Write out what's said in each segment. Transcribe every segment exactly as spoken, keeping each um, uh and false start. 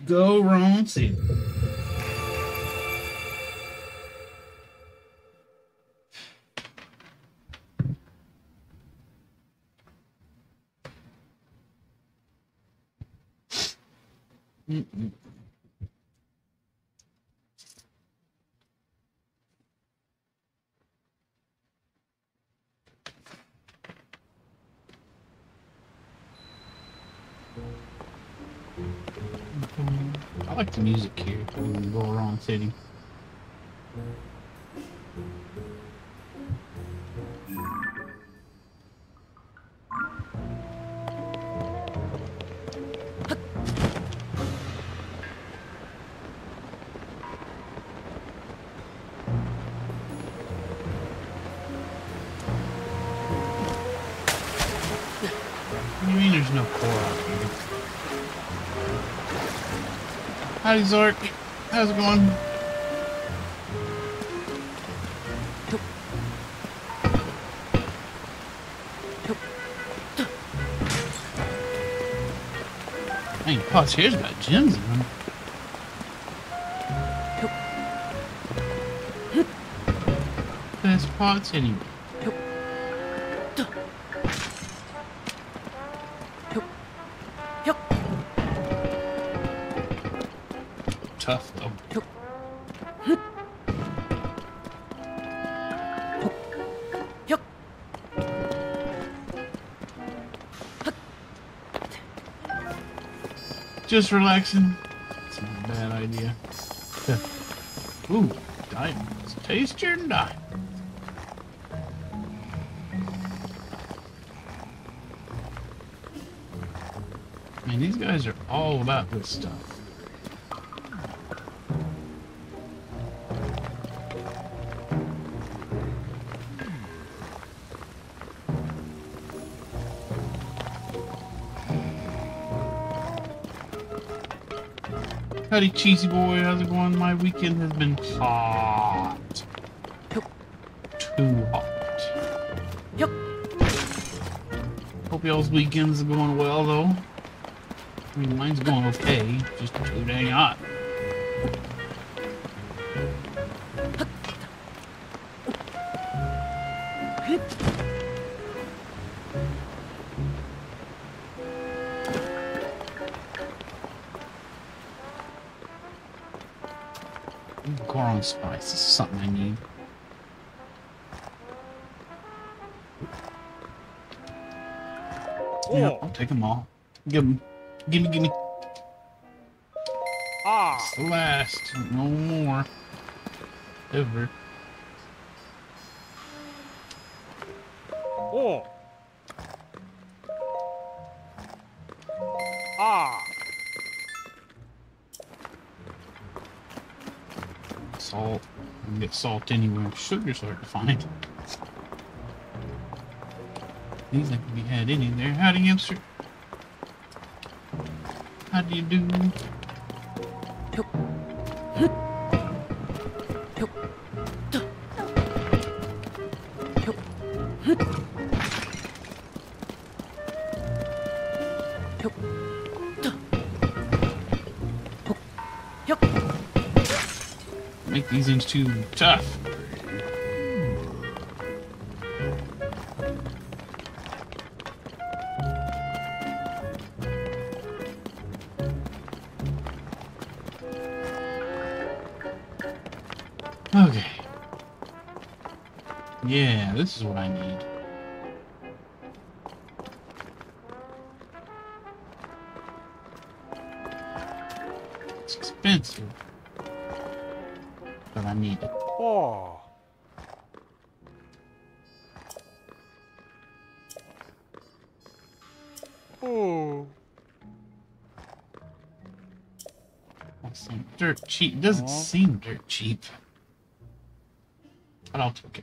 go wrong city. Mm-mm. I like the music here. We go wrong city. What do you mean there's no core out here? Howdy, Zork. How's it going? Man, Pots here's got gems in them. Best Pots anyway. Tough though. Just relaxing. It's not a bad idea. Ooh, diamonds. Taste your diamonds. Man, these guys are all about this stuff. Howdy, cheesy boy. How's it going? My weekend has been hot. Too hot. Hope y'all's weekends are going well, though. I mean, mine's going okay. Just too dang hot. Goron spice. This is something I need. Oh. Yeah, I'll take them all. Give them. Gimme, gimme. Ah. It's the last. No more. Ever. Oh. Ah. Salt. I can get salt anywhere. Sugar's hard to find. These that can be had in there. Howdy, youngster. How do you do? Make these things too tough. Okay. Yeah, this is what I need. It's expensive, but I need it. Oh. Oh. That seems dirt cheap. It doesn't Aw. seem dirt cheap. But I'll take it.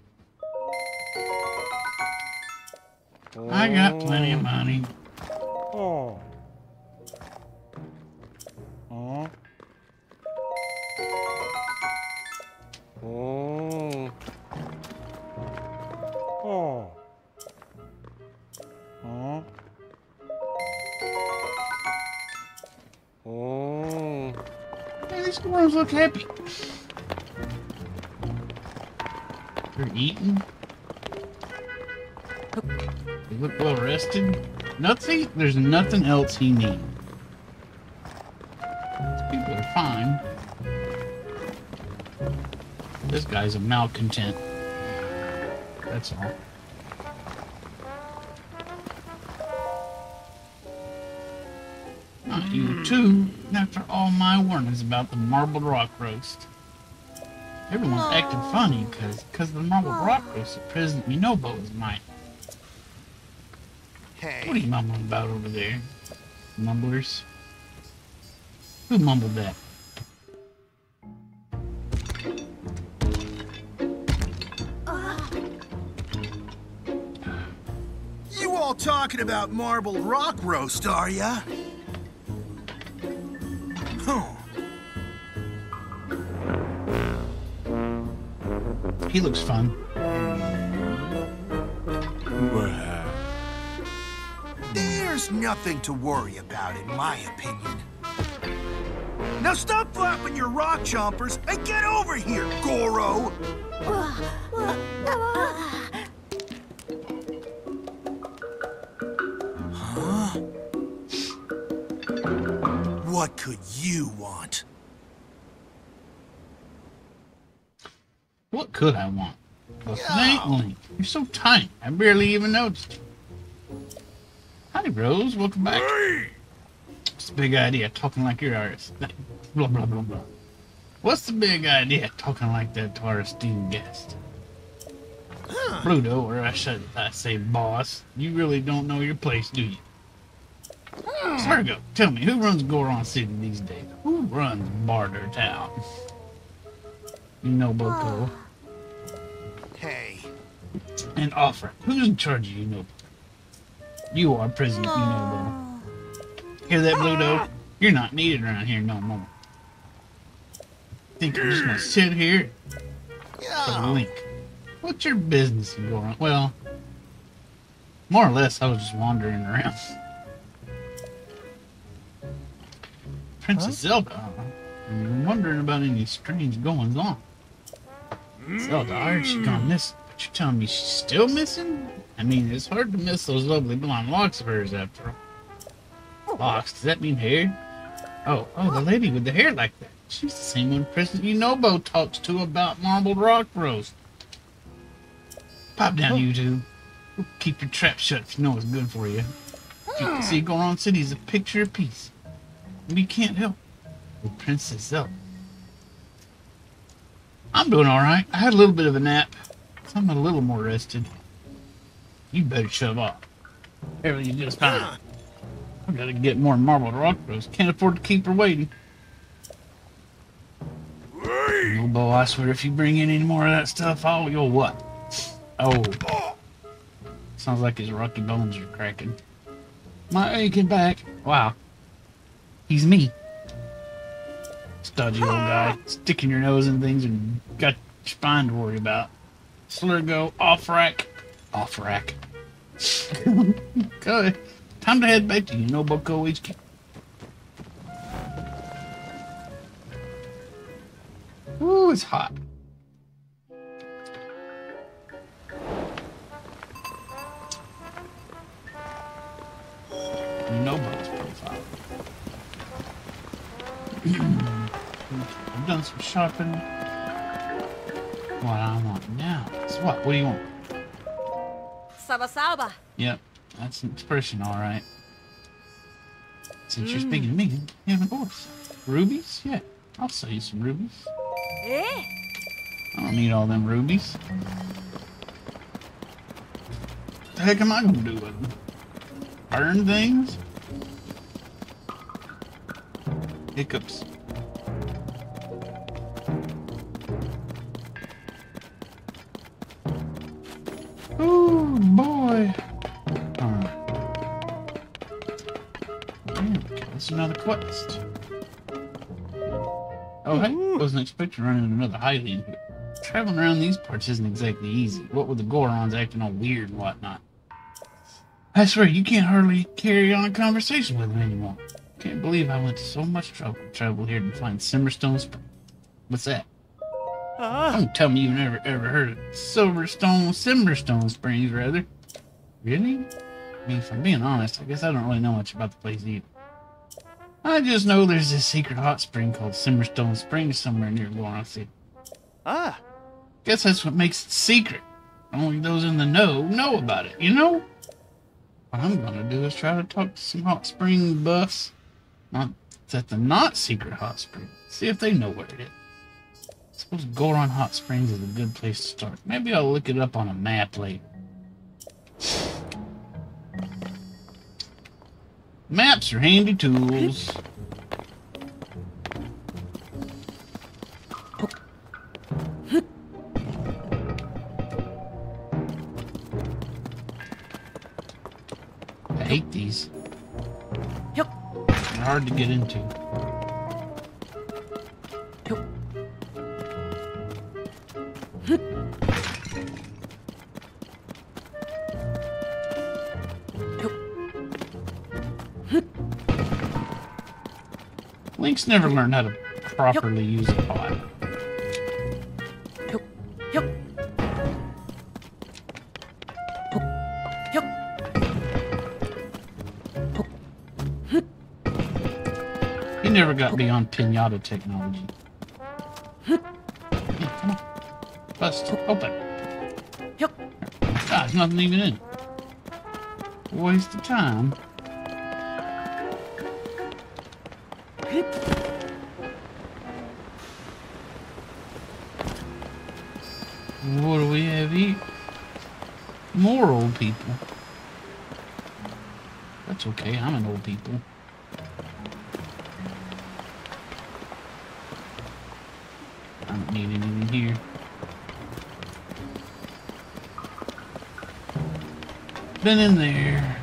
I got plenty of money. Oh. Oh. Oh. Oh. Oh. Oh. These Gorons look happy. They're eating. They look well rested. Nothing. There's nothing else he needs. These people are fine. This guy's a malcontent. That's all. Not you too, after all my warnings about the marbled rock roast. Everyone's acting funny because because of the marbled rock roast that President Yunobo is mine. Hey. What are you mumbling about over there? Mumblers? Who mumbled that? You all talking about marbled rock roast, are ya? Huh. He looks fun. There's nothing to worry about, in my opinion. Now stop flapping your rock chompers and get over here, Goro! Huh? What could you want? What could I want? A snake link. You're so tiny. I barely even noticed. Hi, Rose. Welcome back. What's the big idea? Talking like your artist. Blah, blah, blah, blah. What's the big idea? Talking like that to our esteemed guest. Pluto, or I should I say boss, you really don't know your place, do you? Sergo, tell me, who runs Goron City these days? Who runs Barter Town? You know Boko. Hey. And Offra, who's in charge of you know? You are President Yunobo. Hear that, Pluto? You're not needed around here no more. Think I'm just gonna sit here? So, Link, what's your business in Goron? Well, more or less, I was just wandering around. Princess Zelda, I'm wondering about any strange goings on. Zelda, I heard she's gone missing, but you're telling me she's still missing? I mean, it's hard to miss those lovely blonde locks of hers after all. Locks? Does that mean hair? Oh, oh, the lady with the hair like that. She's the same one President Yunobo talks to about marbled rock roast. Pop down, you two. Keep your trap shut if you know what's good for you. You can see Goron City is a picture of peace. We can't help with Princess Zelda. I'm doing alright. I had a little bit of a nap, so I'm a little more rested. You better shove off. Everything's just fine. I've got to get more marbled rock roast. Can't afford to keep her waiting. No, Bo, I swear if you bring in any more of that stuff, I'll, you'll what? Oh. Sounds like his rocky bones are cracking. My aching back. Wow. He's me. Stodgy old guy. Sticking your nose in things and got your spine to worry about. Slurgo, off rack. Off rack. Good. Time to head back to Yunoboko H Q. Ooh, it's hot. Yunobo's profile. I've done some shopping. What I want now is what? What do you want? Saba Saba. Yep, that's an expression, all right. Since you're speaking to me, yeah, of course. Rubies? Yeah, I'll sell you some rubies. Eh? I don't need all them rubies. What the heck am I gonna do with them? Burn things? Hiccups. Oh boy. Alright. Okay, that's another quest. Oh hey, wasn't expecting to run into another Hylian here. Traveling around these parts isn't exactly easy. What with the Gorons acting all weird and whatnot. I swear, you can't hardly carry on a conversation with them anymore. Can't believe I went to so much trouble, trouble here to find Silverstone Springs. What's that? Don't tell me you've never ever heard of Silverstone, Silverstone Springs, rather. Really? I mean, if I'm being honest, I guess I don't really know much about the place either. I just know there's this secret hot spring called Silverstone Springs somewhere near Lawrence City. Ah. Guess that's what makes it secret. Only those in the know know about it, you know? What I'm gonna do is try to talk to some hot spring buffs. Not at the not secret hot spring. See if they know where it is. I suppose Goron Hot Springs is a good place to start. Maybe I'll look it up on a map later. Maps are handy tools. I hate these. They're hard to get into. Link's never learned how to properly use a pot. He never got beyond pinata technology. Yeah, come on. Bust. Open. Ah, there's nothing even in. Waste of time. What do we have here? More old people. That's okay, I'm an old people. I don't need anything here. Been in there.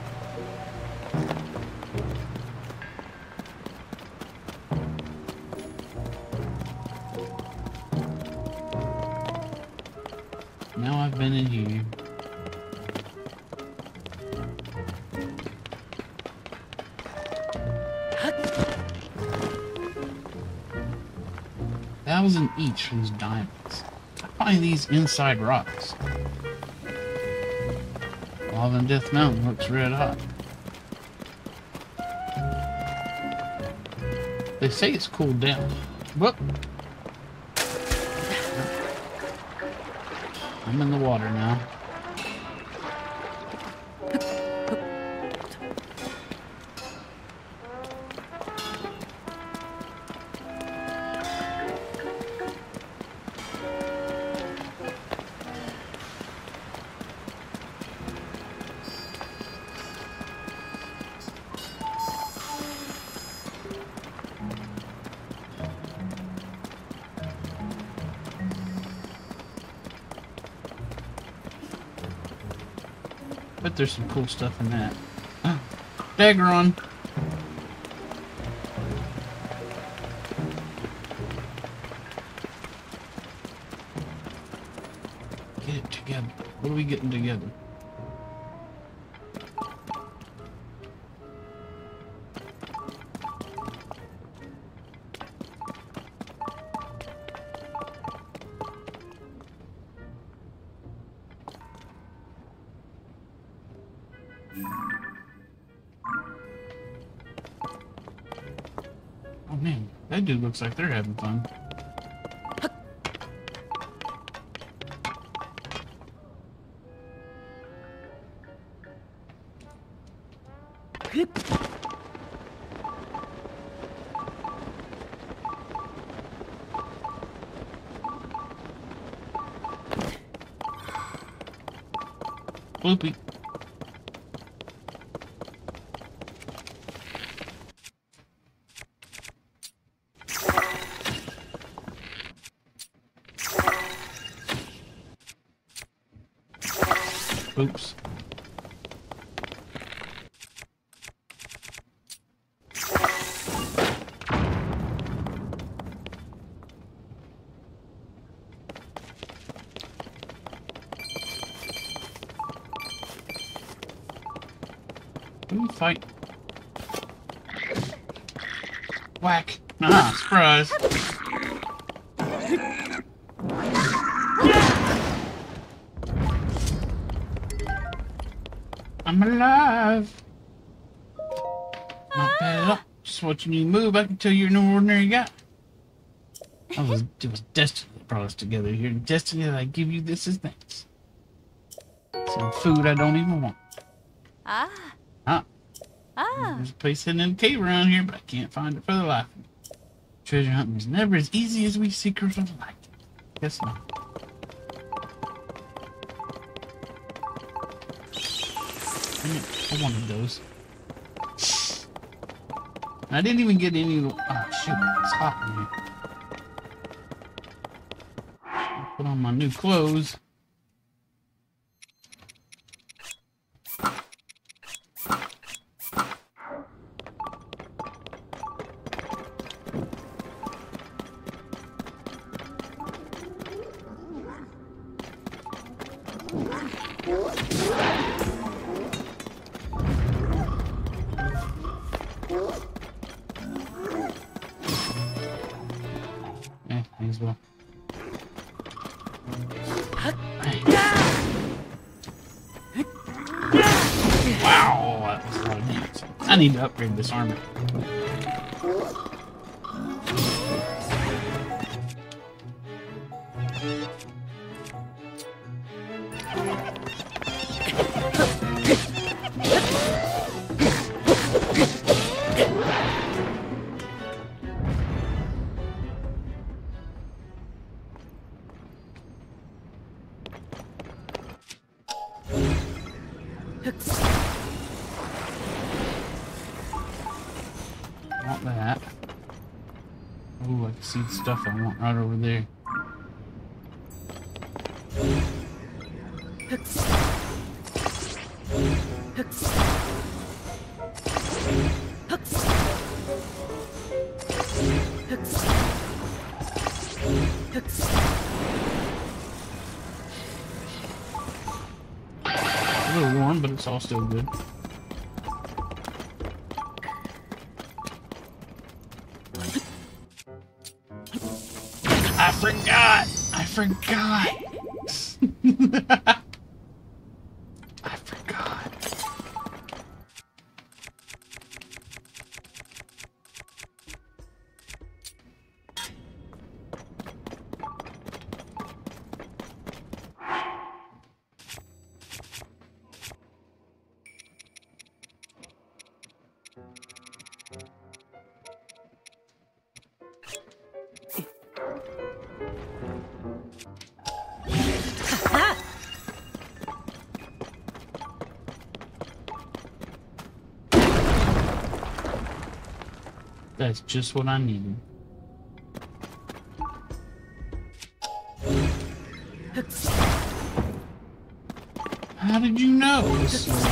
Now I've been in here. Thousand each for these diamonds. I find these inside rocks. Lava and Death Mountain looks red hot. They say it's cooled down. Whoop. I'm in the water now. Bet there's some cool stuff in that. Oh, Daggeron. Get it together. What are we getting together? Oh man, that dude looks like they're having fun. Bloopy. Oops. Who fight? Whack. Ah, surprise. I'm alive. Not bad at all. Just watching you move, I can tell you're no ordinary guy. I was, it was destiny that brought us together here. Destiny that I give you this as thanks. Some food I don't even want. Ah. Ah. Ah. There's a place hidden in a cave around here, but I can't find it for the life of me. Treasure hunting is never as easy as we seekers would like. Guess not. I wanted those. I didn't even get any. Oh shoot! It's hot in here. I'll put on my new clothes. Yeah, may as well. Wow, that was a lot of damage. I need to upgrade this armor. Want that. Oh, I can see the stuff I want right over there. A little warm, but it's all still good. I forgot! I forgot! I forgot. That's just what I needed. How did you know? This is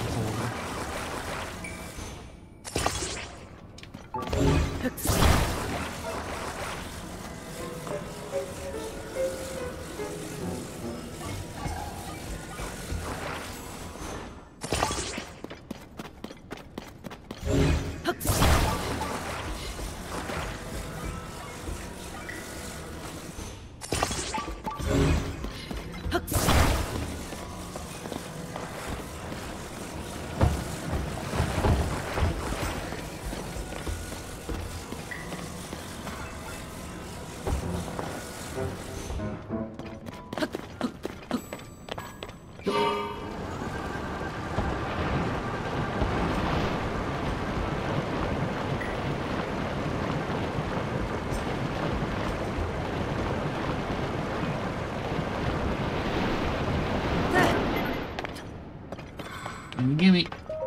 Gimme.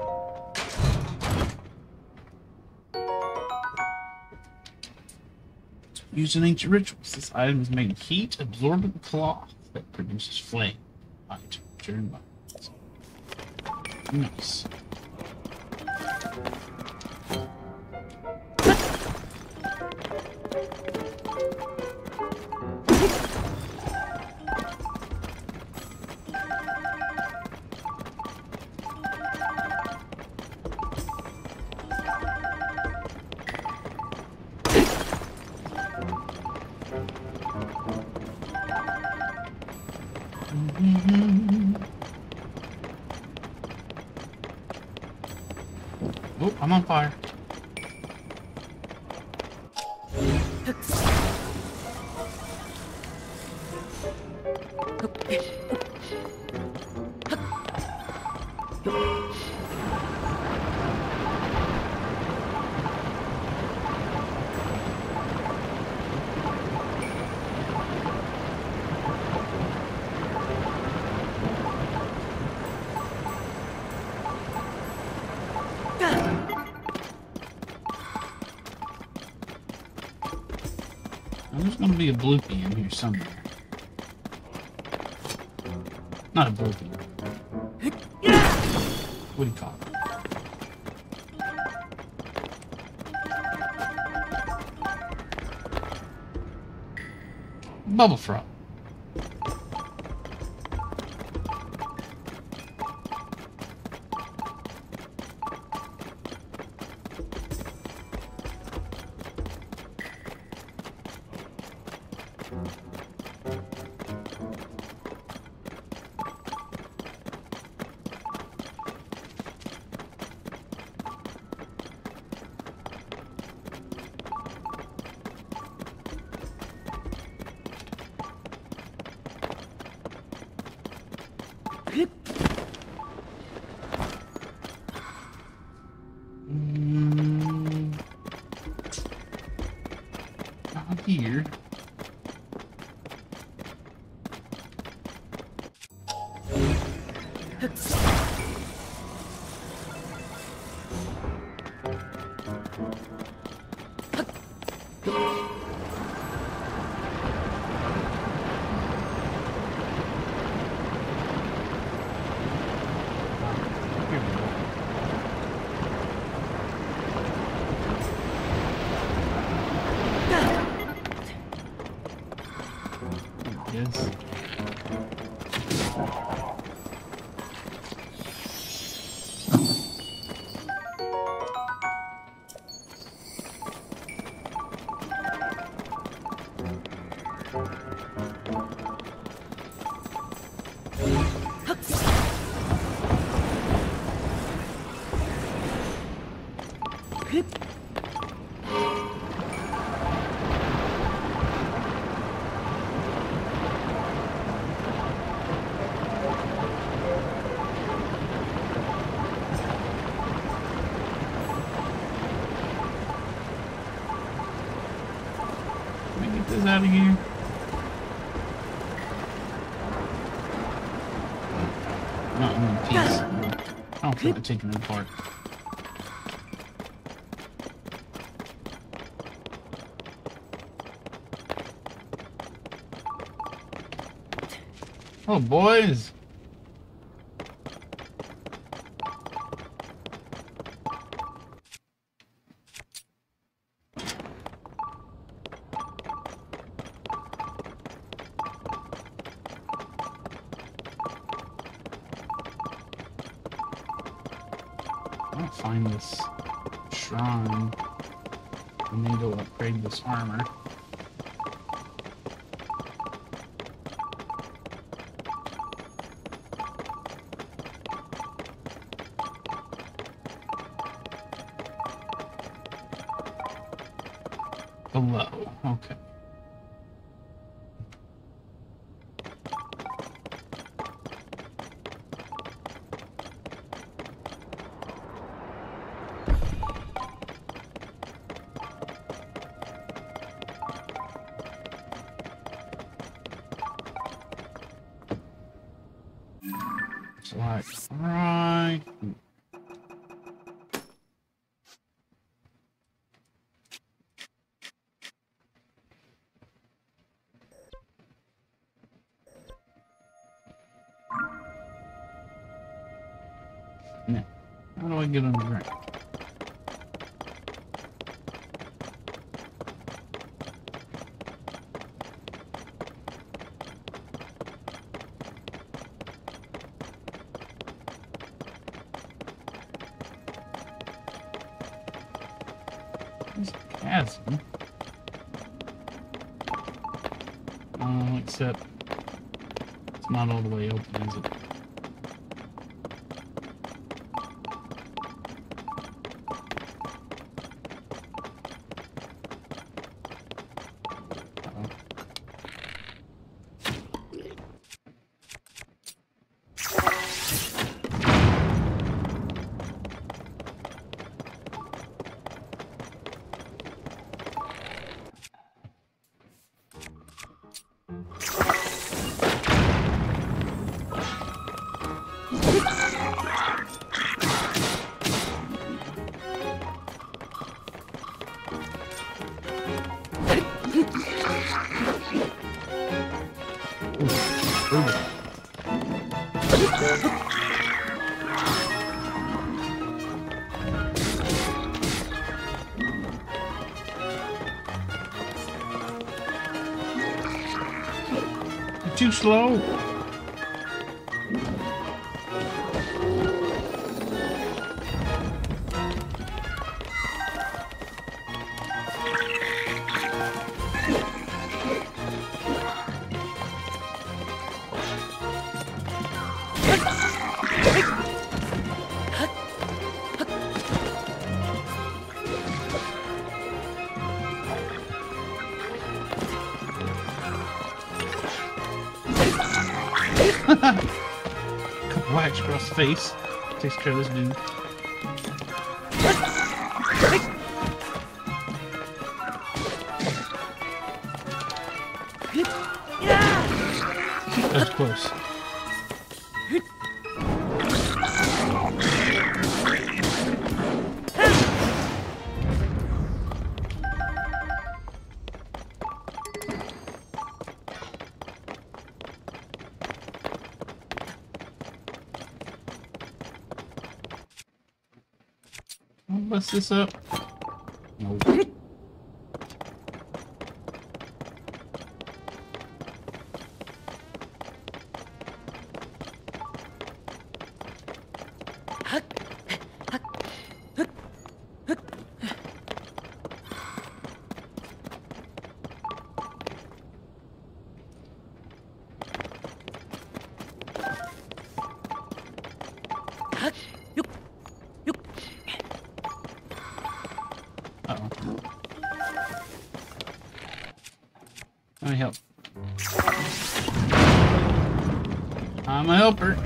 Using ancient rituals, this item is made of heat absorbent cloth that produces flame. Right, turn buttons. Nice. Oh, I'm on fire. There's gonna be a bloopy in here somewhere. Not a bloopy. What do you call it? Bubble frog. Mm, not here. Yes. Let me get this out of here. Not in one piece. I don't feel like taking it apart. Oh, boys. I'll find this shrine and then go upgrade this armor. Below, okay. So like, right. Now, how do I get underground? There's a chasm. Uh, except It's not all the way open, is it? Too slow. Couple whacks across the face. Takes care of this dude. That was close. I'll bust this up. Nope. Uh-oh. Let me help. I'm a helper.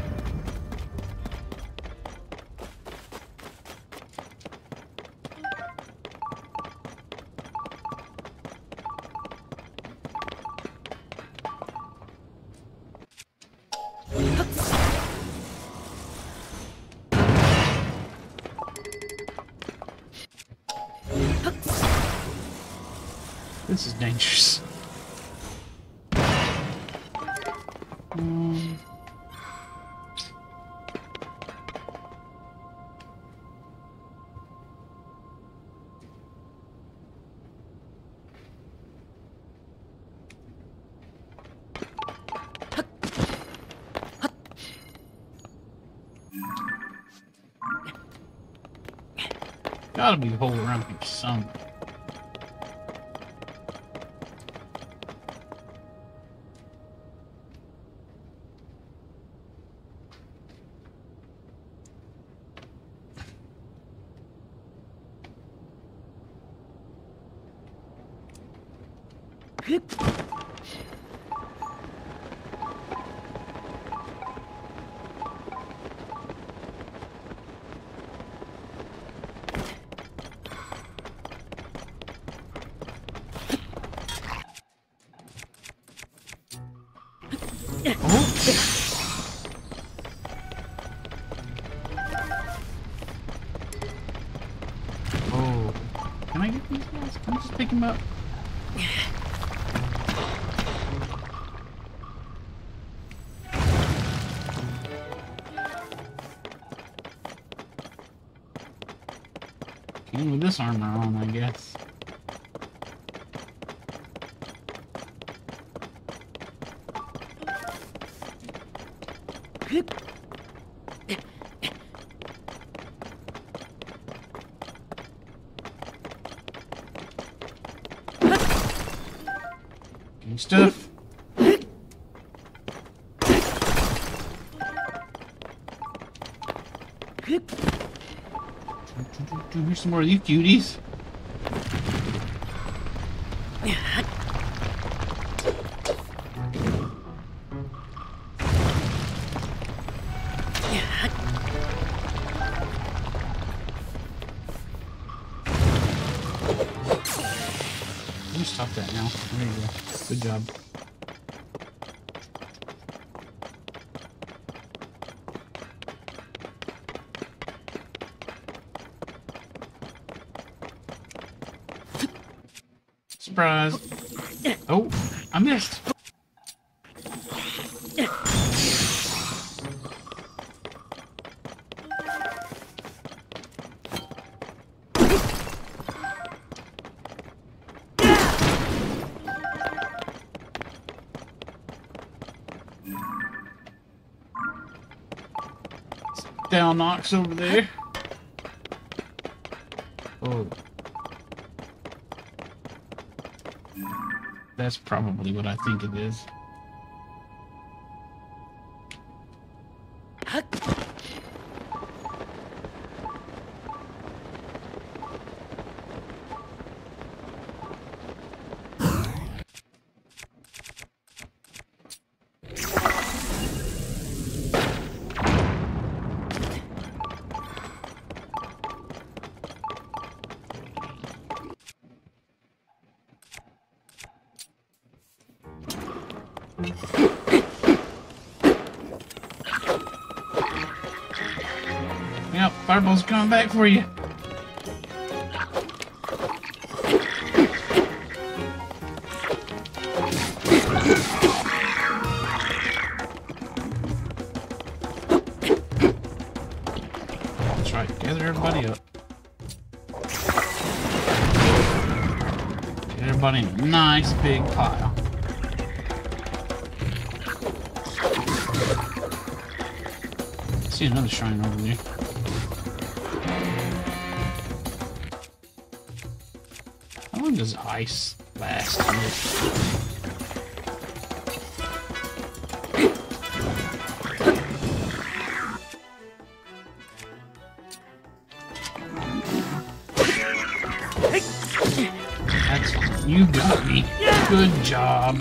This is dangerous. Um. Gotta be a hole around here somewhere. Oh, can I get these guys? Can I just pick them up? Can with this armor on, I guess. Stuff. Here's some more of you cuties. You stop that now. There you go. Good job. Surprise. Oh, I missed. Down knocks over there. Oh. That's probably what I think it is. Yep, Fireball's coming back for you. That's right, gather everybody up. Get everybody in a nice big pile. I see another shrine over there. How long does ice last here? That's, you got me. Good job.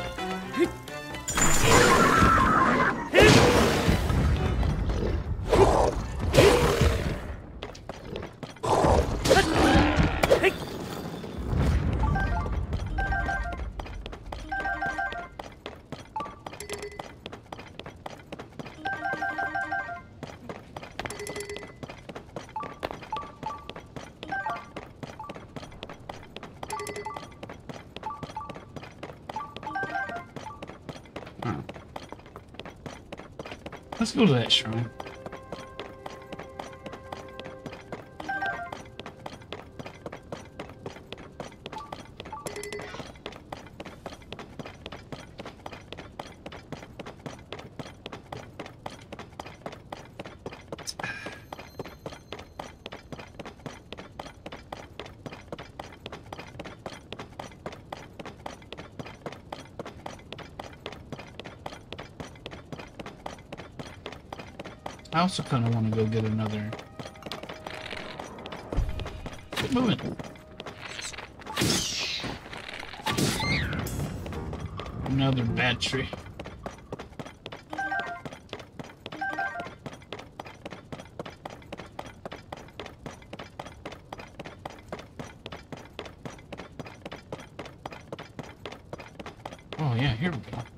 Huh. Let's go to that shrine. I also kind of want to go get another. Keep moving. Another battery. Oh yeah, here we go.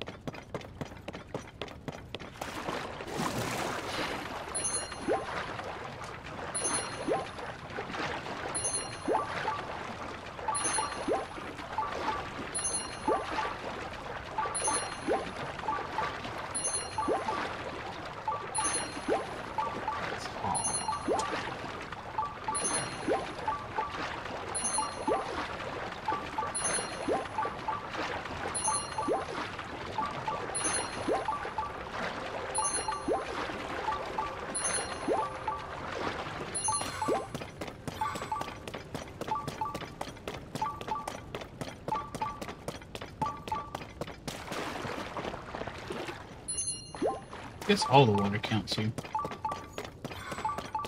I guess all the water counts here.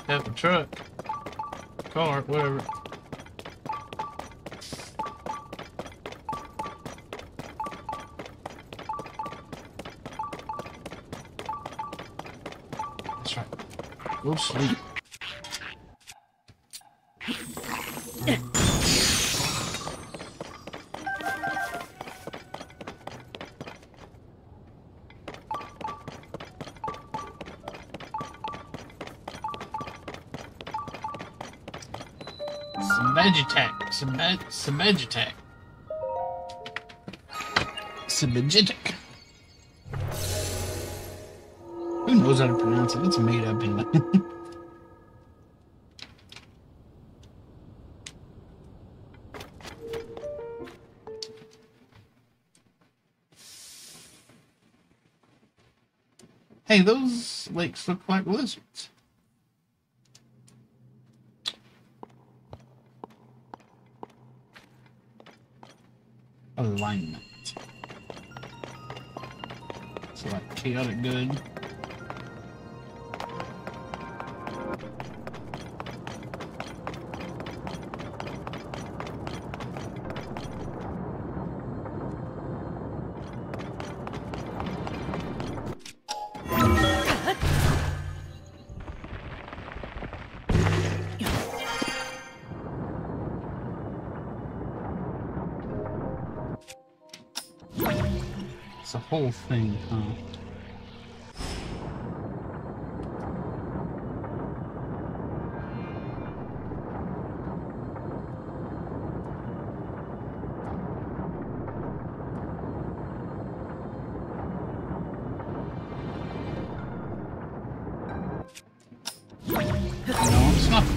half a truck, car, whatever. That's right. Go to sleep. Some Vegetac. Some veg some Vegetac. Some Vegetac. Who knows how to pronounce it? It's made up in the Hey, those lakes look like lizards. Alignment. It's like chaotic good. It's a whole thing, huh? No, it's not.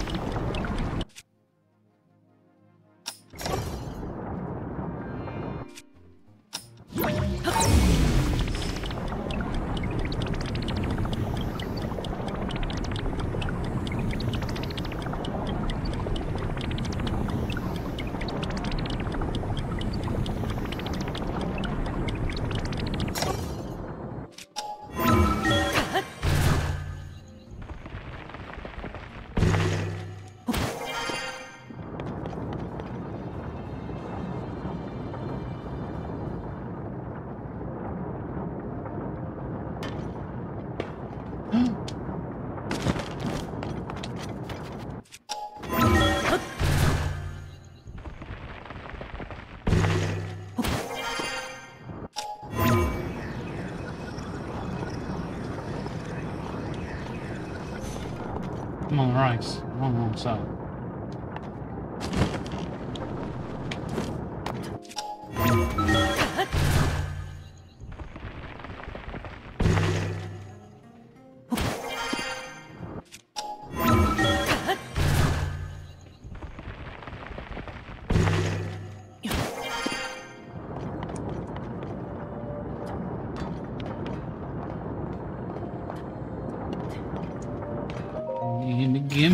I'm on the rice. I'm on the wrong side. Gimme, gimme.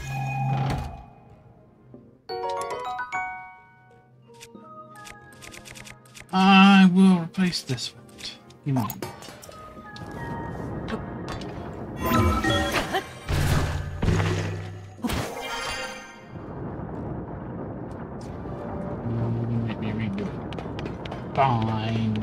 I will replace this one. Give me. Let me redo it. Fine.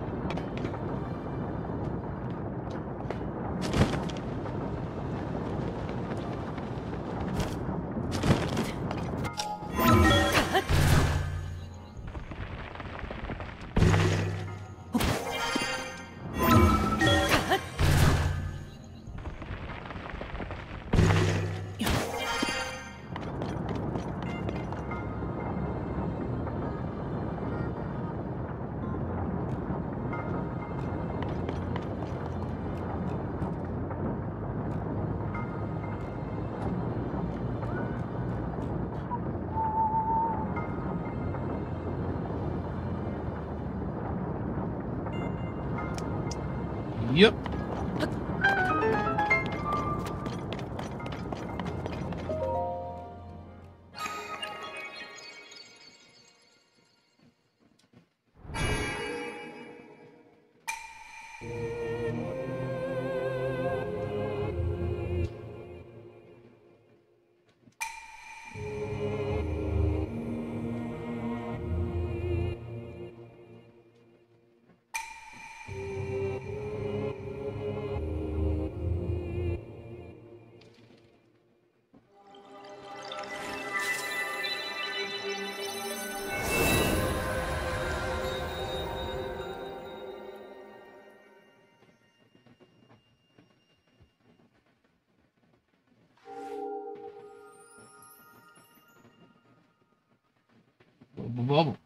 Yep. Bubble, bubble.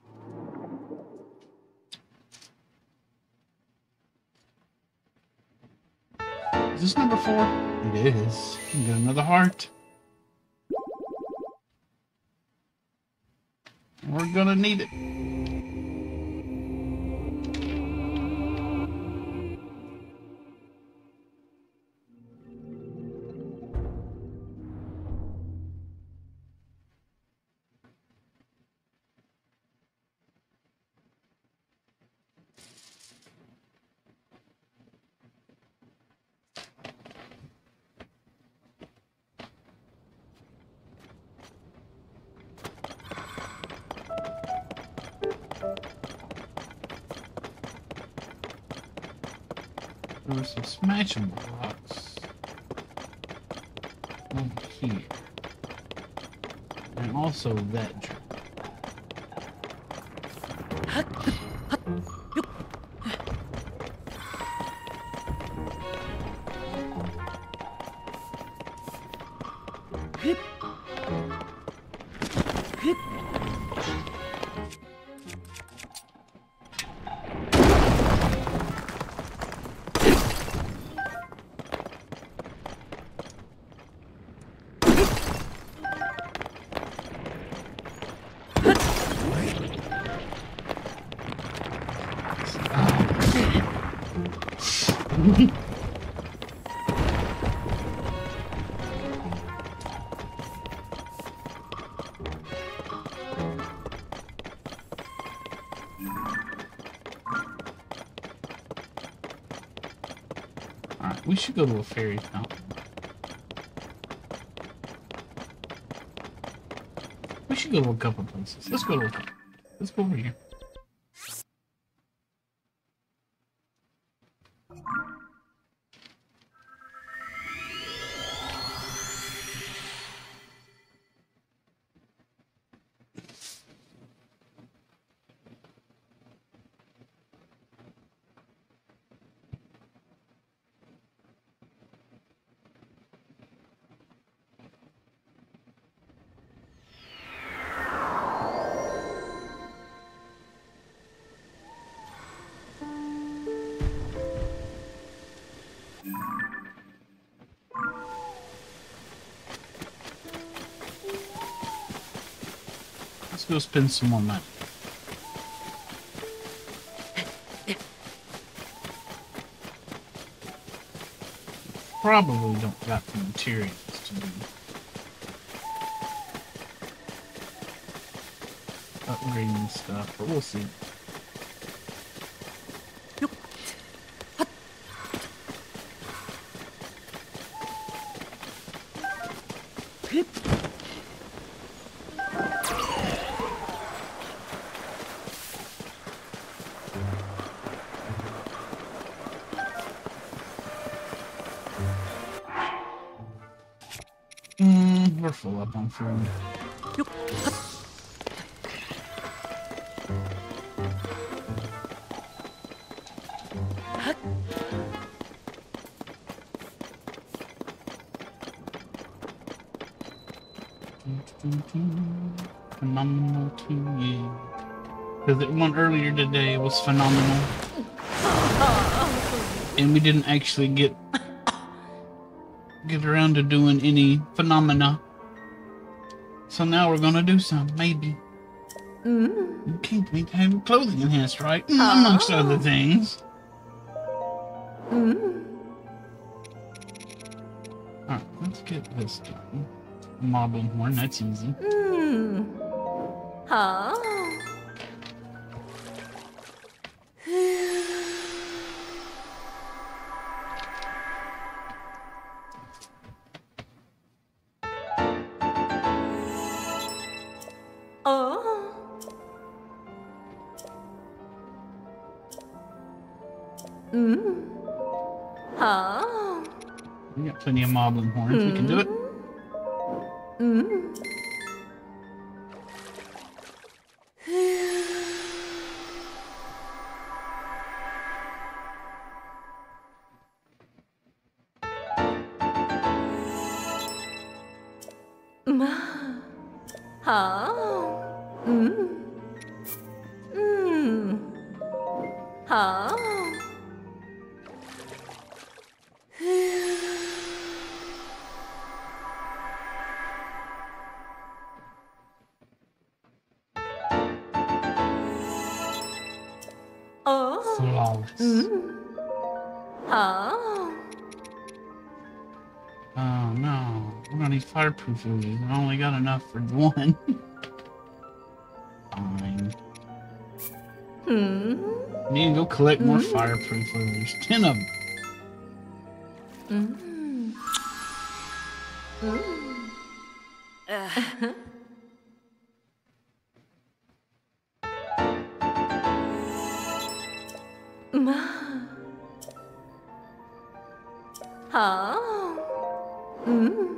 Is this number four? It is. Get another heart. We're gonna need it. There were some smashing blocks over here. And also that drum. Alright, we should go to a fairy fountain. We should go to a couple places. Let's go to a couple. Let's go over here. Let's go spend some more money. Probably don't got the materials to do upgrading stuff, but we'll see. Mm, we're full up on food. Phenomenal to you. Because the one earlier today was phenomenal. And we didn't actually get get around to doing any phenomena. So now we're gonna do some, maybe. Mm. You can't wait to have clothing enhanced, right? Mm, amongst other things. Mm. Alright, let's get this done. Moblin horn, that's easy. Mm. Huh? Oh. Mm. Huh? We got plenty of moblin horns, we can do it. Mm. Ma. Huh? Mm. Oh. Oh. Flawless. Mm. Oh. Oh no. We're gonna need fireproof lilies. I only got enough for one. Fine. Hmm. Need to go collect more fireproof lilies. Ten of them. Mm. Mm. Uh. Ma. Oh. Mm.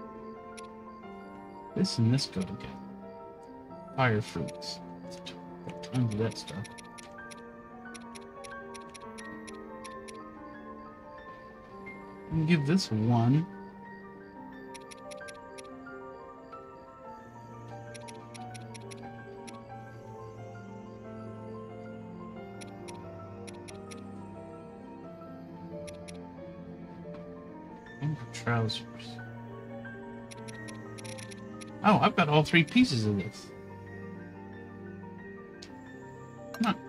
This and this go together. Fire fruits. Tons of that stuff. And give this one. And the trousers. Oh, I've got all three pieces of this. Come on.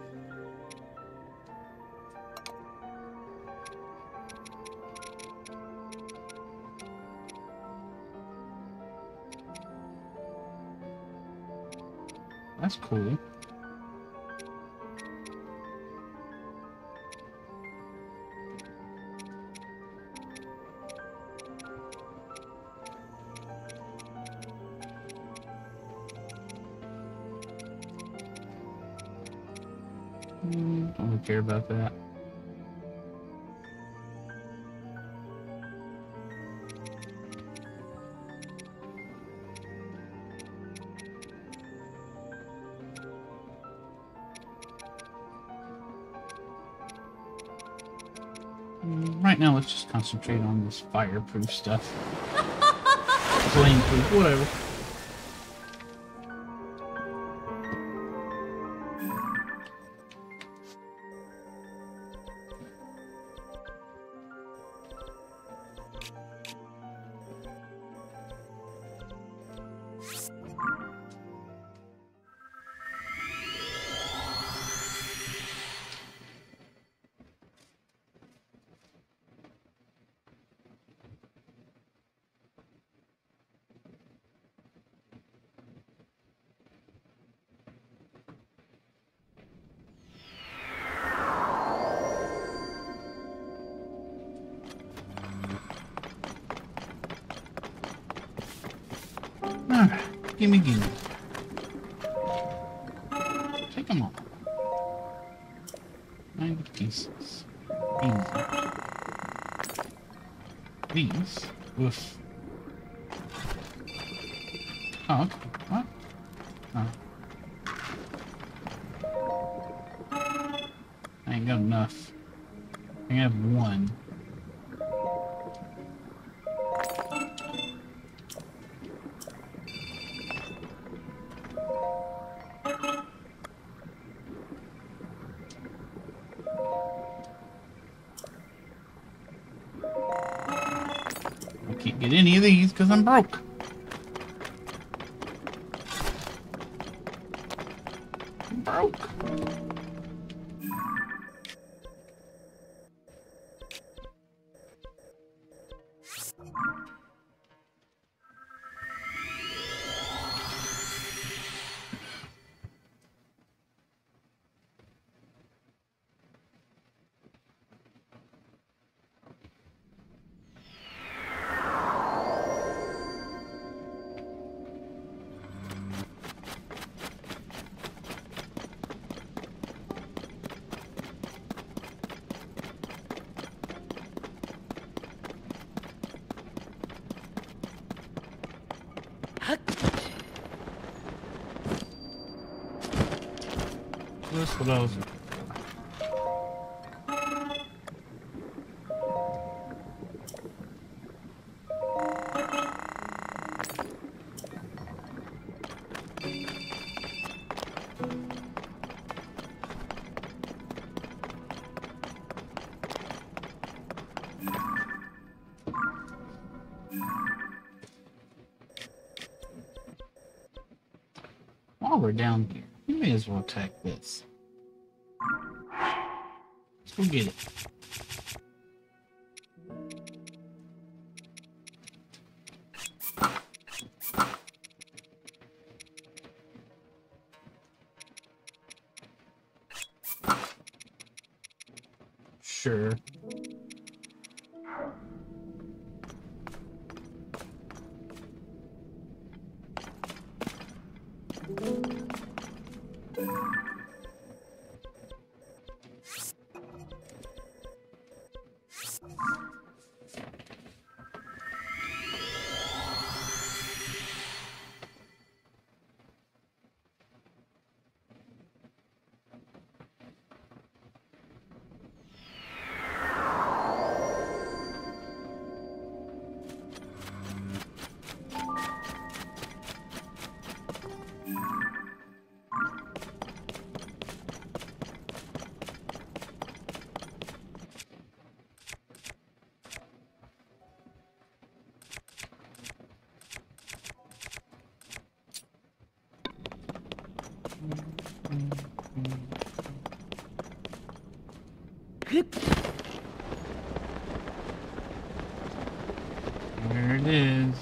That's cool. Mm, don't really care about that. Mm, Right now, let's just concentrate on this fireproof stuff. Flameproof, whatever. Alright, gimme gimme. Take them all. Ninety pieces. Easy. These? Oof. Oh, okay. What? Oh. I ain't got enough. I have one. Can't get any of these because I'm broke. I'm broke. That's what I was. While we're down here, we may as well attack this. Let's go get it. Sure. There it is.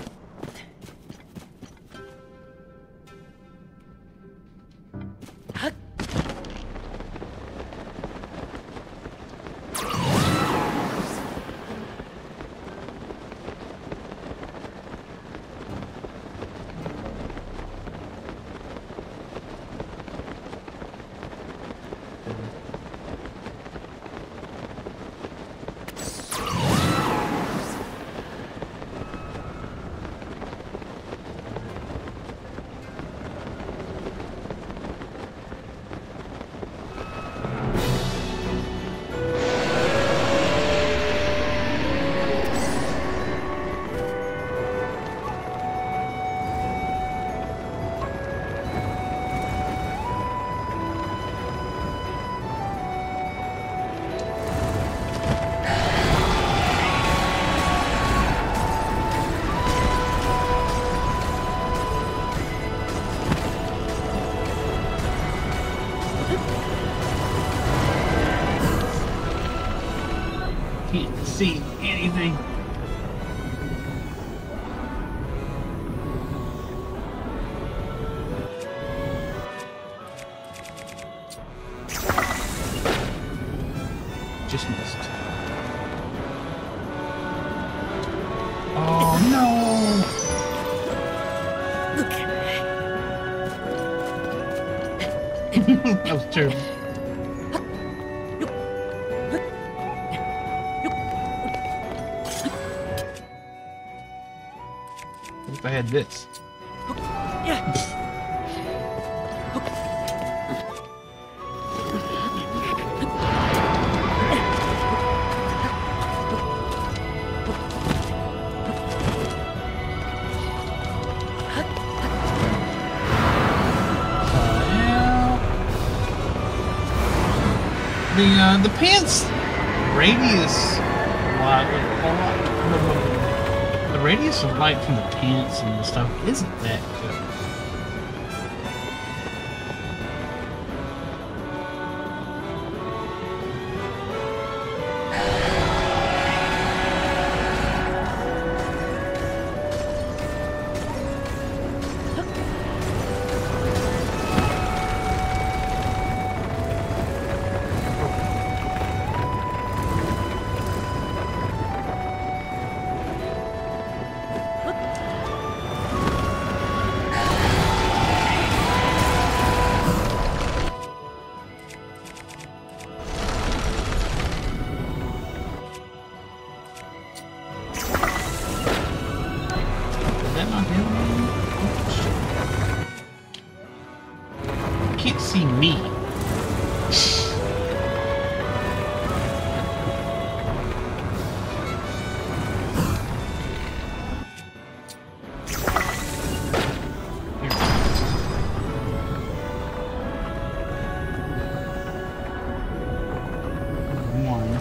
Can't see anything. Just missed. Oh no! That was terrible. What if I had this? The uh, the pants radius, uh, the radius of light from the pants and the stuff isn't that good. Can't see me. One.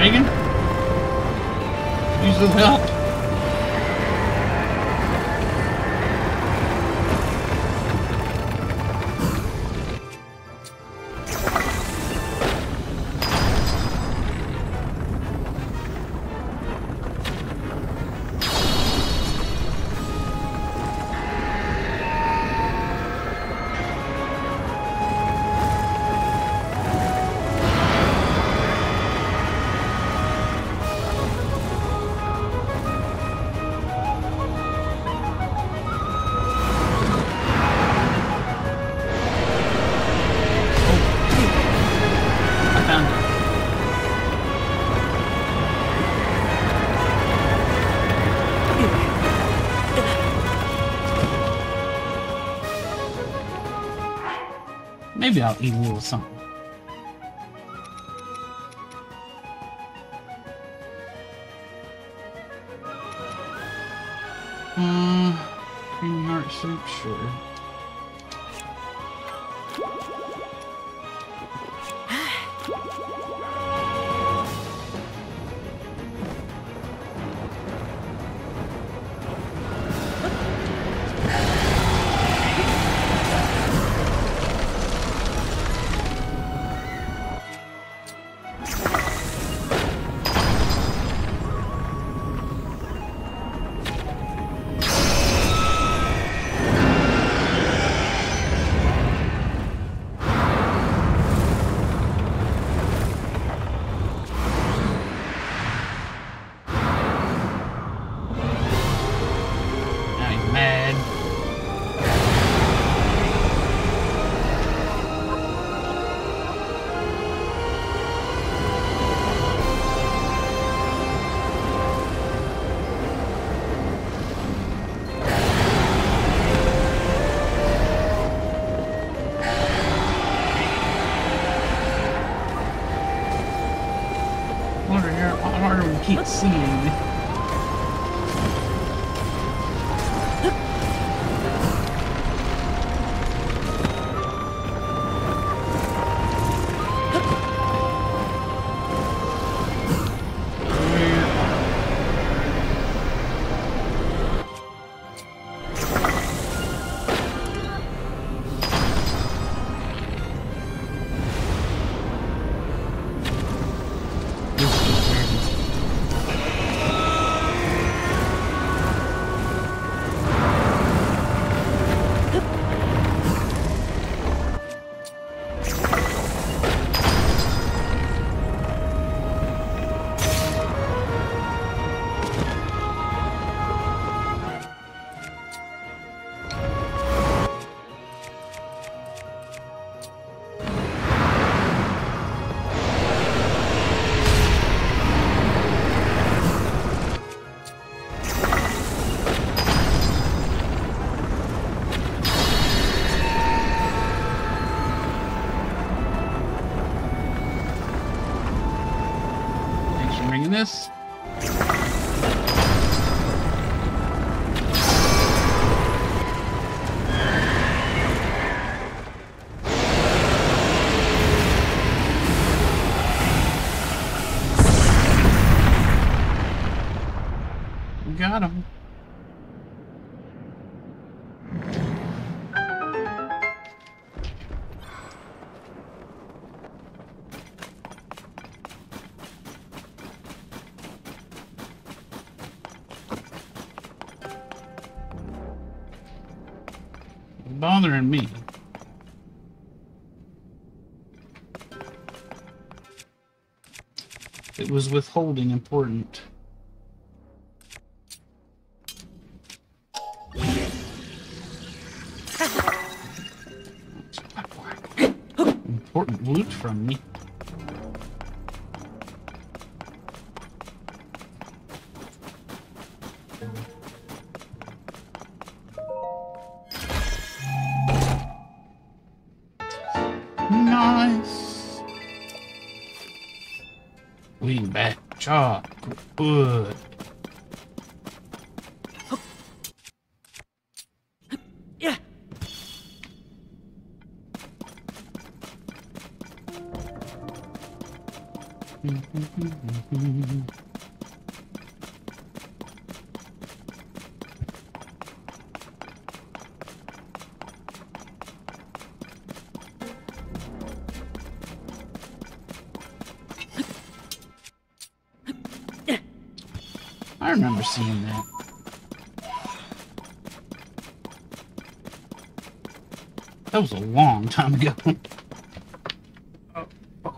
Reagan? Use the help. Maybe I'll eat a little something. Uh, creamy heart soup, sure. Keep seeing. This. We got him. Bothering me. It was withholding important. Important loot from me. Nice. Lean back, chop, good. Yeah. I remember seeing that. That was a long time ago. Oh, boy.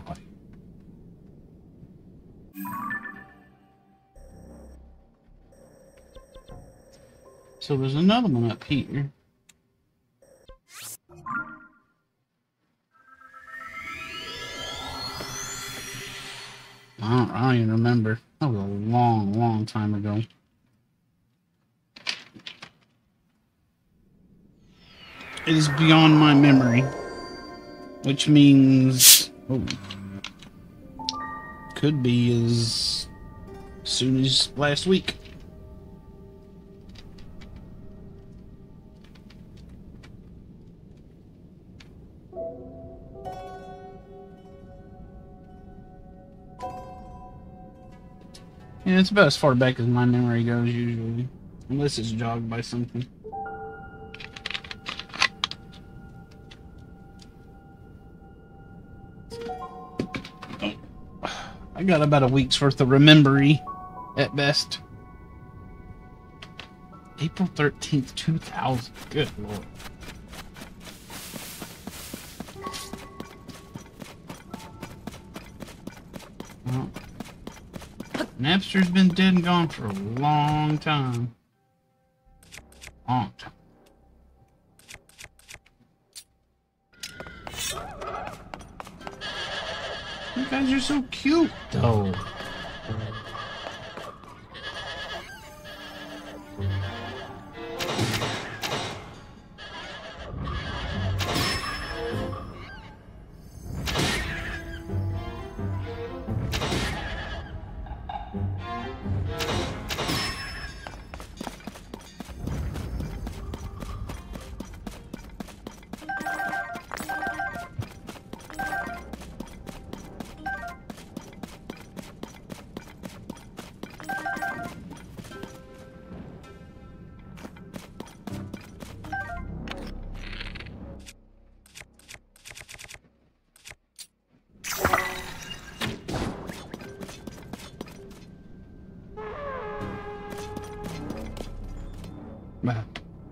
So there's another one up here. I don't, I don't even remember. That was a long, long time ago. It is beyond my memory. Which means... Oh, could be as soon as last week. Yeah, it's about as far back as my memory goes usually. Unless it's jogged by something. Oh. I got about a week's worth of remembery at best. April thirteenth, two thousand. Good lord. Well, Napster's been dead and gone for a long time. Long time. You guys are so cute, though. Bye.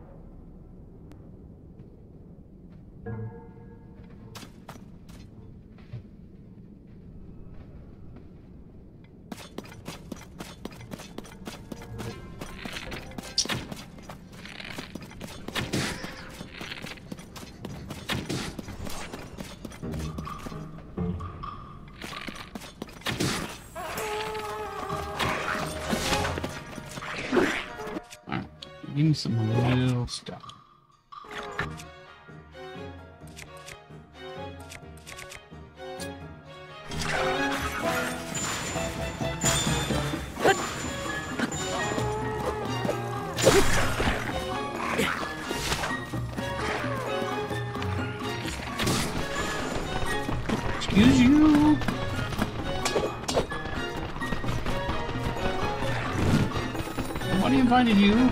Give me some little stuff. Excuse you. Nobody invited you.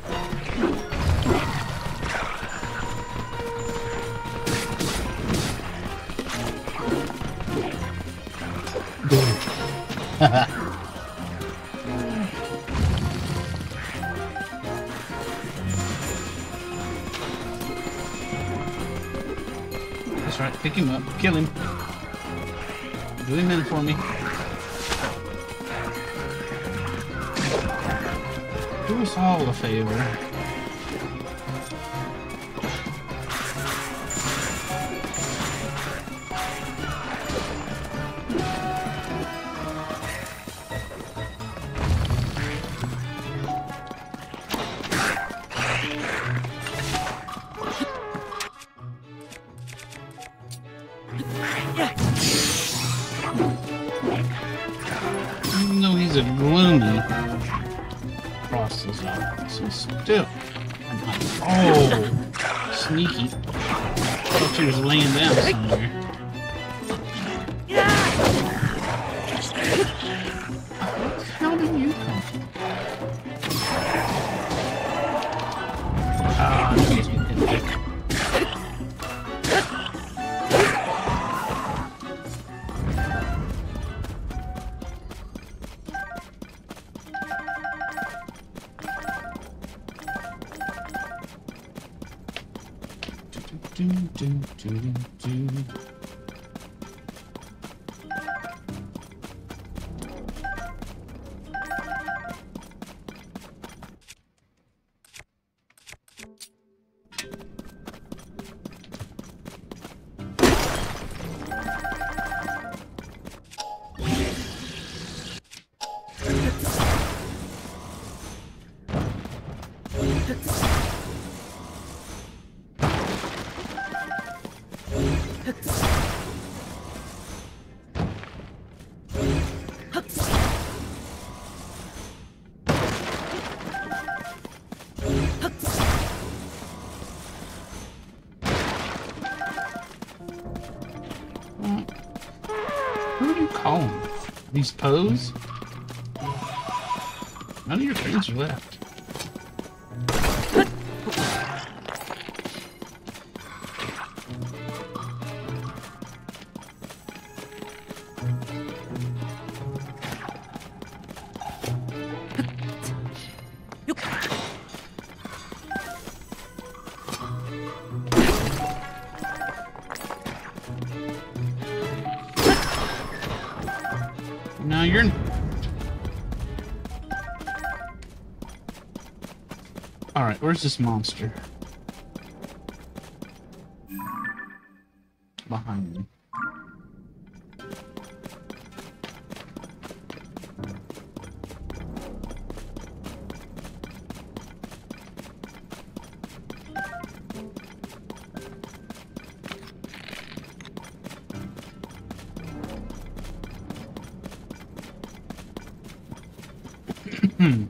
That's right, pick him up, kill him. Do him in for me. Do us all a favor. Even though he's a gloomy process office, he's still. Oh, sneaky. Thought she was laying down somewhere. do, do, do, do. Who do you call them? These pose? None of your friends are left. No, you're... Alright, where's this monster? Behind me. Hmm.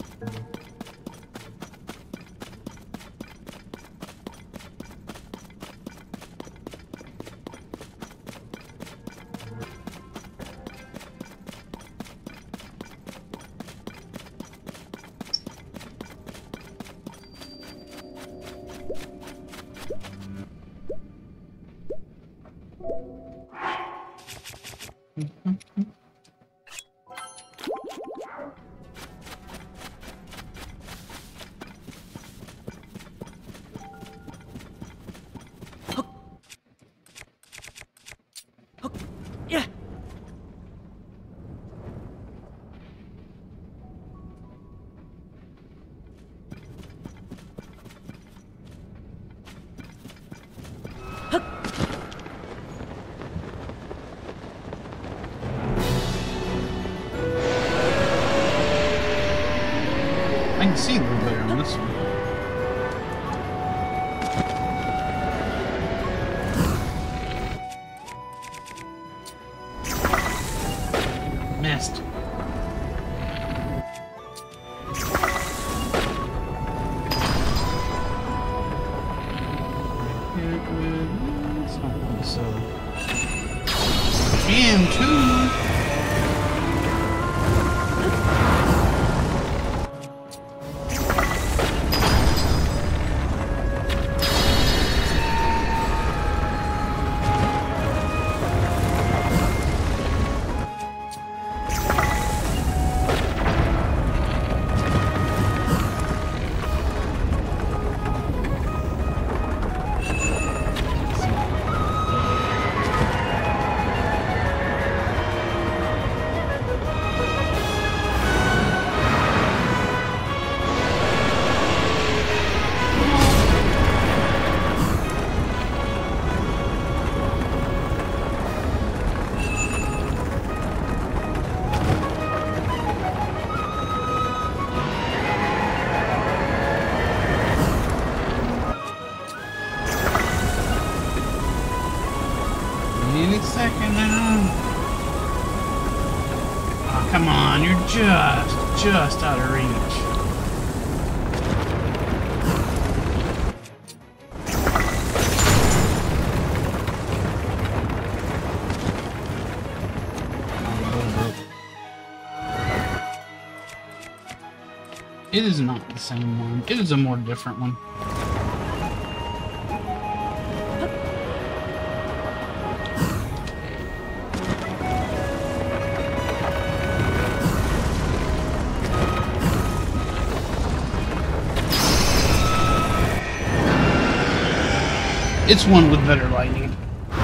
Yeah. I can see a little better on this one. Missed. So, can too. Any second now. Oh, come on, you're just, just out of reach. It is not the same one. It is a more different one. It's one with better lighting.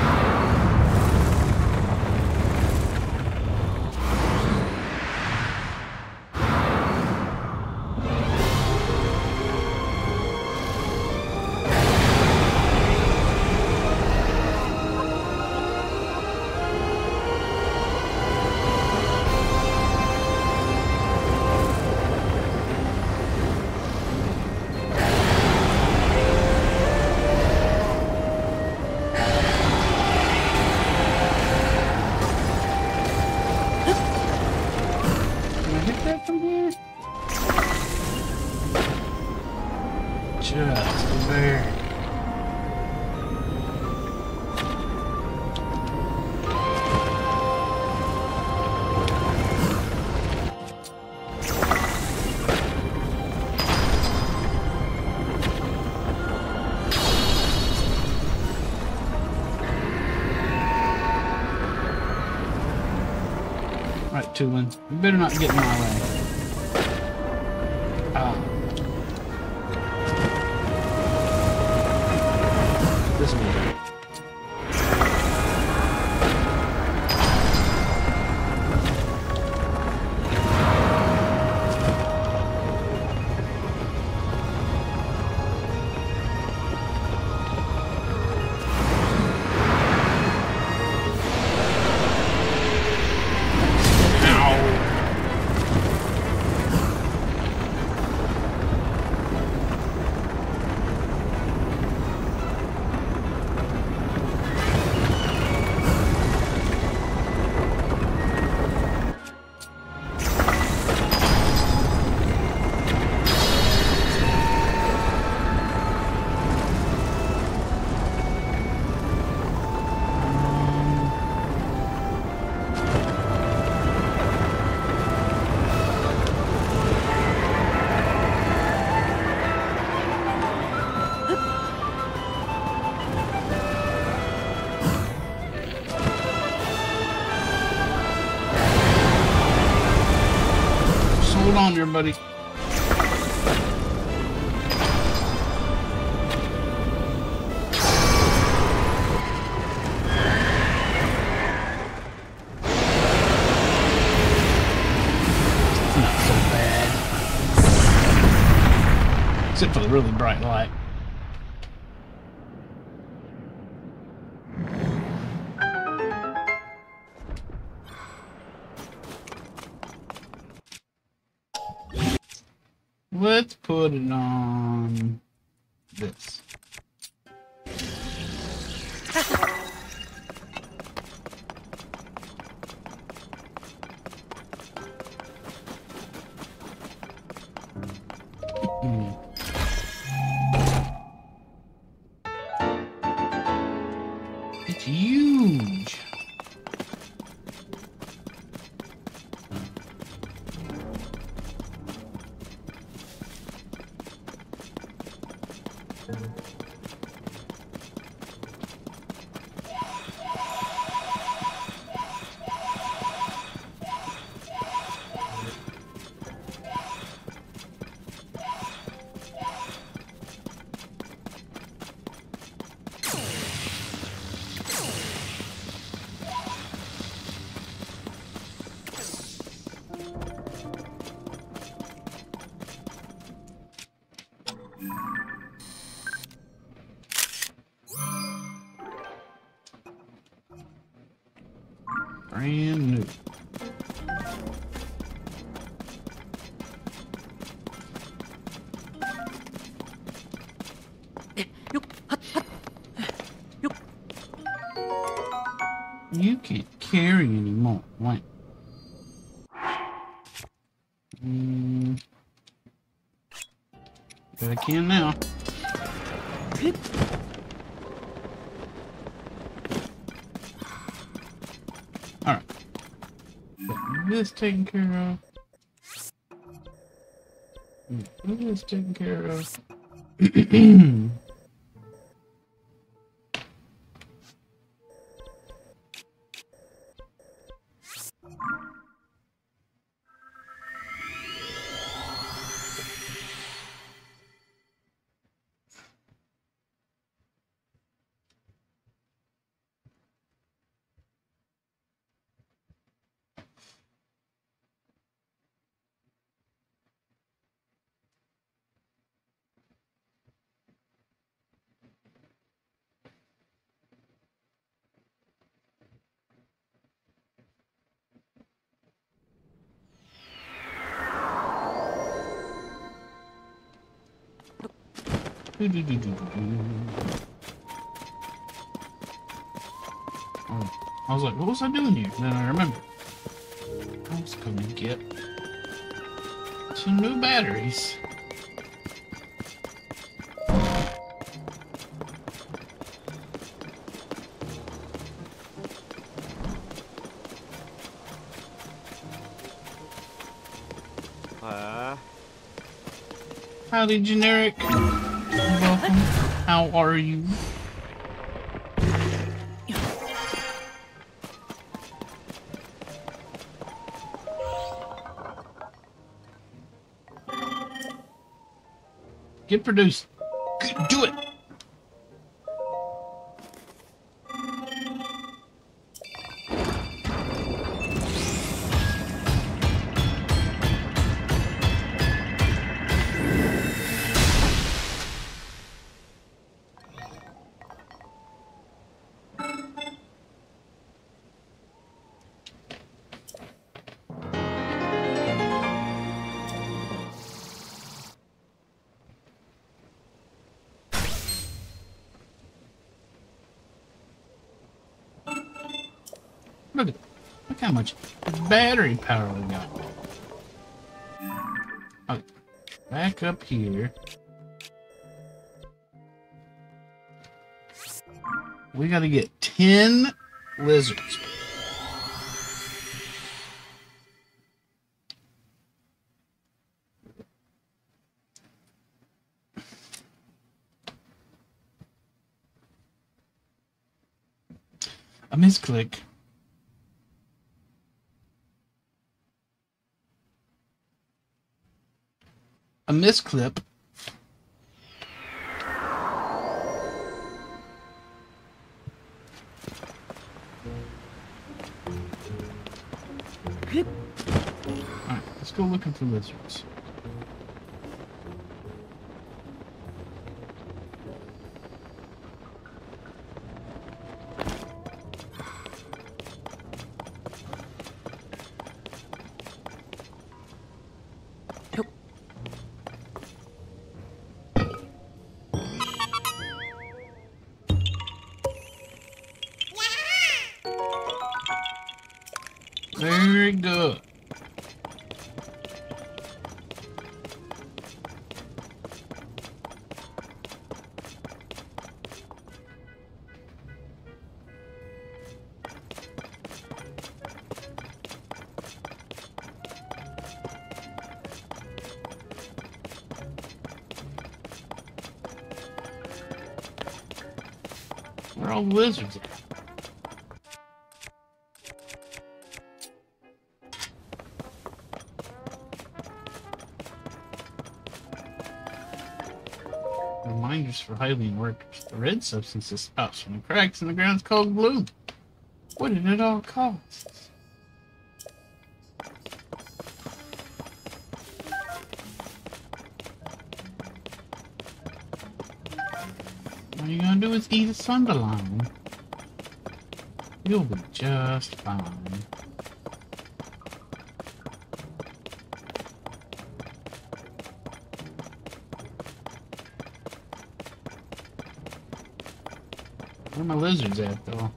Just there. Right, Tulin. You better not get in my way. Ah. This way. Hold on there, buddy. It's not so bad. Except for the really bright light. Let's put it on this. Mm. It's huge. Brand new. You can't carry anymore. Wait. Mm. But I can now. Alright. Get this taken care of. Get this taken care of. Oh, I was like, what was I doing here? And then I remember. I was going to get some new batteries. Uh, Howdy, generic. Welcome. How are you? Get produced. Do it. Look at, look how much battery power we got. Okay, back up here. We gotta get ten lizards. A misclick. A misclip. Alright, let's go looking for lizards. Very good. Where are all the lizards at? Reminders for Hylian workers. The red substance that spouts from the cracks in the ground is called bloom. What did it all cost? All you're gonna do is eat a sunderline. You'll be just fine. Where are my lizards at, though?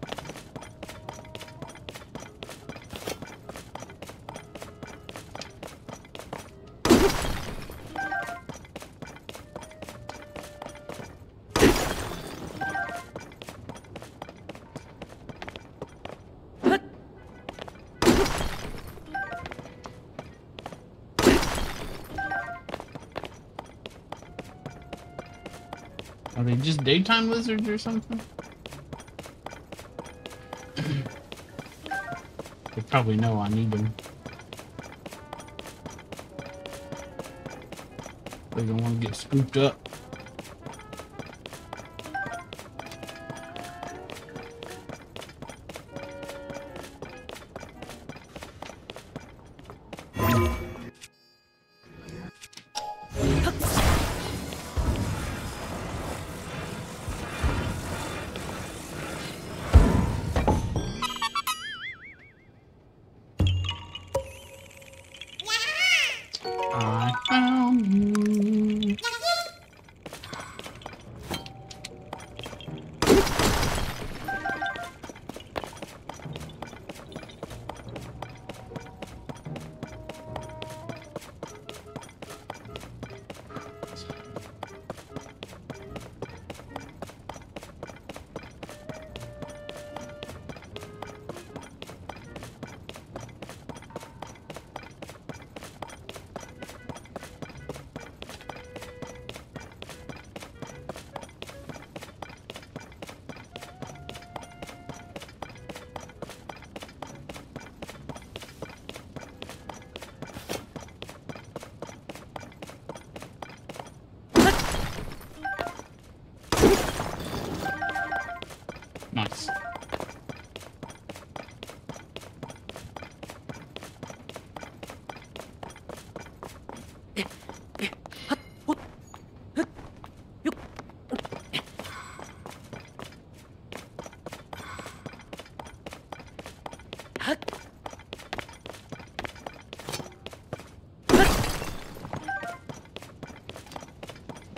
Are they just daytime lizards or something? They probably know I need them. They don't want to get scooped up. I found you.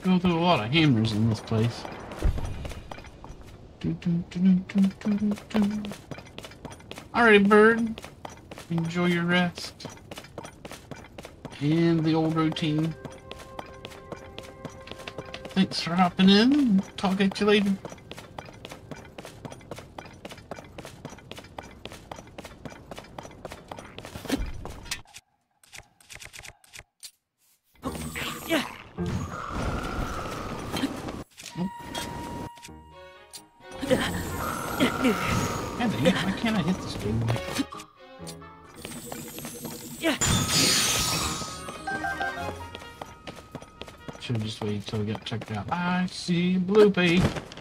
go through a lot of hammers in this place. Alrighty, bird. Enjoy your rest. And the old routine. Thanks for hopping in. Talk at you later. Yeah. God dang it, why can't I hit this dude? Yeah. Should've just waited till we got checked out. I see Bloopy.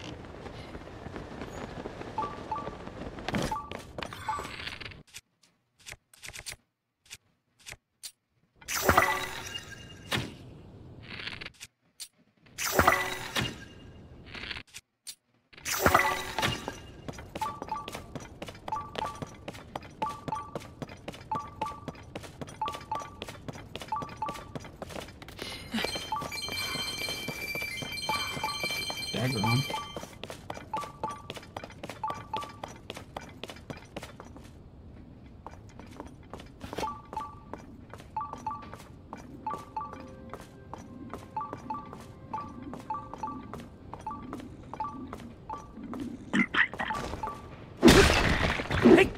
Dagger on. Hey.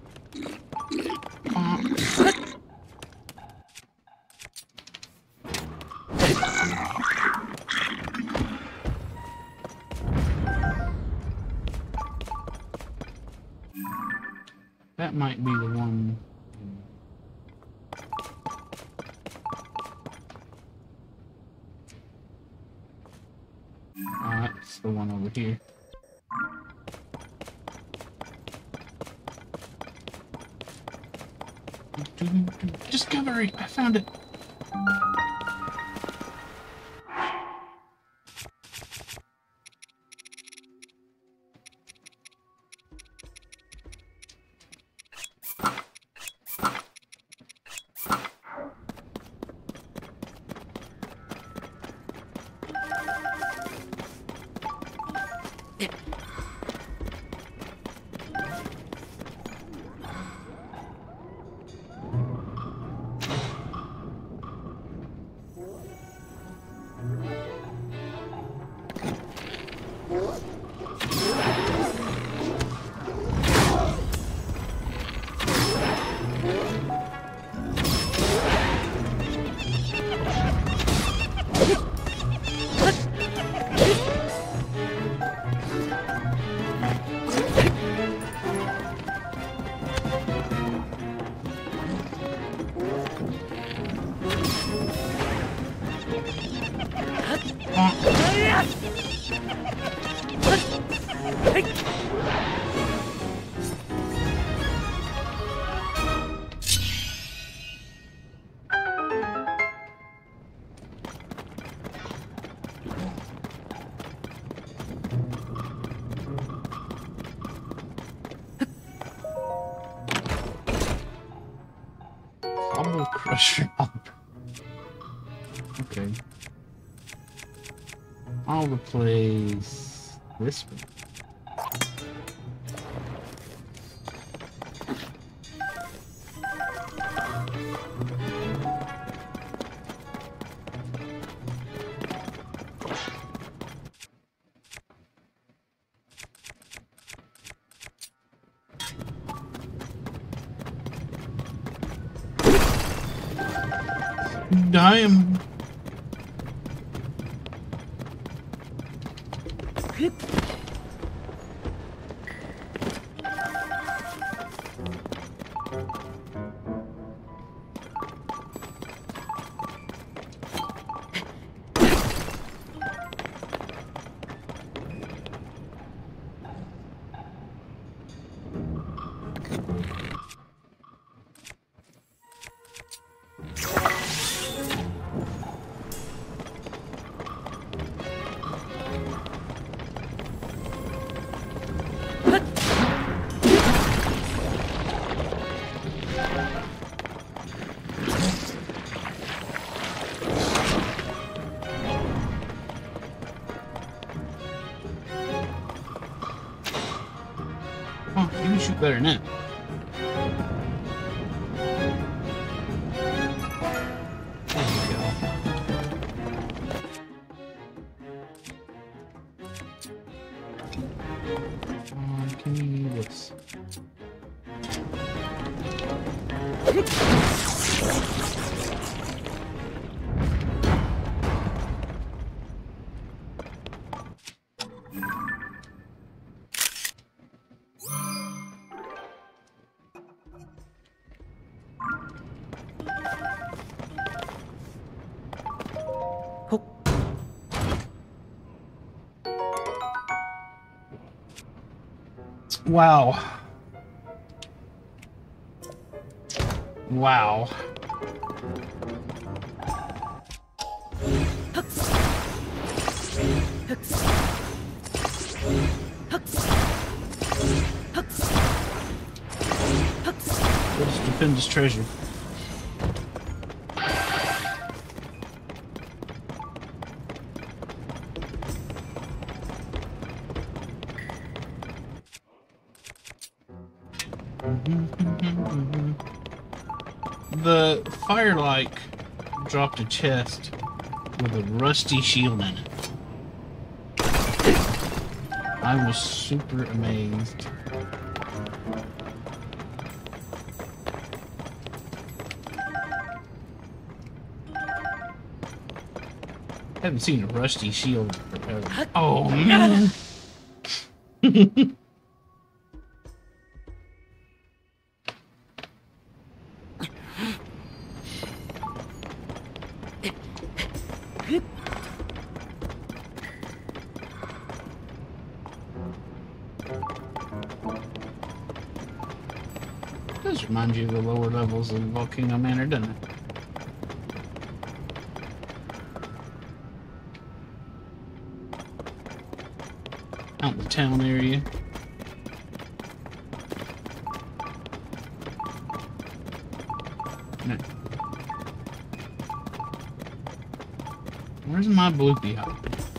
That might be the one. Uh, that's the one over here. Discovery! I found it! Bubble Crusher. Okay. I'll replace this one. Diamond. better now. There you go. Um, can you do this? Wow. Wow. What is stupendous treasure? The Firelight dropped a chest with a rusty shield in it. I was super amazed. Haven't seen a rusty shield forever. Oh man! Does remind you of the lower levels of Volcano Manor, doesn't it? Out in the town area. No. Where's my Bloopy hop?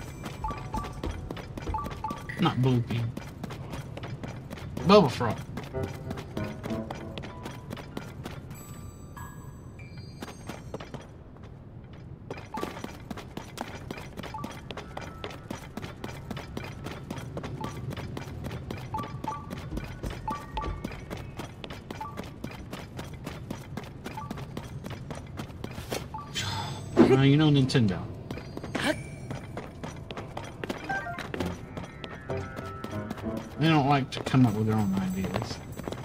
Not Bloopy. Bubba Frog. Uh, you know Nintendo. They don't like to come up with their own ideas.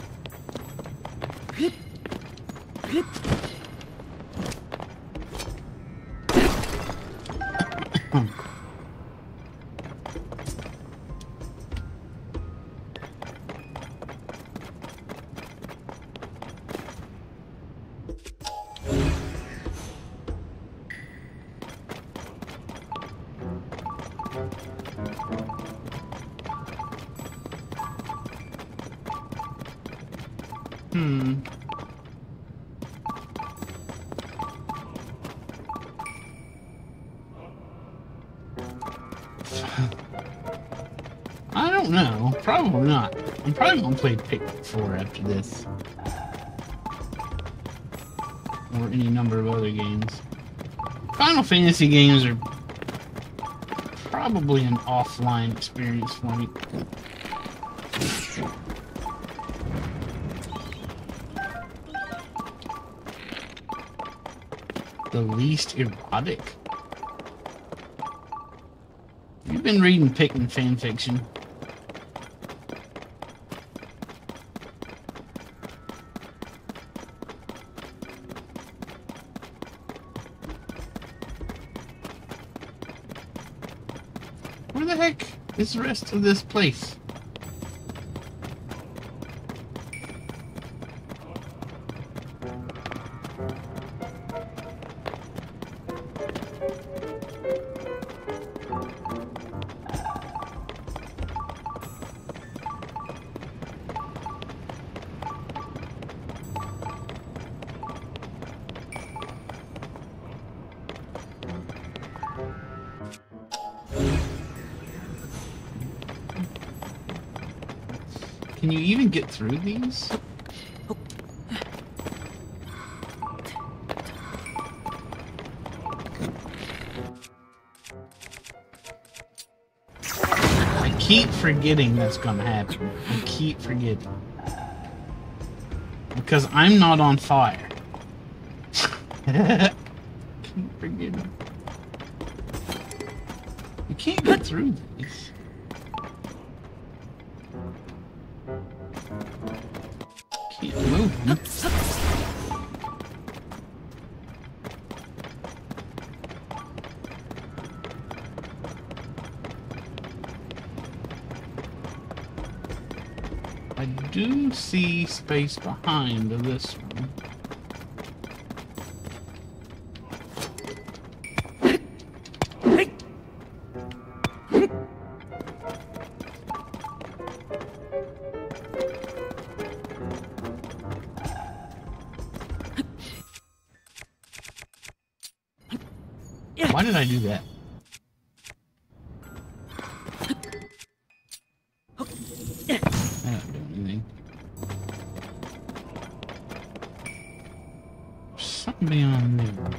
Hmm. I don't know. Probably not. I'm probably gonna play Pikmin four after this. Or any number of other games. Final Fantasy games are probably an offline experience for me. The least erotic? You've been reading Pikmin fanfiction. Where the heck is the rest of this place? Can Can you even get through these? I keep forgetting that's gonna happen. I keep forgetting. Because I'm not on fire. Keep forgetting. You can't get through these. Keep moving. I do see space behind this one. Why did I do that? I don't do anything. There's something beyond there.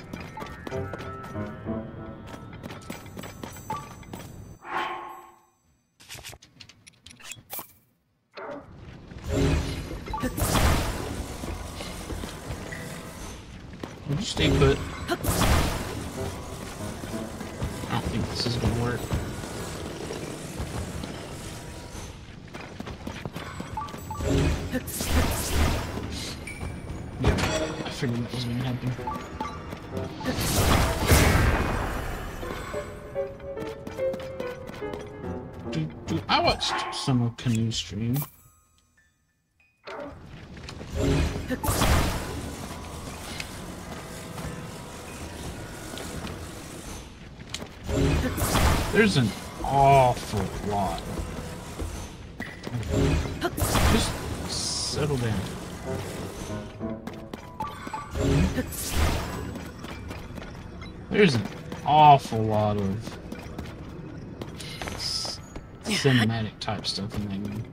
Would you stay put? I don't think this is gonna work. Yeah, I figured that was gonna happen. Do, do, I watched some of Canoe stream. There's an awful lot. Just settle down. There's an awful lot of cinematic type stuff in that game.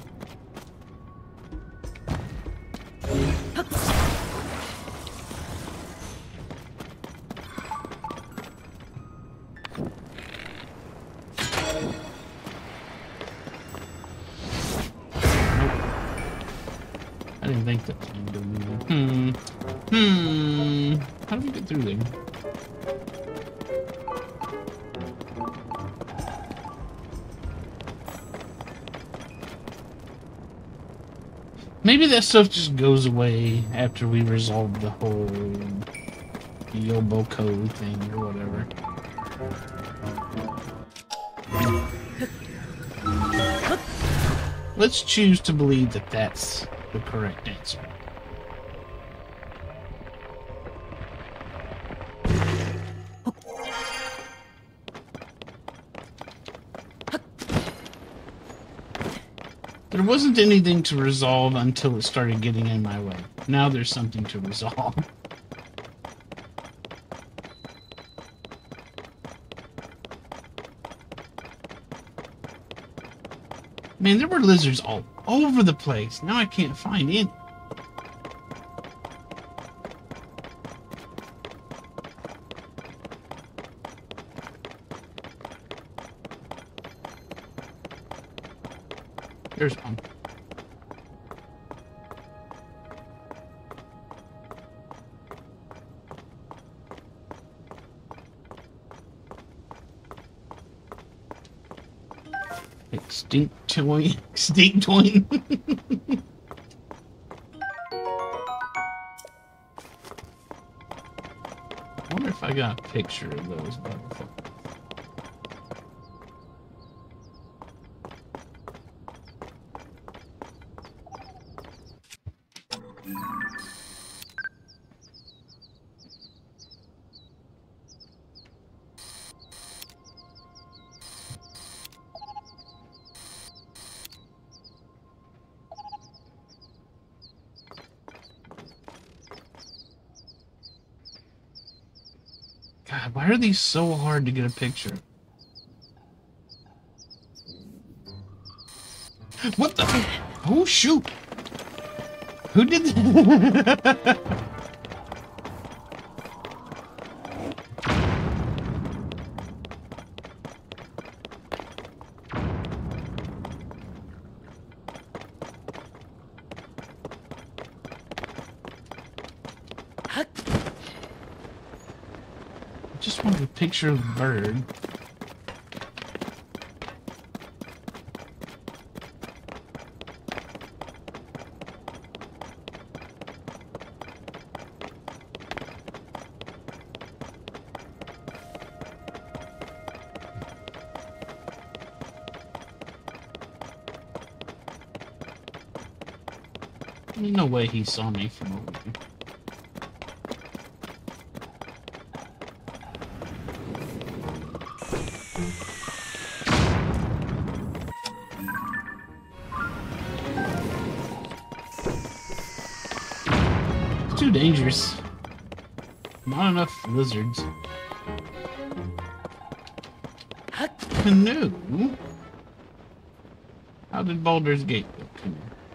I didn't think that was going to do anything. Hmm. Hmm. How do we get through there? Maybe that stuff just goes away after we resolve the whole Yoboko thing or whatever. Let's choose to believe that that's the correct answer. There wasn't anything to resolve until it started getting in my way. Now there's something to resolve. Man, there were lizards all over the place. Now I can't find any. There's one. Extinct toy. Extinct toy. I wonder if I got a picture of those butterflies. God, why are these so hard to get a picture? What the? Oh, shoot. Who did that? I just wanted a picture of the bird. There's no way he saw me from over here. It's too dangerous. Not enough lizards. Canoe? How did Baldur's Gate go canoe?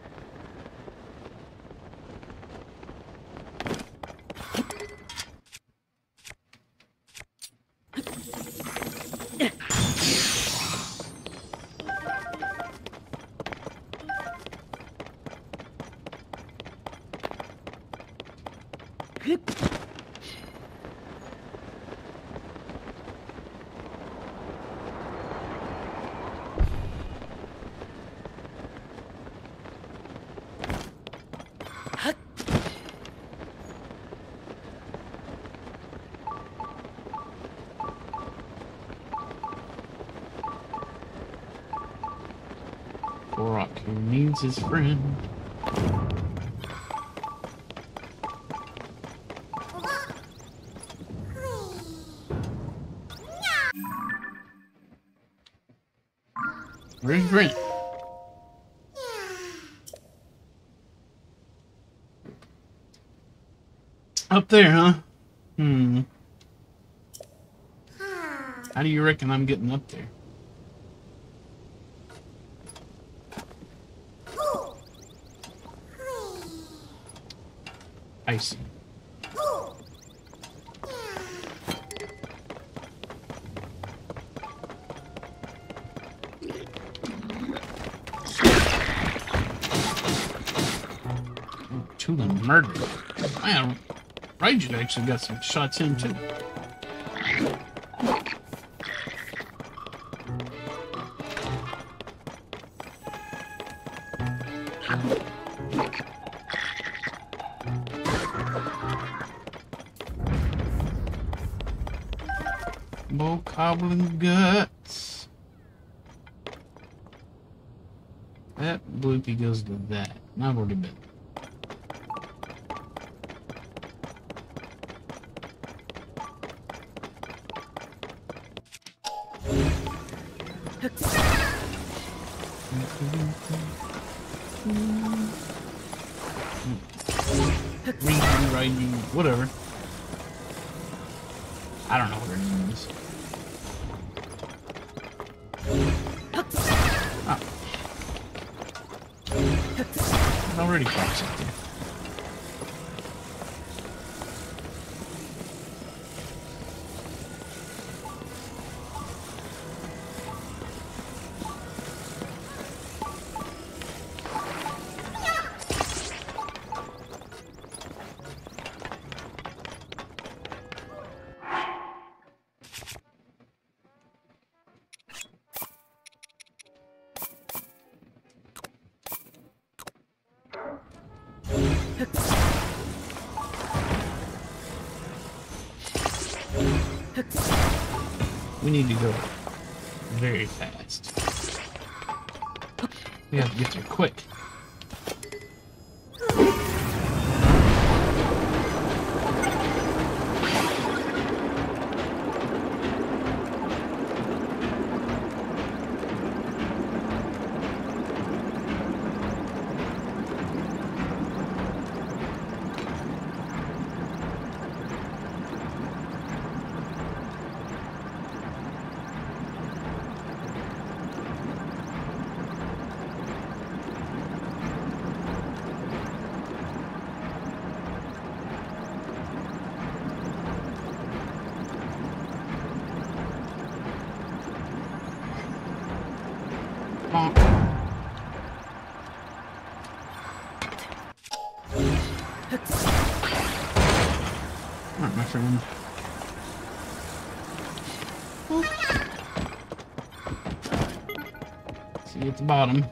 Rock who needs his friend. Where's Brent? Up there, huh? Hmm. How do you reckon I'm getting up there? I see. Tulin murdered. Man, Raiju actually got some shots in too. Bokoblin guts. That bloopy goes to that. I've already been. Reading, writing, whatever. I don't know what her name is. Oh. It already pops up there. We need to go very fast. We have to get there quick. Alright, my friend. Oop. See you at the bottom.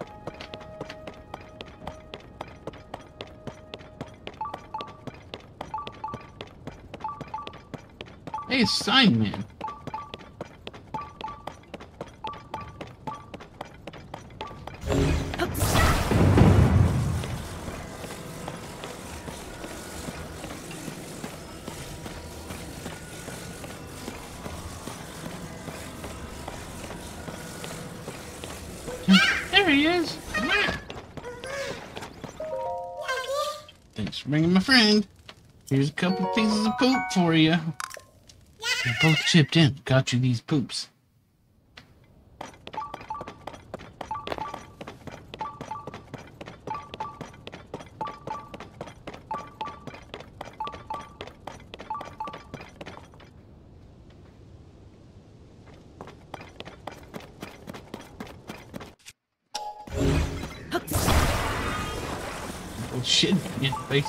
Hey, it's Sign Man. There he is. Thanks for bringing my friend. Here's a couple pieces of poop for you. They're both chipped in. Got you these poops. Oh shit, yeah, face.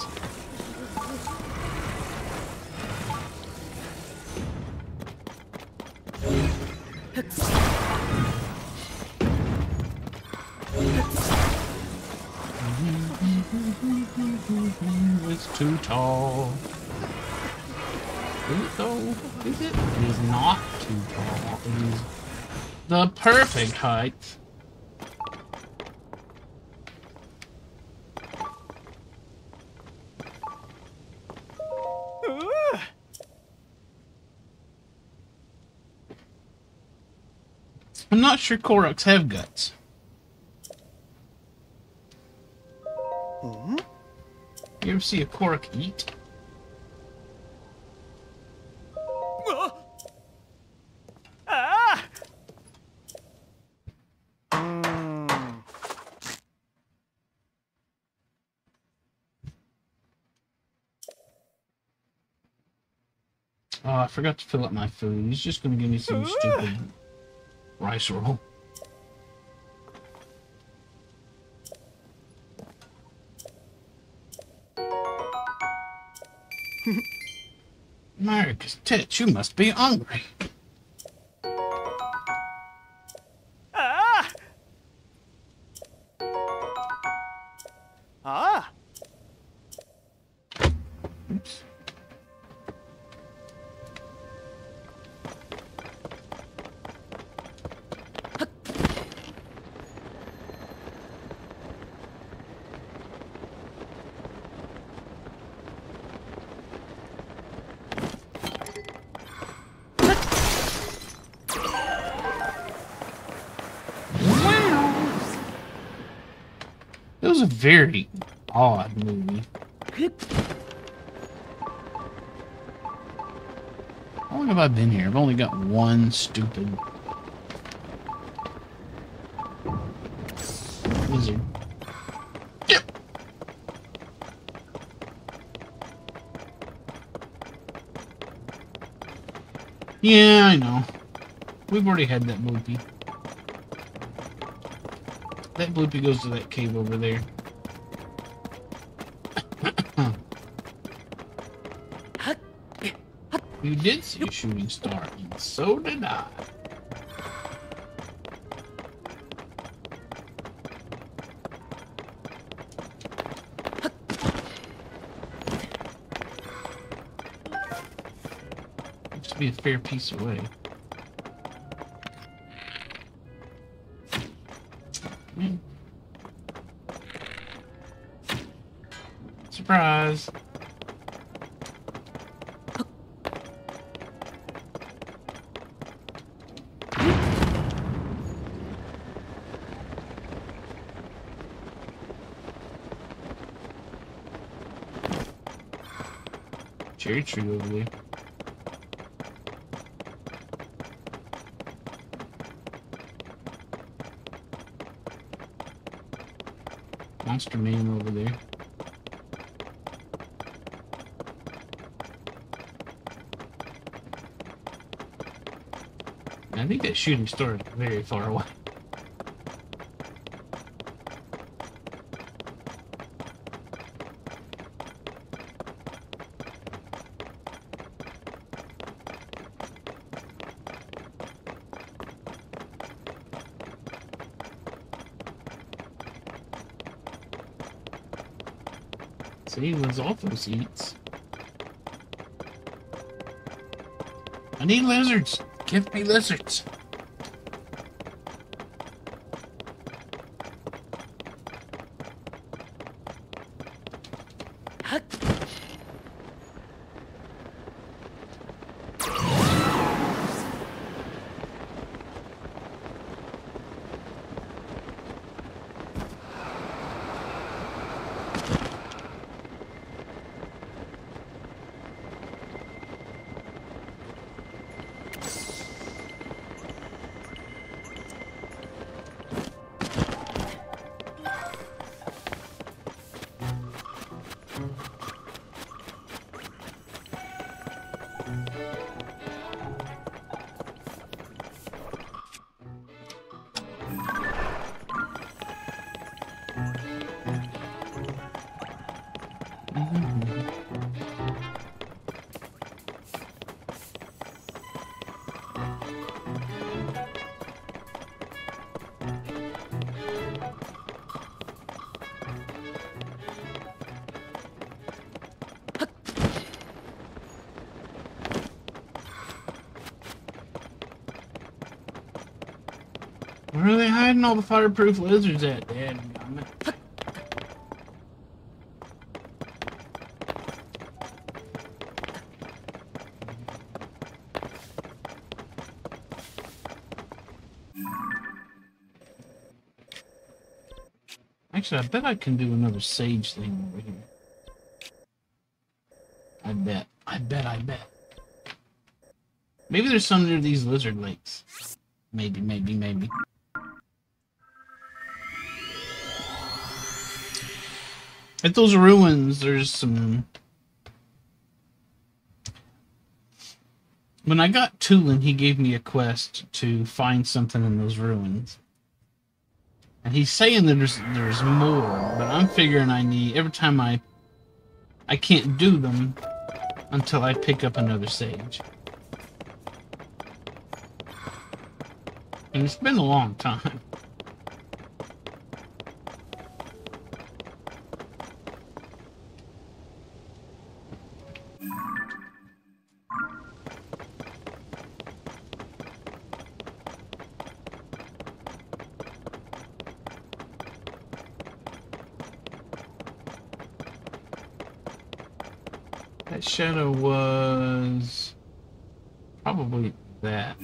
It's too tall. Is it though? Is it? It is not too tall. It is the perfect height. I'm not sure Koroks have guts. Hmm? You ever see a Korok eat? Ah! Mm. Oh, I forgot to fill up my food. He's just gonna give me some stupid rice roll. America's tits, you must be hungry. Ah! Ah! Oops. It was a very odd movie. How long have I been here? I've only got one stupid lizard. Yep. Yeah, I know. We've already had that movie. That Bloopy goes to that cave over there. You did see a shooting star, and so did I. Looks to be a fair piece away. Mm. Surprise! Cherry tree over there. Monster Man over there. I think that shooting star is very far away. See, those ortho seats. I need lizards. Give me lizards. Where are they hiding all the fireproof lizards at, Dad? Actually, I bet I can do another sage thing over here. I bet. I bet, I bet. Maybe there's some near these lizard lakes. Maybe, maybe, maybe. At those ruins, there's some... When I got Tulin, he gave me a quest to find something in those ruins. And he's saying that there's, there's more, but I'm figuring I need... Every time I... I can't do them until I pick up another sage. And it's been a long time. That shadow was probably that.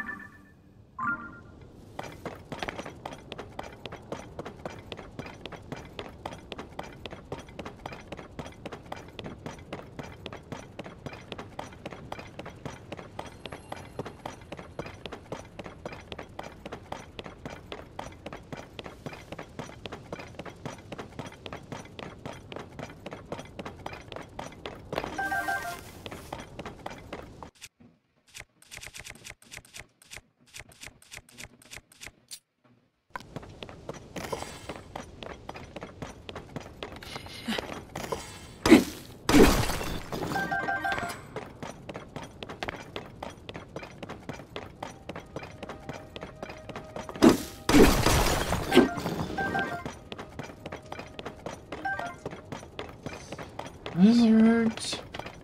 Lizards.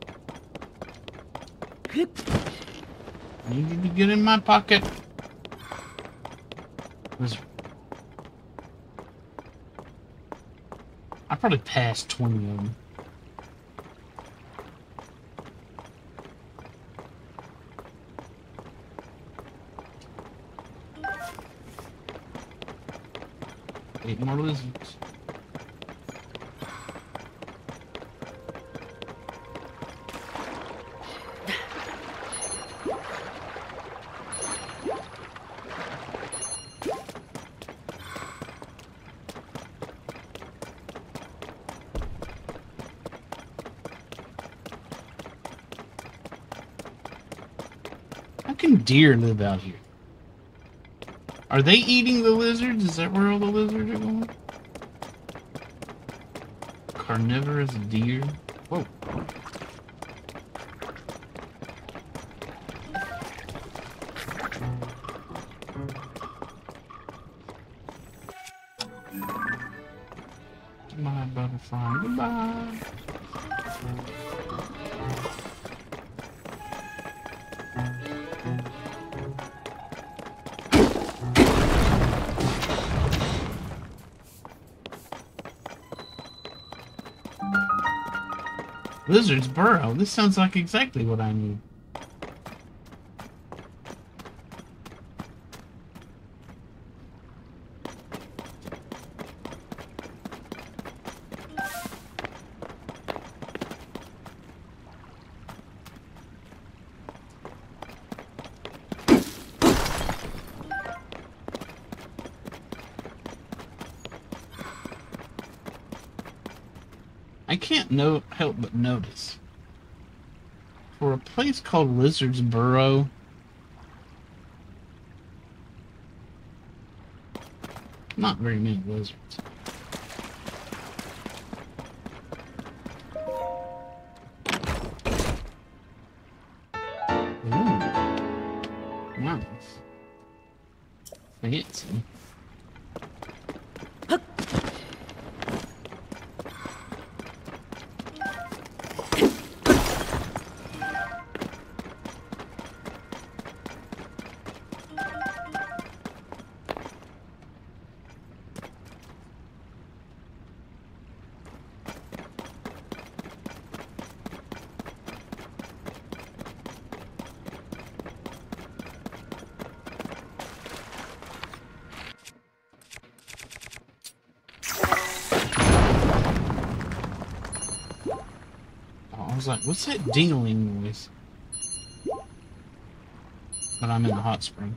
Need you to get in my pocket. Lizard. I probably passed twenty of them. Eight more lizards. How can deer live out here? Are they eating the lizards? Is that where all the lizards are going? Carnivorous deer? Whoa. My butterfly. butterfly, goodbye. Lizard's burrow. This sounds like exactly what I need. I can't no help but notice, for a place called Lizard's Burrow, not very many lizards. Ooh, nice. Fancy. I was like, what's that dingling noise? But I'm in the hot spring.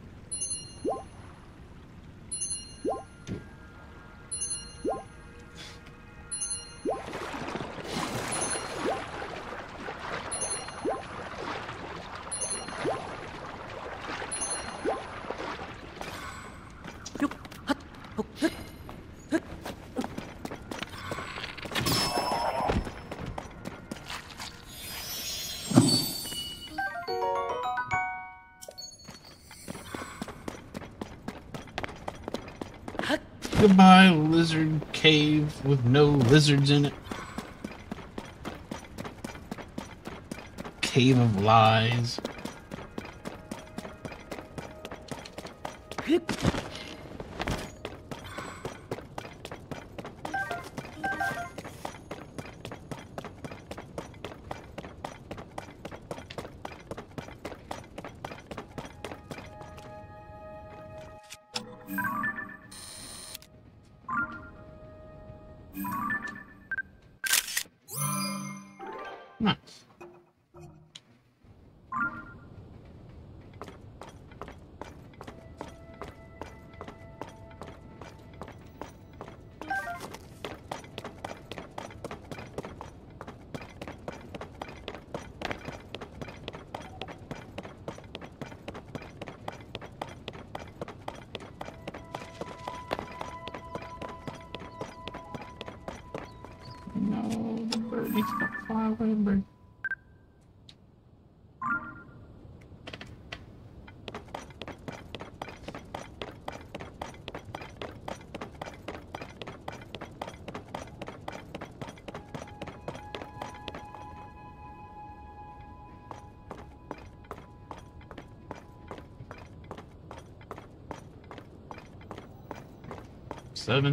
Goodbye, lizard cave with no lizards in it. Cave of lies. Nice. No, the bird needs to fly away, bird. Seven.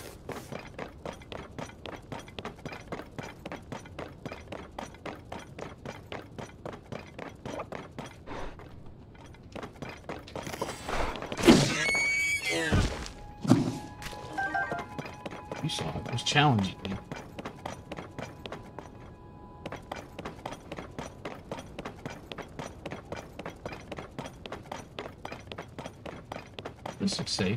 You saw it was challenging me. This looks safe.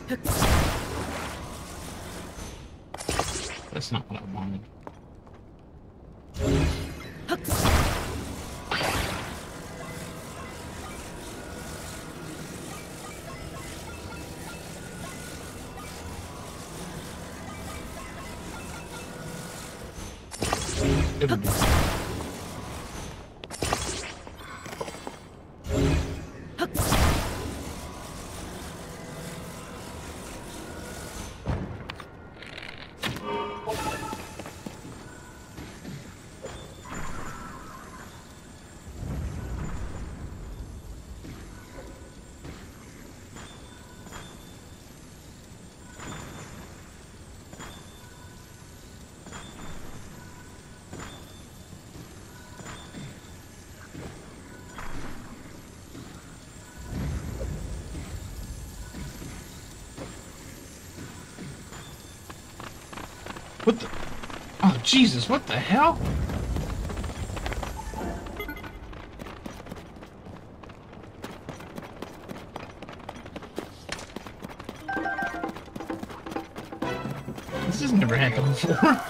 That's not what I wanted. What the? Oh, Jesus, what the hell? This has never happened before.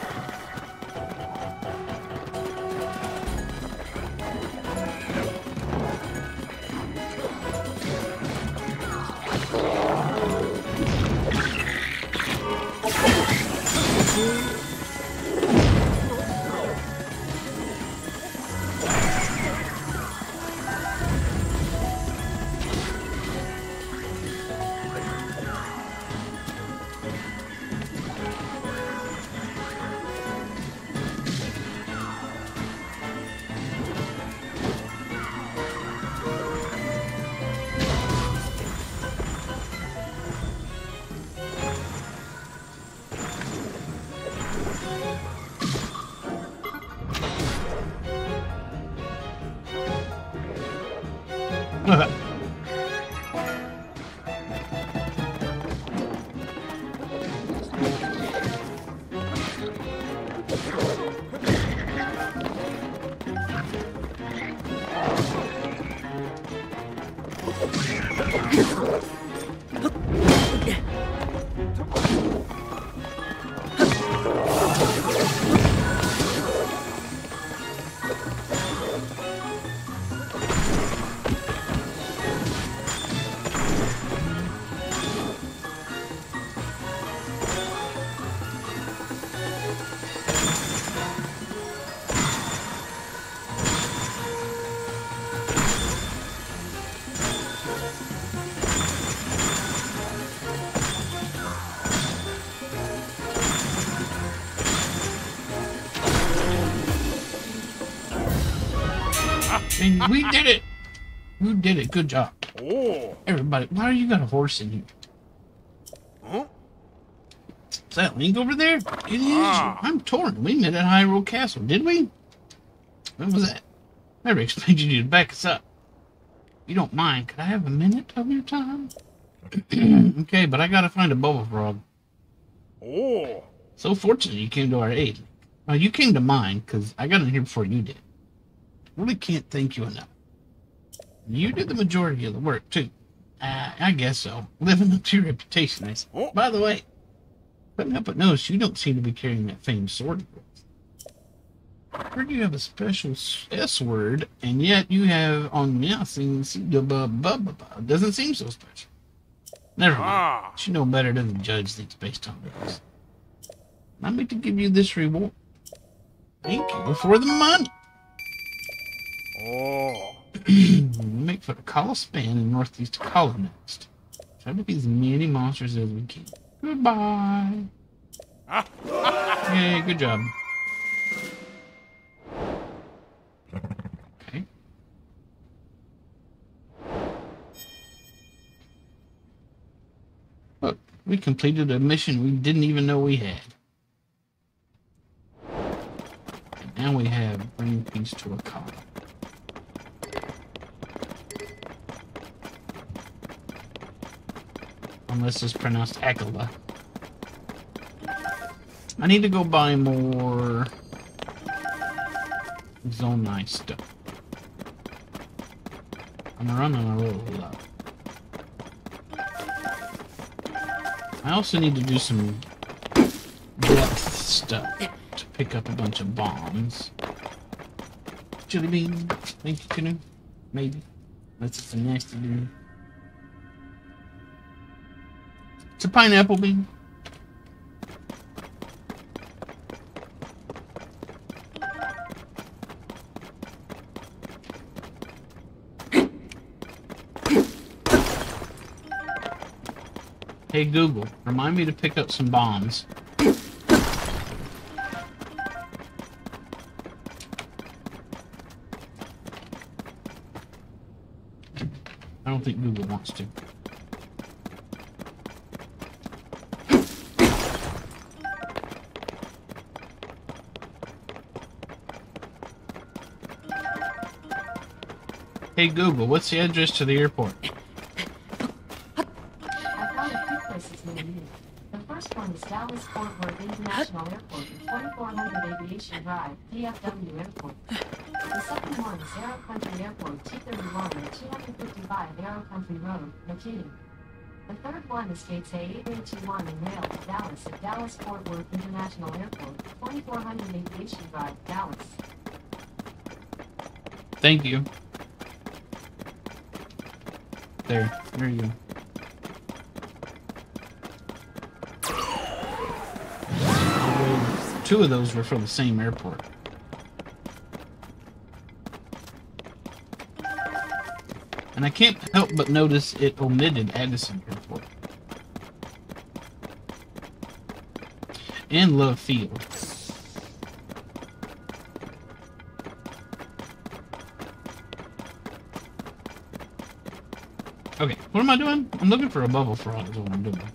And we did it! You did it. Good job. Oh. Everybody, why you got a horse in here? Huh? Is that Link over there? It is. Ah. I'm torn. We met at Hyrule Castle, did we? When was that? Never expected you to back us up. If you don't mind, could I have a minute of your time? Okay, but I gotta find a Bubble Frog. Oh. So fortunate you came to our aid. Well, you came to mine, because I got in here before you did. Really can't thank you enough. You did the majority of the work, too. Uh, I guess so. Living up to your reputation, I see. Oh. By the way, couldn't help but notice you don't seem to be carrying that famed sword. I heard you have a special S word, and yet you have on Meowsing doesn't seem so special. Never mind. Ah. You know better than judge things based on this. Allow me to give you this reward. Thank you for the money. Oh. Make for the Kala Span in Northeast Kala next. Try to beat as many monsters as we can. Goodbye. Yay, good job. Okay. Look, we completed a mission we didn't even know we had. And now we have bring peace to a Kala. Unless it's pronounced Akala. I need to go buy more Zonai stuff. I'm running a little low. I also need to do some depth stuff to pick up a bunch of bombs. Chili bean. Thank you, Canoe. Maybe. That's a nasty bean. It's a pineapple bean. Hey Google, remind me to pick up some bombs. I don't think Google wants to. Hey Google, what's the address to the airport? Dallas Fort Worth International Airport and twenty-four hundred Aviation Drive, D F W Airport. The second one is Aero Country Airport, T thirty-one and two fifty-five Aero Country Road, McKinney. The third one is gates A eight eight two one and rail to Dallas at Dallas Fort Worth International Airport, twenty-four hundred Aviation Drive, Dallas. Thank you. There, there you go. Two of those were from the same airport. And I can't help but notice it omitted Addison Airport. And Love Field. Okay, what am I doing? I'm looking for a bubble frog is what I'm doing.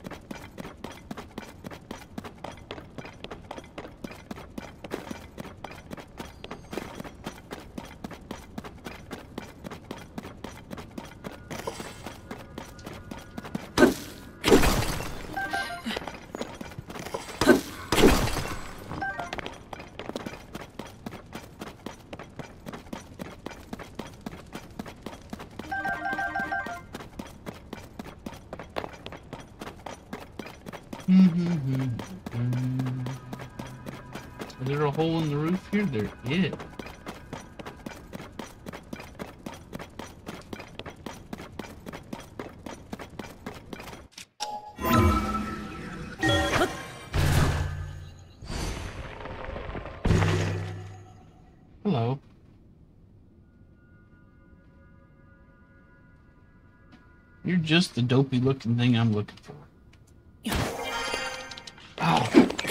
Is there a hole in the roof here? There is. Hello. You're just the dopey looking thing I'm looking for. Oh.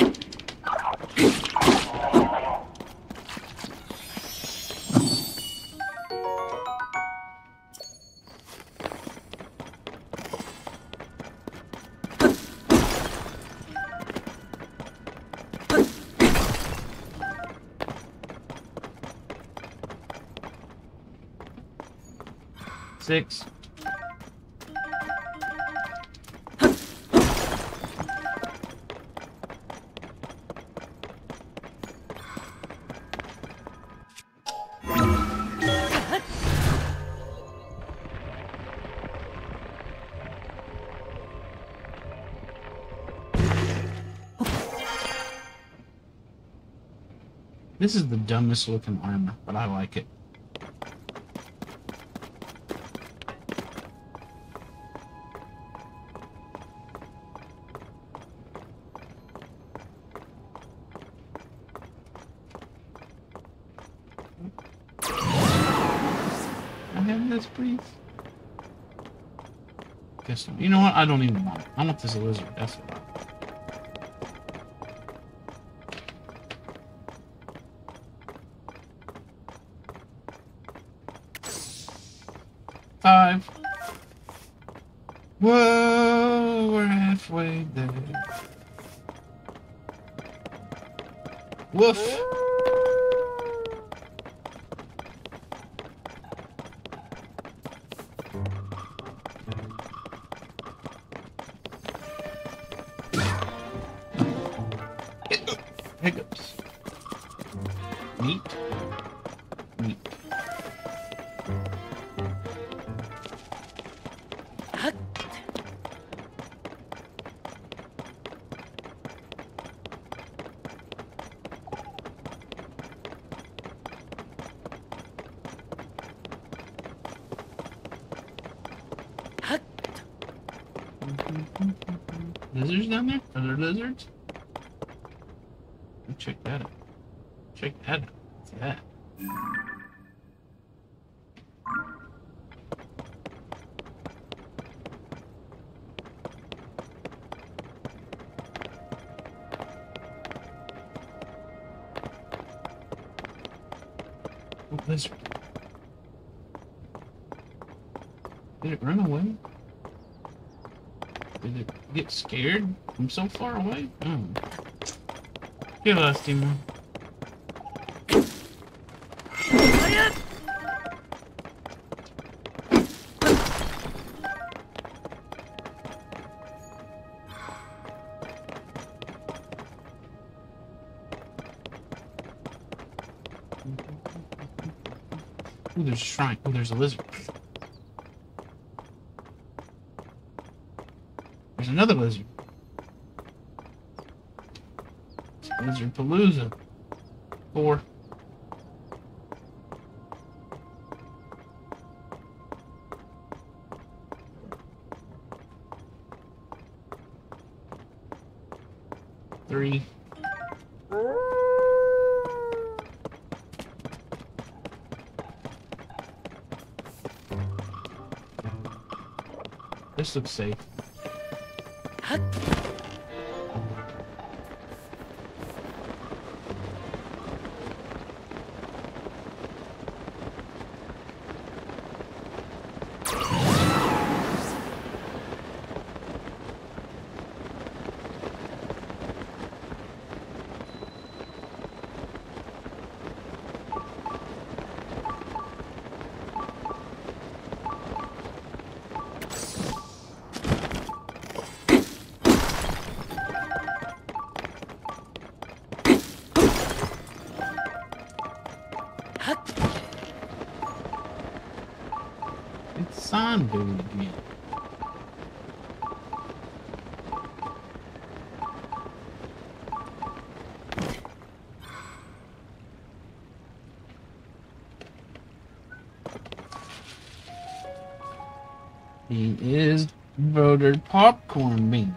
Six. This is the dumbest looking armor, but I like it. I have this, please. Guess you know what? I don't even want it. I want this lizard. That's what I want. Five. Whoa, we're halfway there. Woof. Hiccups. Meat. Meat. Lizards down there? Are there lizards? Let's check that out. Check that out. What's that? Oh, lizard. Did it run away? Did it get scared from so far away? Oh. Get lost, Timo. Ooh, there's a shrine. Ooh, there's a lizard. There's another lizard. It's Lizard Palooza. Four. Three. This looks safe. It's Sandu again. He is voted Popcorn Bean.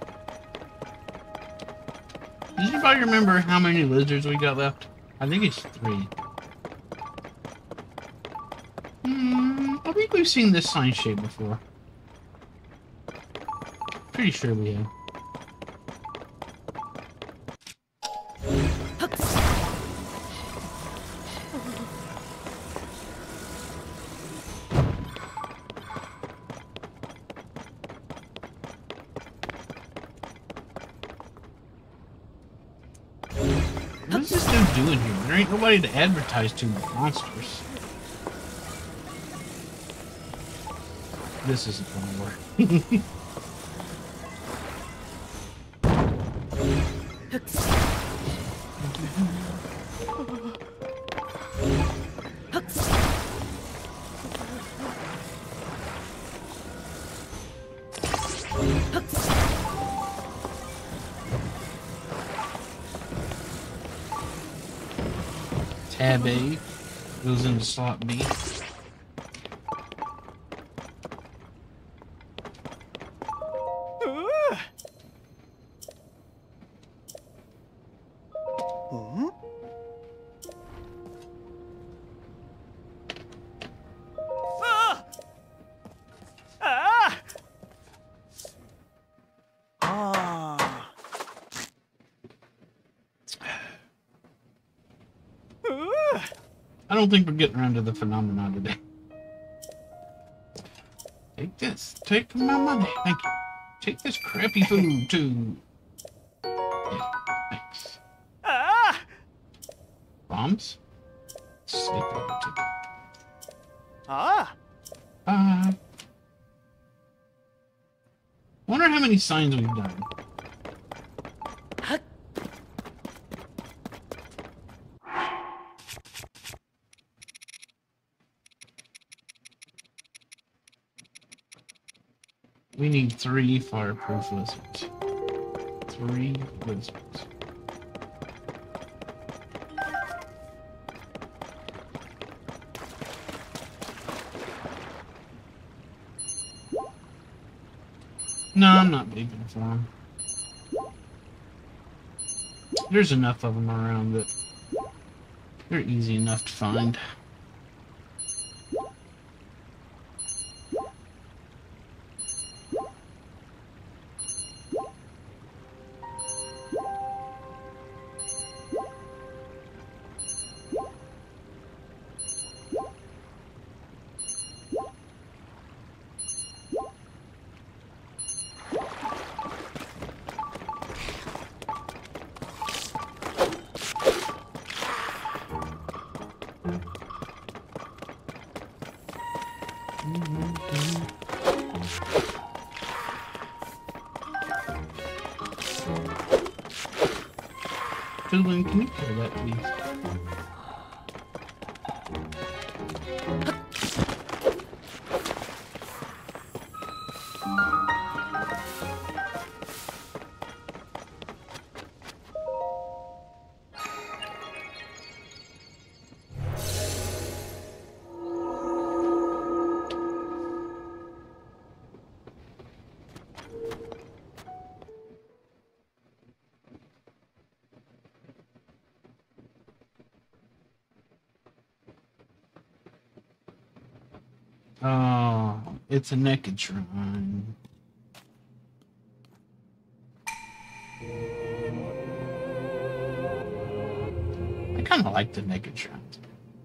Does anybody remember how many lizards we got left? I think it's three. Hmm, I think we've seen this sign shape before. Pretty sure we have. What's this dude doing here? There ain't nobody to advertise to but monsters. This isn't gonna work. Tab A goes into slot B. I don't think we're getting around to the phenomenon today. Take this. Take my money. Thank you. Take this crappy food too. Yeah, thanks. Bombs? Skip over to them. Ah. Bye. Wonder how many signs we've done. We need three fireproof lizards. Three lizards. No, I'm not leaving for them. There's enough of them around that they're easy enough to find. Fiddling, can you kill that, please? Oh, it's a naked shrine. I kind of like the naked shrines.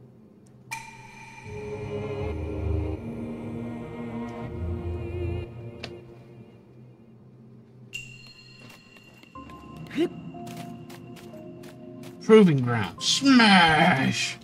Proving ground. Smash!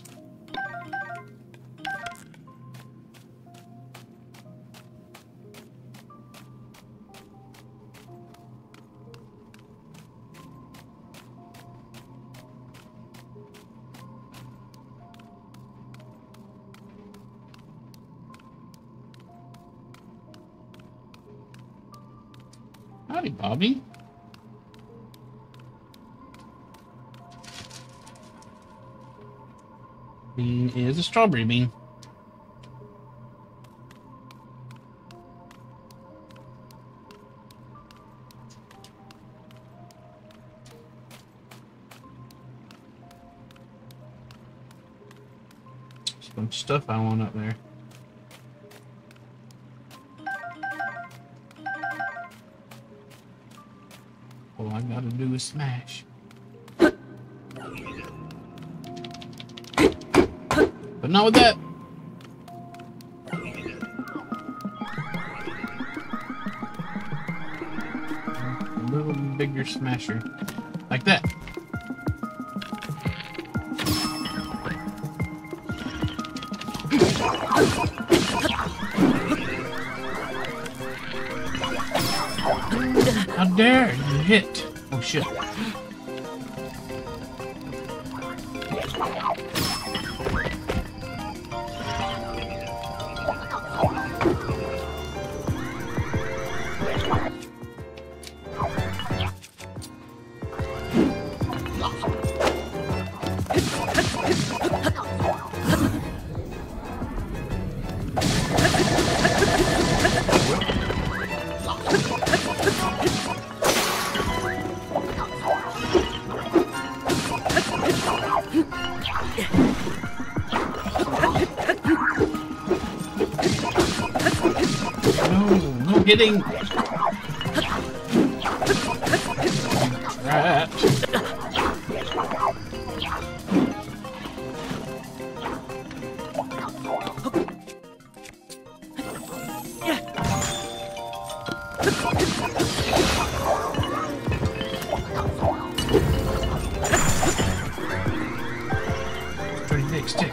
Howdy, Bobby. Bean is a strawberry bean. There's a bunch of stuff I want up there. All I gotta do is smash. But not with that. A little bigger smasher. Like that. How dare you hit? Oh shit. No, no hitting. Right. Pretty big stick.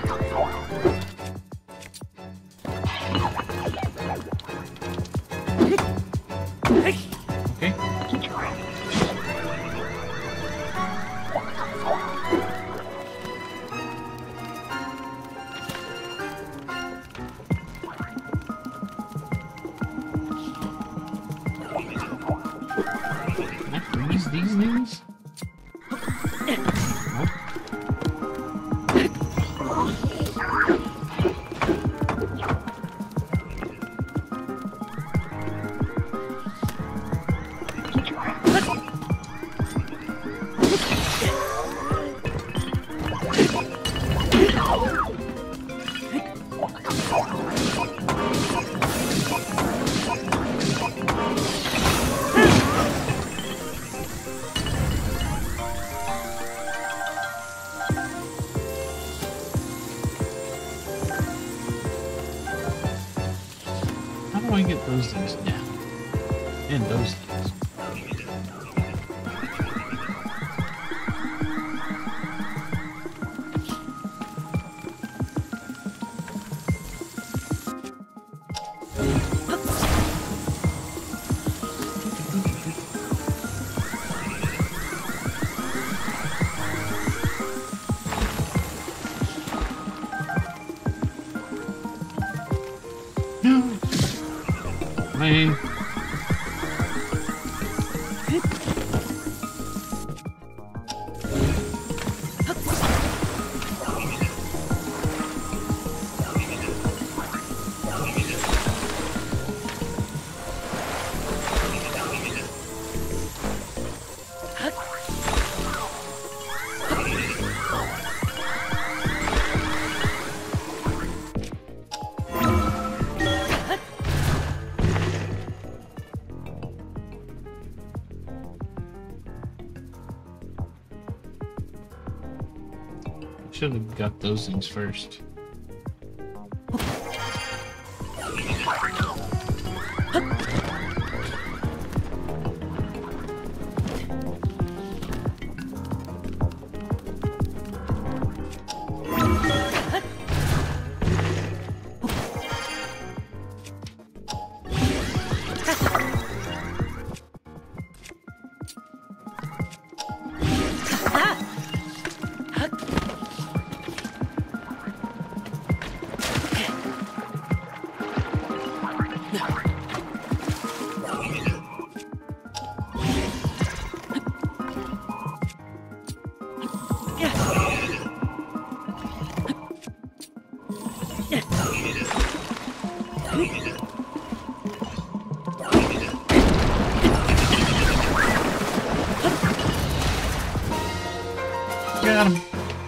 do I get those things down? And those things. Man. Should have got those things first. Got him.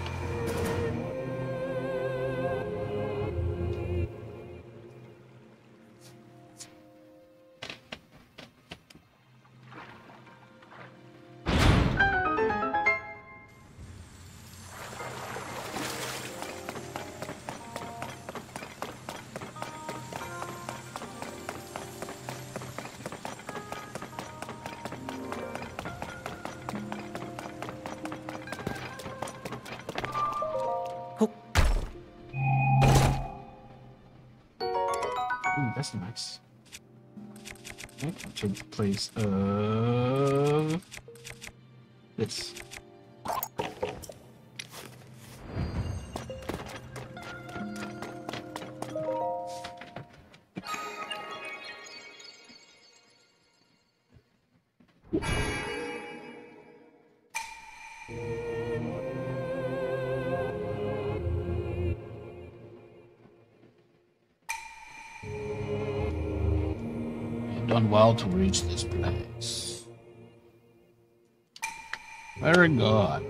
Ooh, that's nice. Okay, to the place of this. Done well to reach this place. Very good.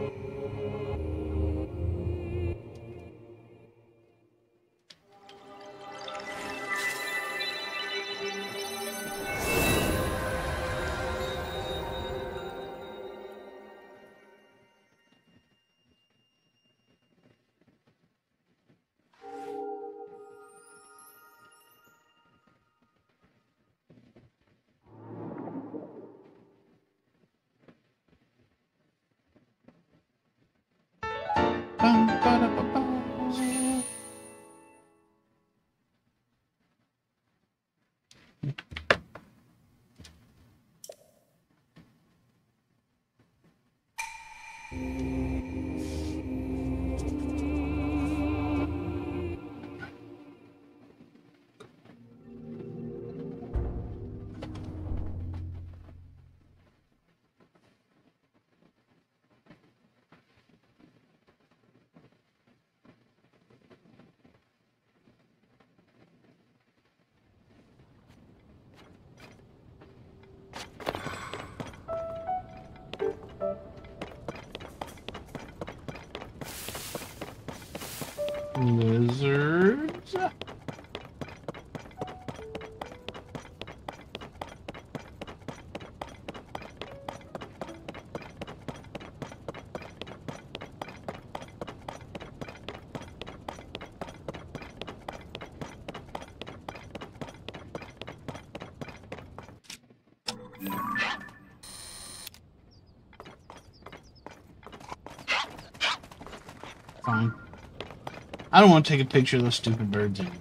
Bum, ba-da-ba-ba. Lizards. Fine. I don't want to take a picture of those stupid birds anymore.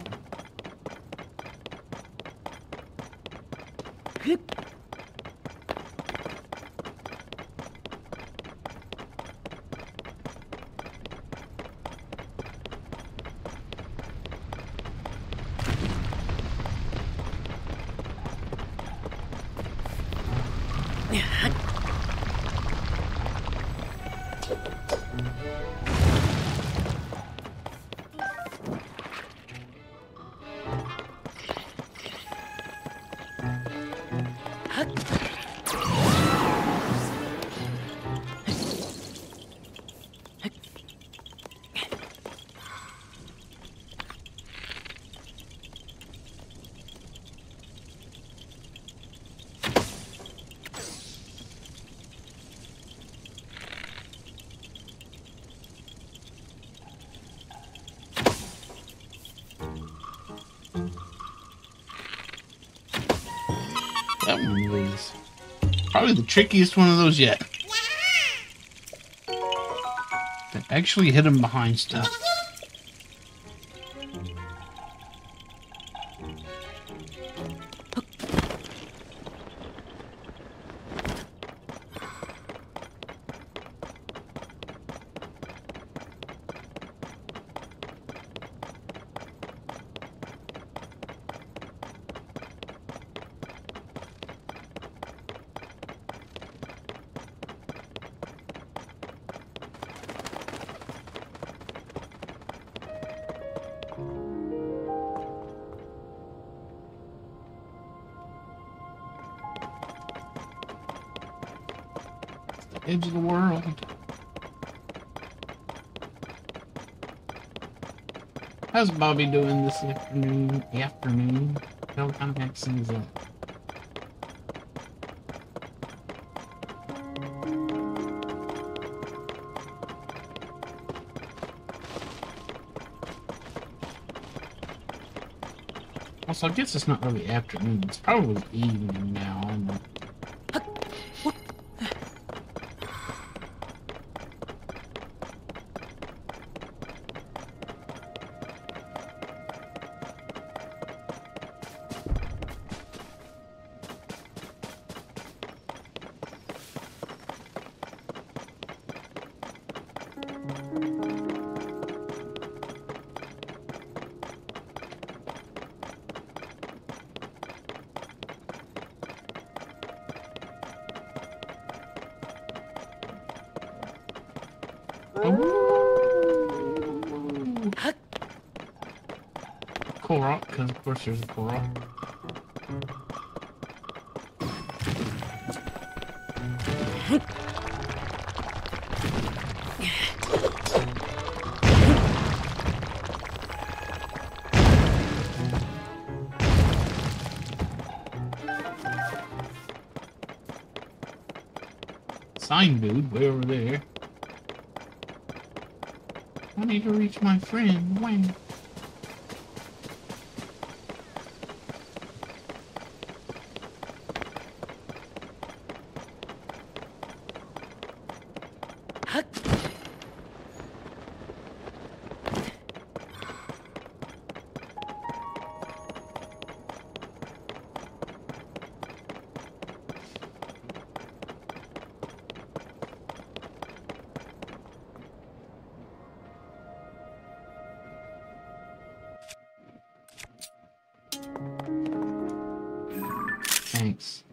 That one was probably the trickiest one of those yet. They actually hit him behind stuff. Edge of the world. How's Bobby doing this afternoon? Afternoon? What kind of accent is that? Also, I guess it's not really afternoon. It's probably evening now. I know. Cool rock, because of course there's a cool rock. Sign dude, way over there. I need to reach my friend, when? Thanks.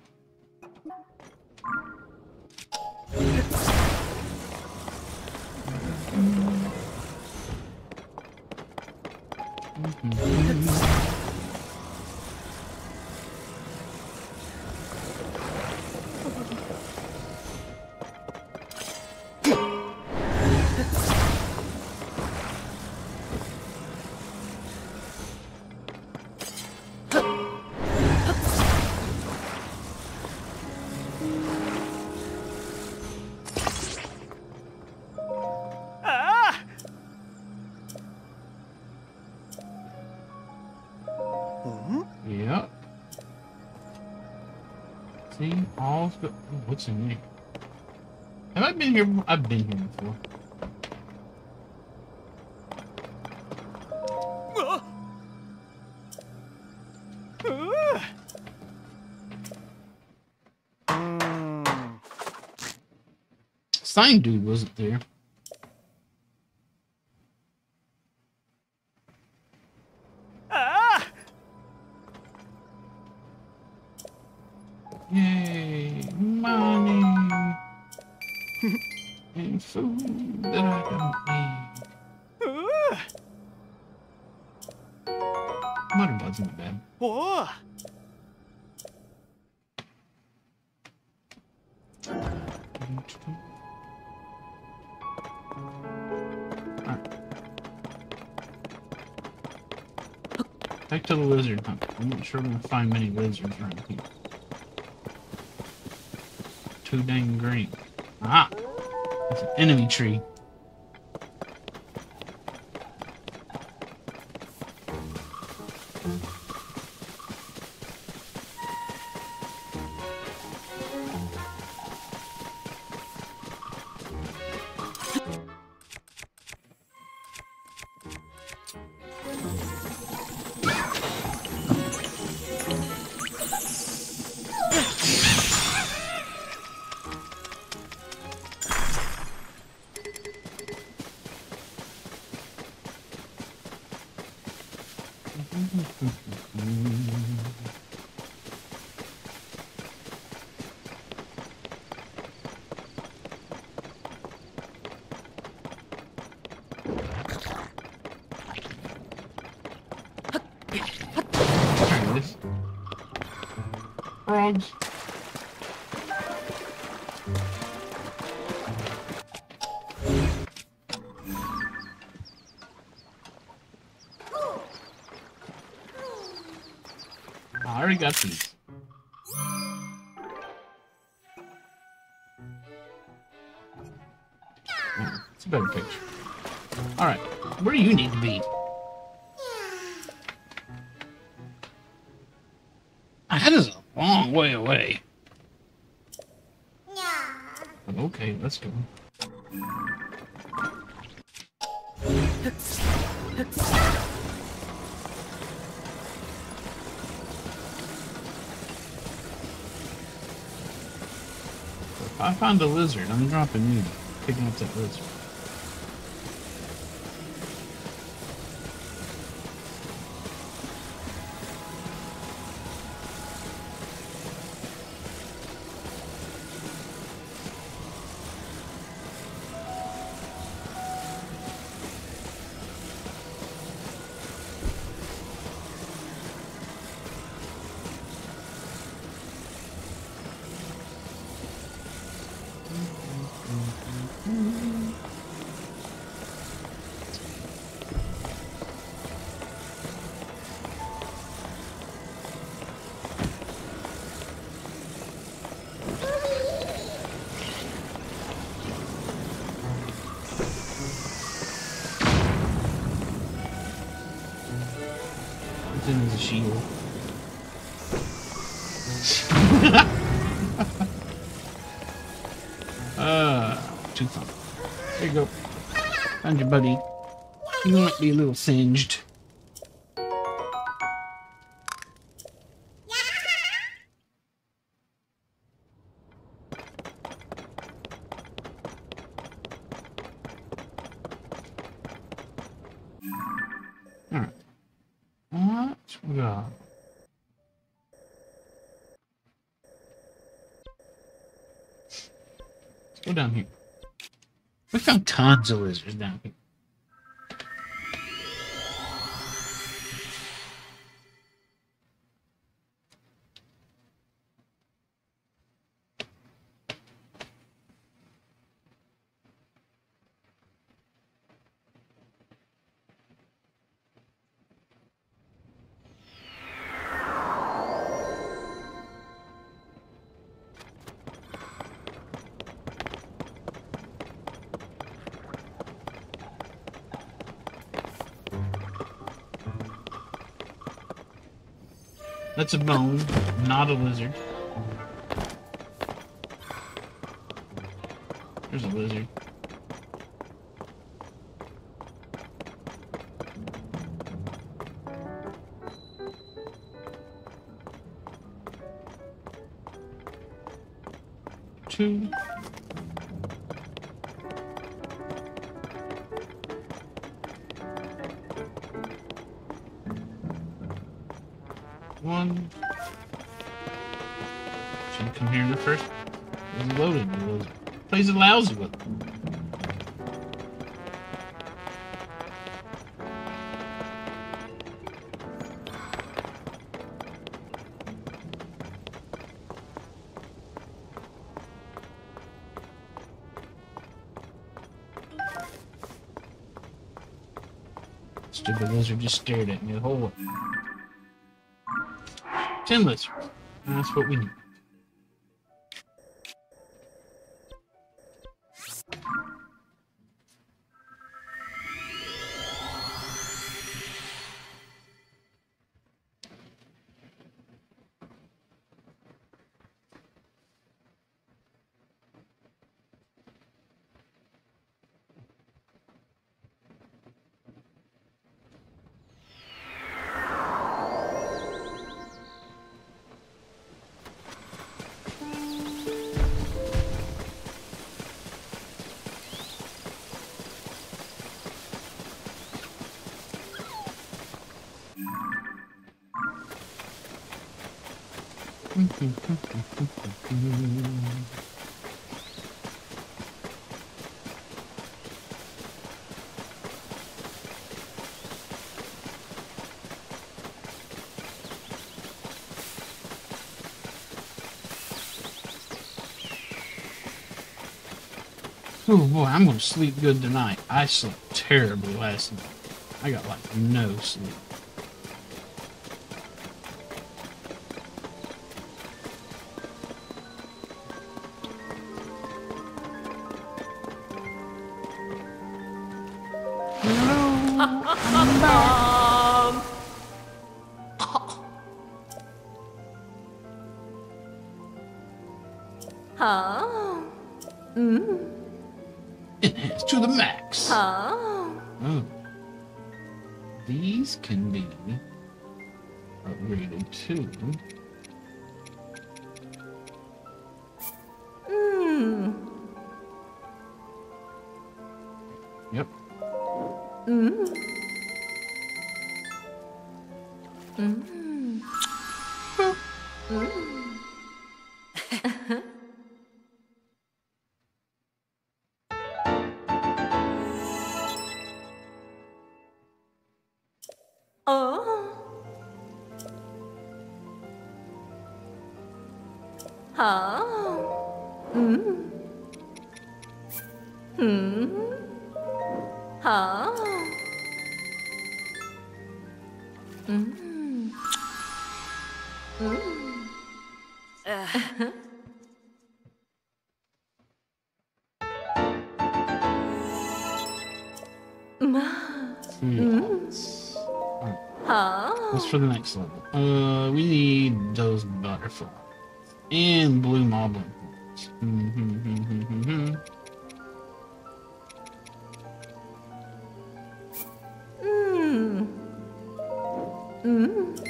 Yep. See, all's good. Ooh, what's in there? Have I been here? I've been here before. sign dude wasn't there. Ah! Yay, money and food that I don't need. Uh, Mutterbud's not bad. oh. Alright. Back to the lizard hunt. I'm not sure we're gonna find many lizards around here. Too dang green. Ah! It's an enemy tree. There it is. Frogs. I already got these. Oh, it's a better picture. Alright, where do you need to be? That is a long way away. But okay, let's go. If I find a lizard, I'm dropping you, picking up that lizard. In as a shield. uh, too fun. There you go. Found your buddy. You might be a little singed. Alright. What we got? Let's go down here. We found tons of lizards down here. That's a bone, not a lizard. There's a lizard. Two. one. Shouldn't come here in the first. It was loaded. It was plays it lousy with it. Stupid lizard just stared at me the whole way. Tin lizard. That's what we need. Oh boy, I'm gonna sleep good tonight. I slept terribly last night. I got like no sleep. Mom. Huh? Mm. Enhance to the max. Huh? Oh. These can be upgraded too. Mm. Yep. Mm. Mm. Mm. Oh. Huh? Mm. Hmm. Huh? Mm. Mm. Uh. Ma. Yes. Alright, Huh? what's for the next level? Uh, we need those butterflies and blue moblin horns. Mm-hmm. Mm. Mm.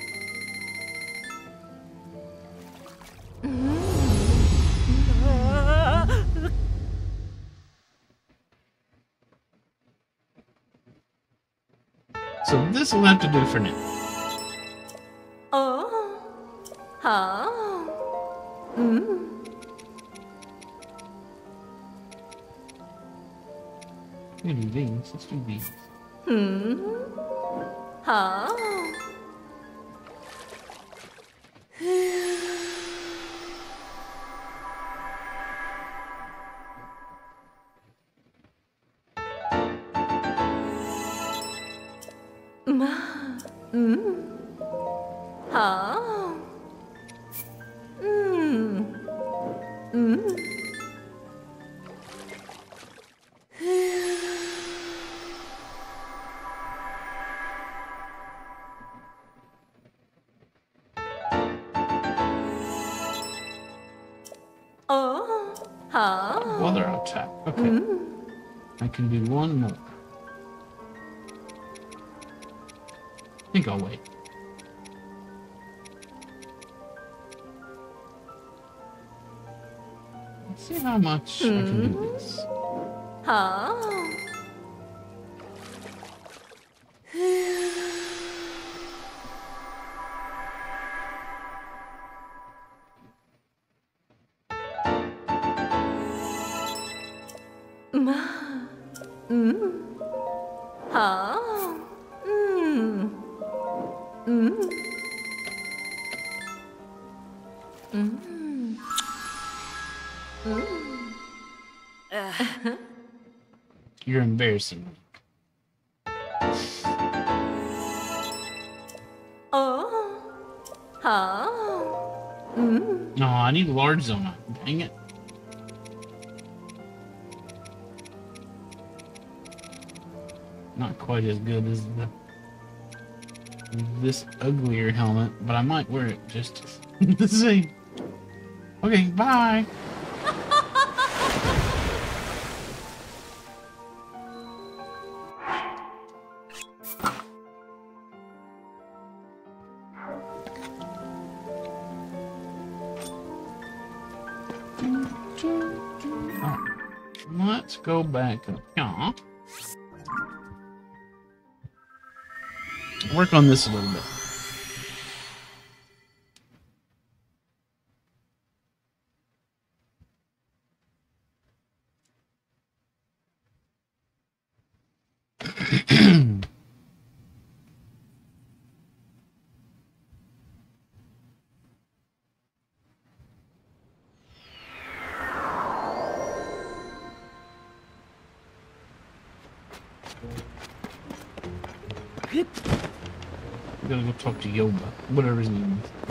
So this will have to do for now. Oh. Huh? Mm. We do these. Let's do these. Hmm. Huh? Ma. Mm. Huh? Mm. Mm. Oh. Huh? Weather attack. Okay. Mm. I can do one more. I think I'll wait. Let's see how much I can do this. Huh? Mm. Huh? Mm. Mm. Mm. Mm. You're embarrassing me. Oh. Huh? Mm. No, I need large zona. Dang it. Not quite as good as the this uglier helmet, but I might wear it just to see. Okay, bye. Alright, let's go back up here. Work on this a little bit. I'm gonna go talk to Yoba, whatever his name is.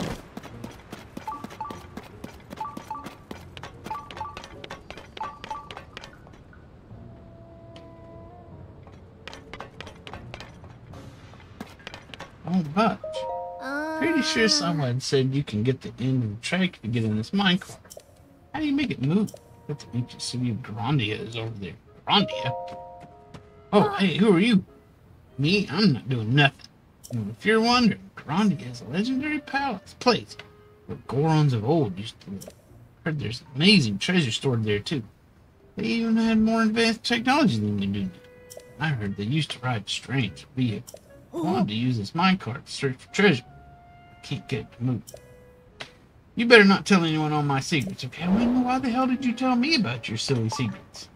Oh, Butch. Pretty sure someone said you can get the end of the track to get in this minecart. How do you make it move? But the ancient city of Grandia is over there. Grandia? Oh, hey, who are you? Me? I'm not doing nothing. And if you're wondering, Grandia is a legendary palace place where Gorons of old used to live. Heard there's amazing treasure stored there too. They even had more advanced technology than they do now. I heard they used to ride strange vehicles. I wanted to use this minecart to search for treasure. I can't get it to move. You better not tell anyone all my secrets, okay? I mean, why the hell did you tell me about your silly secrets?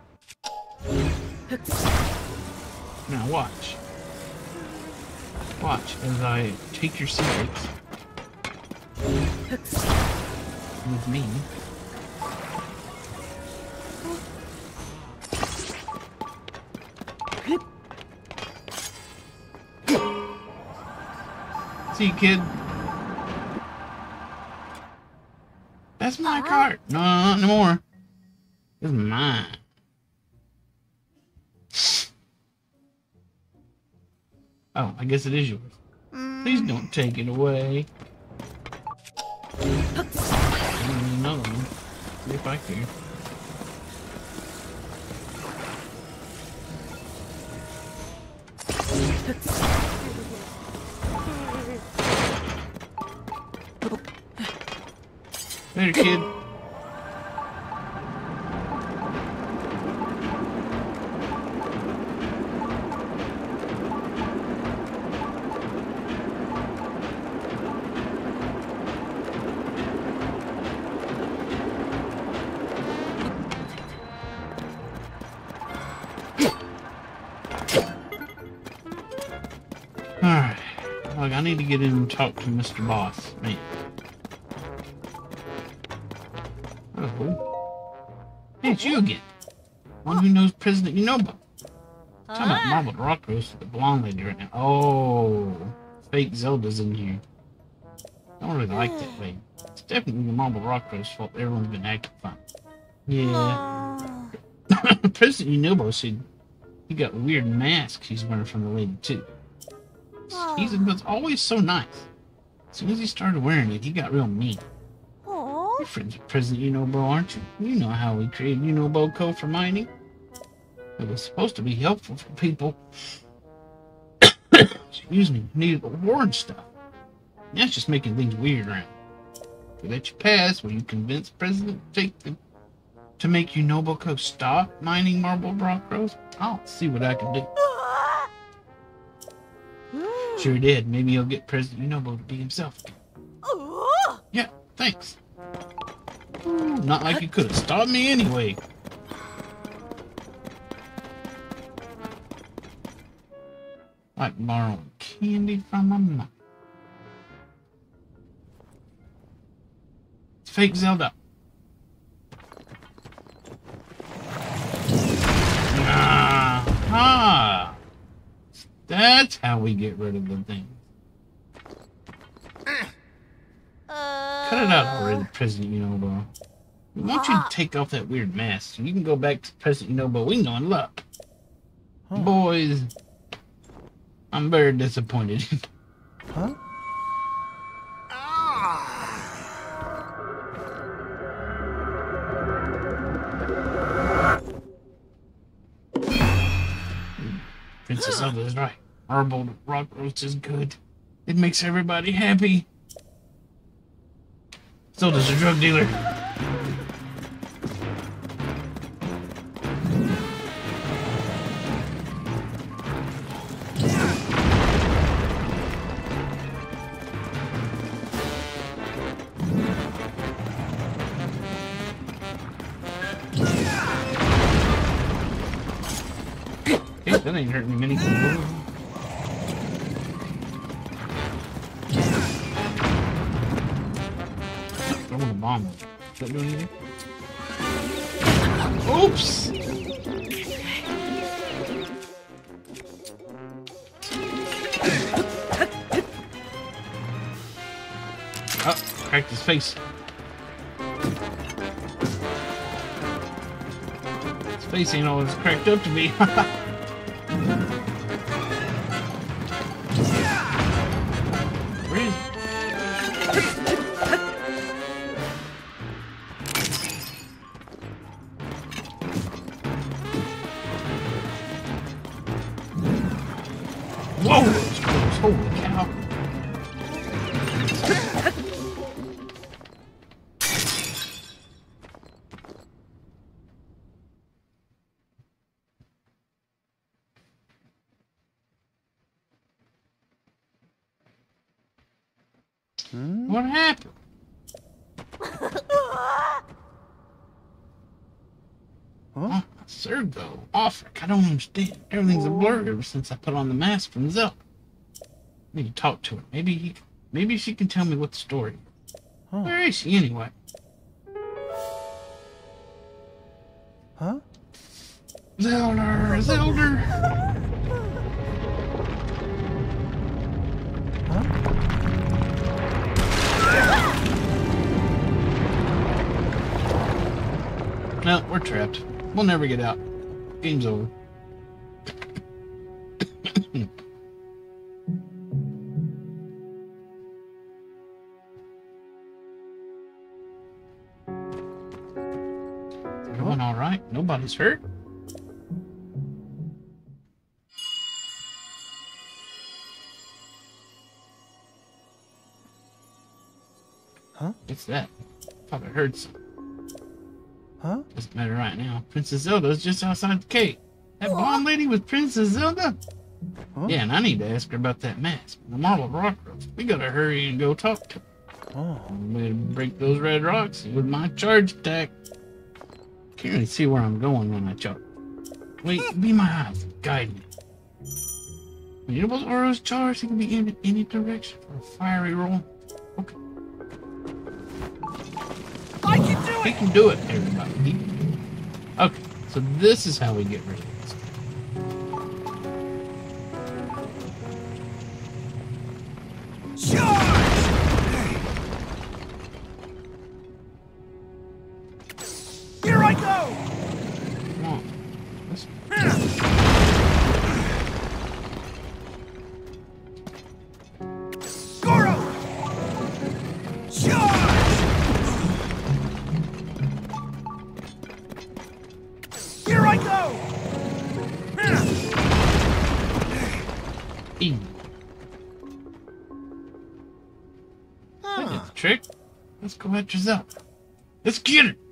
Now watch. Watch as I take your secrets with me. See, kid. That's my cart. No, not anymore. This is mine. Oh, I guess it is yours. Please don't take it away. Another one. See if I care. Later, kid. Alright. Look, I need to get in and talk to Mister Boss. Man. Oh. Hey, it's you again. One who knows President Yunobo. Talking about marbled rock roast with the blonde lady right now. Oh. Fake Zelda's in here. I don't really like that lady. It's definitely the marbled rock roast's fault everyone's been acting fine. Yeah. President Yunobo said he got weird masks he's wearing from the lady too. He was always so nice. As soon as he started wearing it, he got real mean. You're friends with President Yunobo, aren't you? You know how we created Yunobo Code for mining. It was supposed to be helpful for people. Excuse me, who needed the war and stuff. That's just making things weird around. If we let you pass, will you convince President Jacob to make Yunobo Code stop mining marble rock roast? I'll see what I can do. Sure did. Maybe you'll get President Yunobo to be himself again. Yeah, thanks. Ooh, not like you could have stopped me anyway. Like borrowing candy from my mom. It's fake Zelda. Ah, that's how we get rid of the thing. Cut it out already, President Yunobo. I want you to take off that weird mask so you can go back to President Yunobo we know and love. Huh. Boys, I'm very disappointed. Huh? Princess Zelda is right. Marbled rock roast is good. It makes everybody happy. Zelda's a drug dealer. Hey, that ain't hurting me any. Throwing a bomb. Is that doing anything? Oops! Oh, cracked his face. His face ain't always cracked up to be. Where is he? Whoa! That's close. Holy cow. Hmm? What happened? Huh? Sergo, Afric, I don't understand. Everything's a blur ever since I put on the mask from Zelda. I need to talk to her. Maybe he, maybe she can tell me what the story is. Huh. Where is she anyway? Huh? Zelda, Zelda. Huh? No, we're trapped. We'll never get out. Game's over. Everyone all right? Nobody's hurt? Huh? What's that? Thought I heard something. Huh? Doesn't matter right now. Princess Zelda's just outside the cave. That blonde lady was Princess Zelda? Huh? Yeah, and I need to ask her about that mask. The marble rock rose. We gotta hurry and go talk to her. Oh. I'm gonna break those red rocks with my charge attack. Can't really see where I'm going when I charge. Wait, be my eyes. Guide me. When you know those arrows charge, they can be in any direction for a fiery roll. Okay. I can do it! We can do it, everybody. Okay, so this is how we get rid of this. Charge! Here I go! Come on. Let's... Goro! Charge! Here I go! Easy. I did the trick. Let's go after Zelda. Let's get her!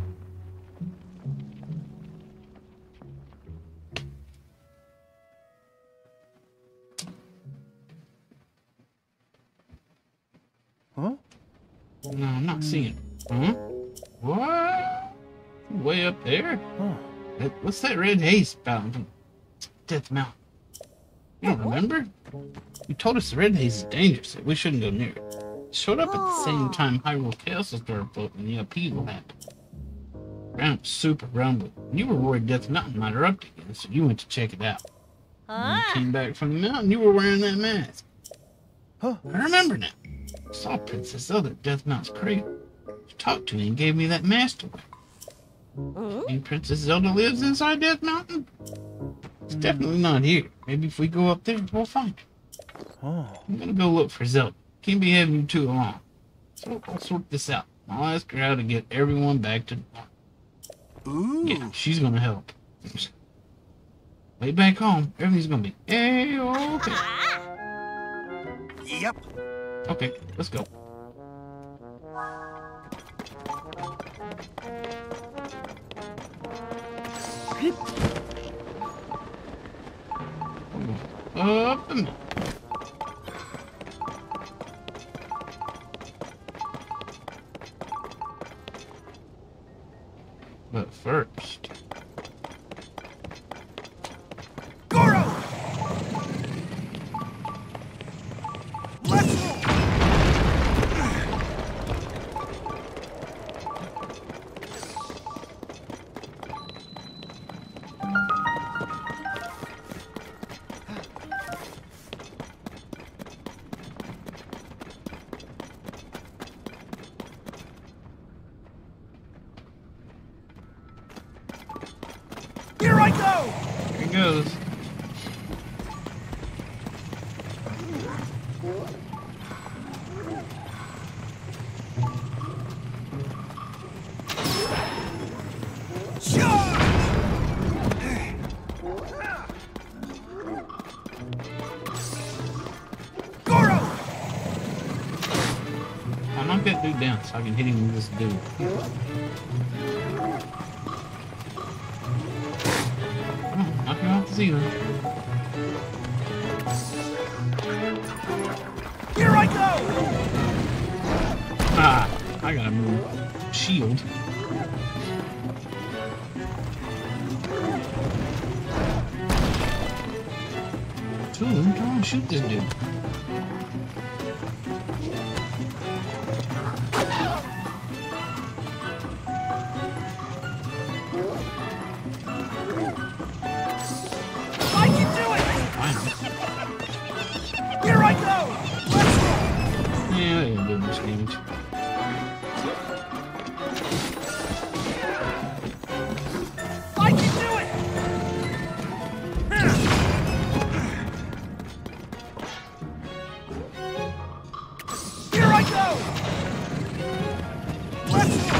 Huh? No, I'm not seeing it. Huh? What? Way up there? Huh. That, what's that red haze spouting from Death Mountain? You don't remember? You told us the red haze is dangerous, that we shouldn't go near it. It showed up at the same time Hyrule Castle started floating and the upheaval happened. Ground was super rumbled. You were worried Death Mountain might erupt again, so you went to check it out. When you came back from the mountain, you were wearing that mask. Huh? I remember now. I saw Princess Zelda at Death Mountain's cradle. She talked to me and gave me that mask to wear. And Princess Zelda lives inside Death Mountain? It's definitely not here. Maybe if we go up there, we'll find her. Oh. I'm gonna go look for Zelda. Can't be having you two along. So I'll sort this out. I'll ask her how to get everyone back to normal. Ooh. Yeah, she's gonna help. Way back home, everything's gonna be A-okay. Yep. Okay, let's go. Up and But first, Goro! Let's move! Here I go! here he goes. Goro! I'll knock that dude down so I can hit him with this dude. Come on, knock him off the ceiling. Here I go! Ah, I gotta move. Shield. Two of them trying to shoot this dude. I can do it! Finally. Here I go! Let's go! Yeah, they didn't do much damage. I can do it! Here I go! Let's go!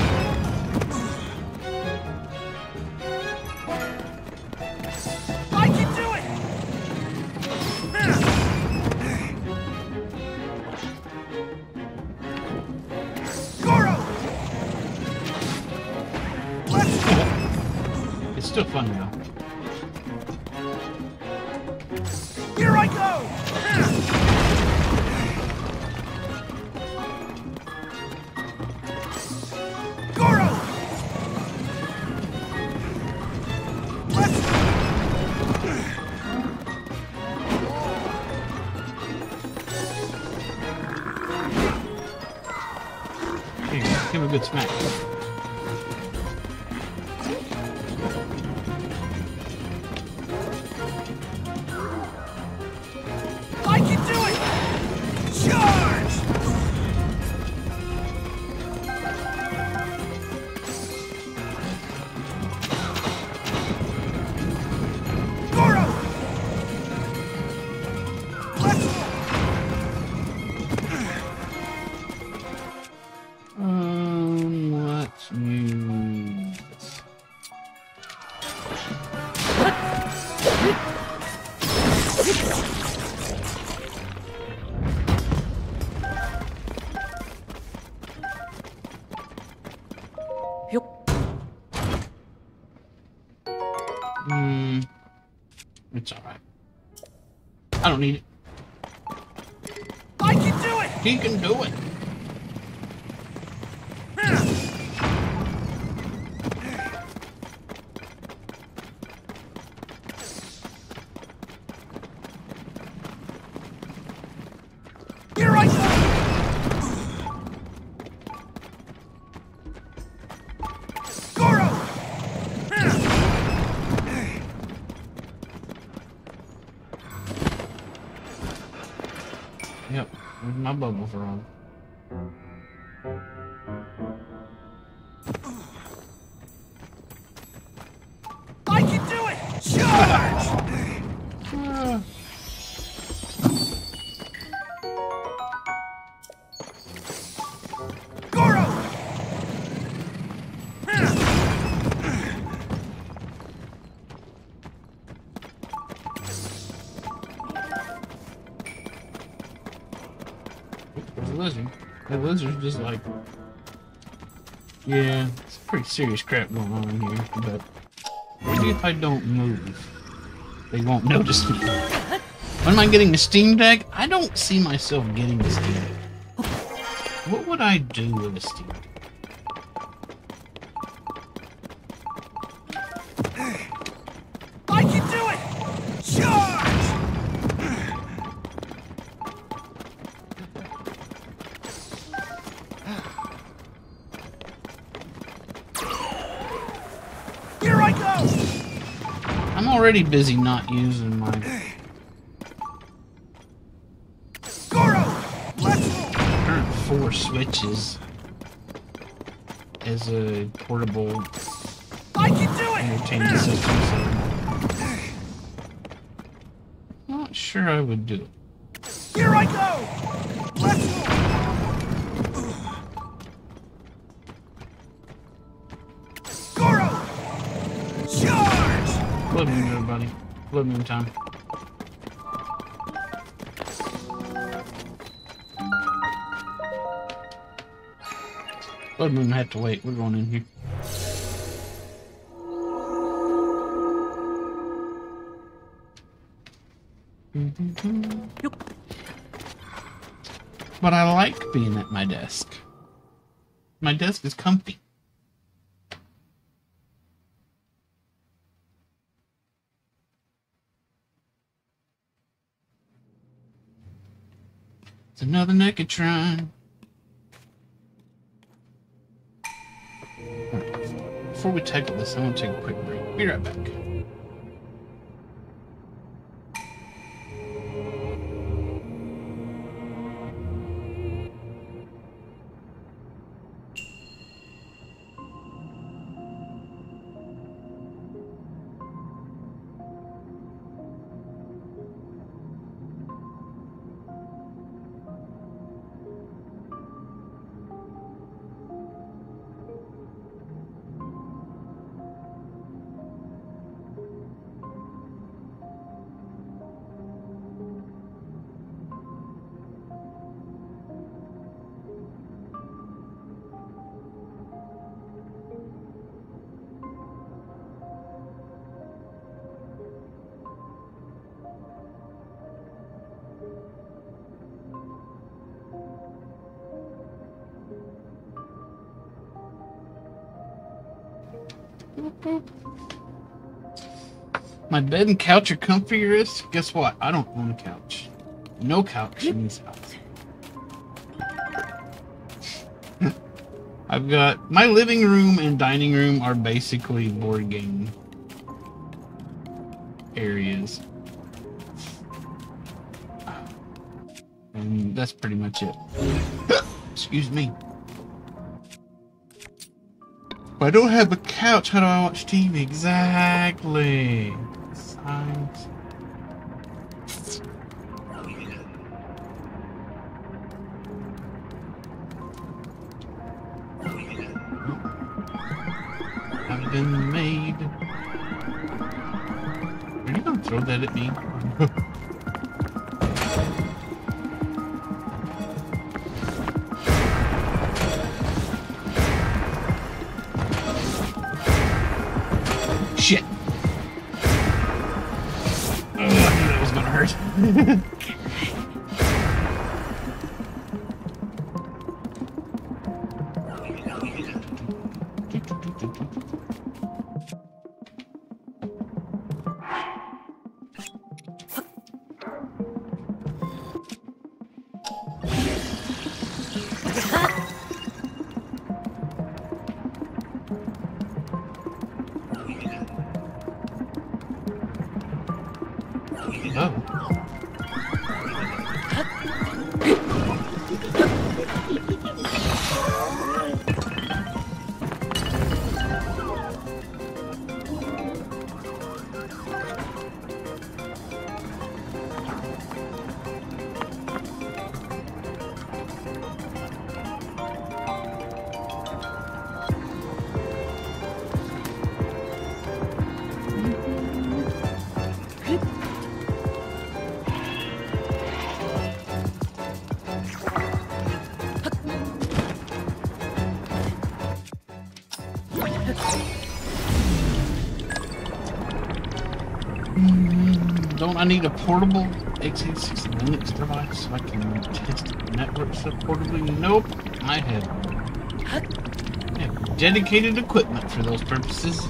I can do it! Goro! Let's go! It's still fun though. Here I go! Goro! Let's go! Here, give him a good smack. I can do it! Charge! Goro! Let's go! Um, let's use this. Hmm. It's alright. I don't need it. I can do it! He can do it. Yep, where's my bubble frog? I can do it! Charge! Ah. Goro! There's a lizard. The lizard's just like... Yeah, it's pretty serious crap going on in here, but... Maybe if I don't move, they won't notice me. When am I getting the Steam Deck? I don't see myself getting the Steam Deck. What would I do with a Steam Deck? I can do it! Charge! Here I go! I'm already busy not using my... Goro! Let's move! current four switches as a portable I can do it! entertainment system, so I'm not sure I would do it. Here I go! Let's move! Goro! Charge! Blood moon, everybody. Blood moon time. Blood moon had to wait. We're going in here. But I like being at my desk. My desk is comfy. It's another Nekatron. Before we tackle this, I want to take a quick break. Be right back. My bed and couch are comfier. Guess what? I don't own a couch. No couch in this house. I've got my living room and dining room are basically board game areas. And that's pretty much it. Excuse me. If I don't have a couch, how do I watch T V? Exactly. Science. I've been made. Are you gonna throw that at me? Shit. Oh, I knew that was gonna hurt. Oh. Don't I need a portable x eighty-six Linux device so I can test network stuff portably? Nope. I have, I have dedicated equipment for those purposes.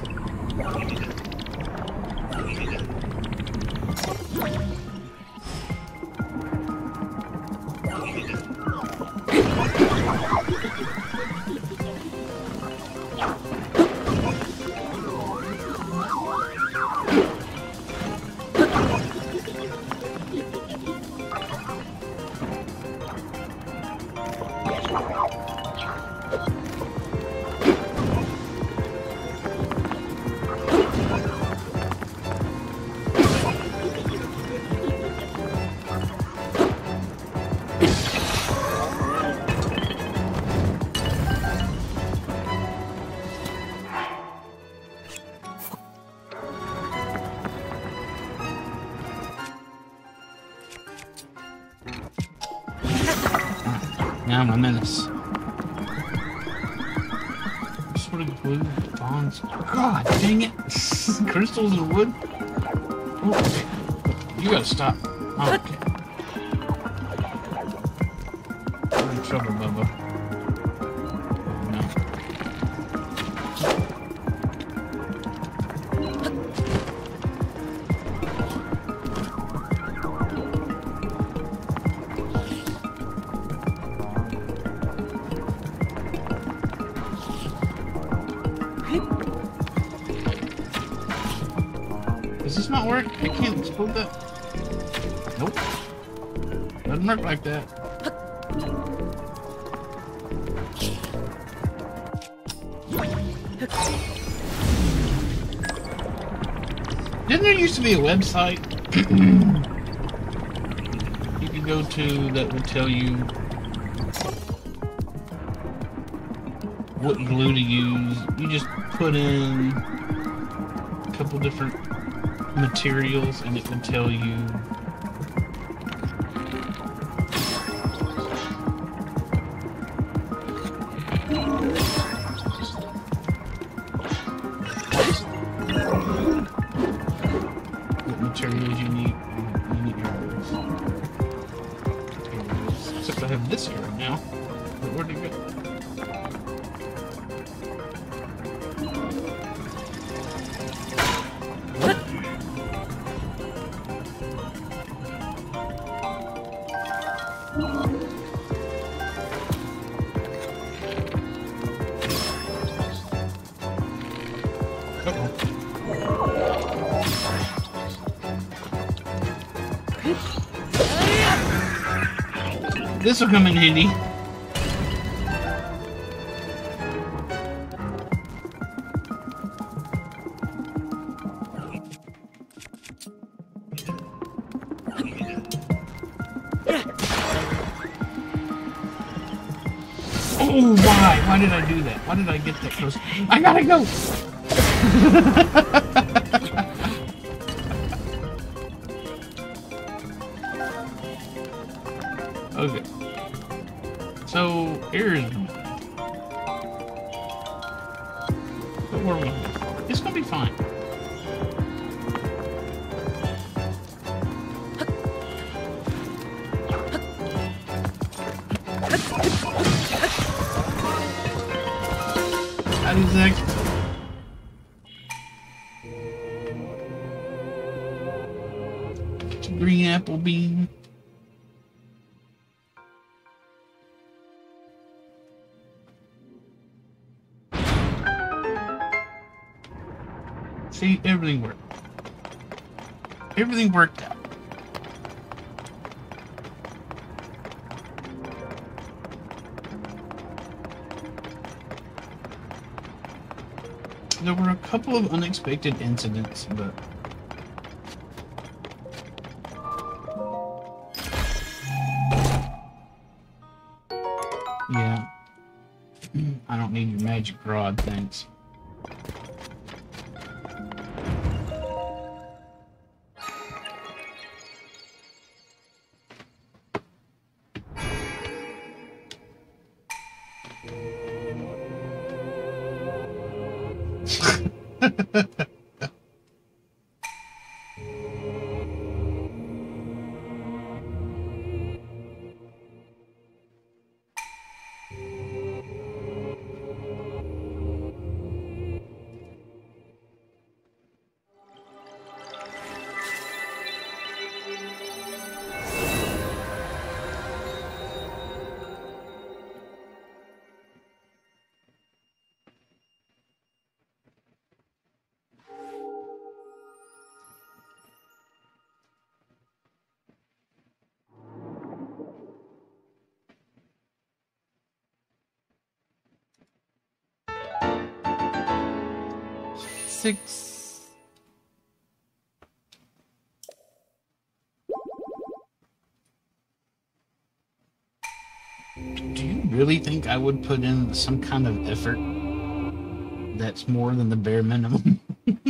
Now I'm a menace. Sort of glue, bonds. God dang it! Crystals and wood. Oh, okay. You gotta stop. Oh, okay. You're in trouble, Bubba. Does this not work? I can't explode that. Nope. Doesn't work like that. Didn't there used to be a website you could go to that would tell you what glue to use? You just put in a couple different materials and it would tell you what materials you need. You need materials. Except I have this here right now. But where'd it go? This will come in handy. Oh, why? Why did I do that? Why did I get that close? I gotta go! Okay. So, here's... But where are we? It's gonna be fine. Howdy, Zach. Green apple bean. See, everything worked. Everything worked out. there were a couple of unexpected incidents, but yeah, I don't need your magic rod, thanks. Six. Do you really think I would put in some kind of effort that's more than the bare minimum?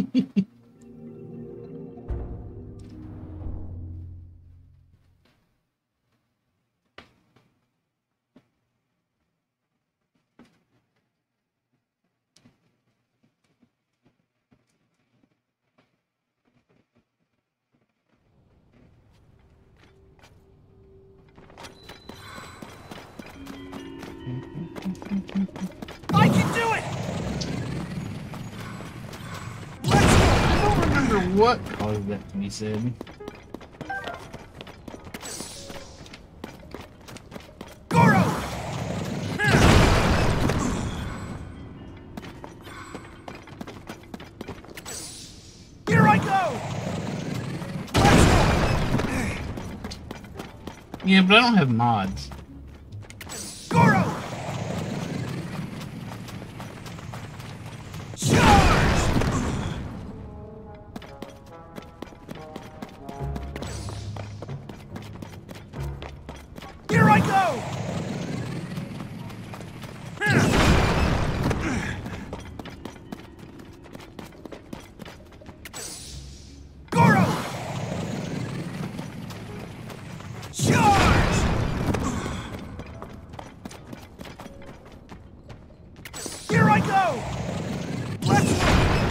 I can do it! I don't remember what caused that to be said. Goro! Here I go! Yeah, but I don't have mods. Goro! Here I go! Goro! Charge! Here I go! Let's...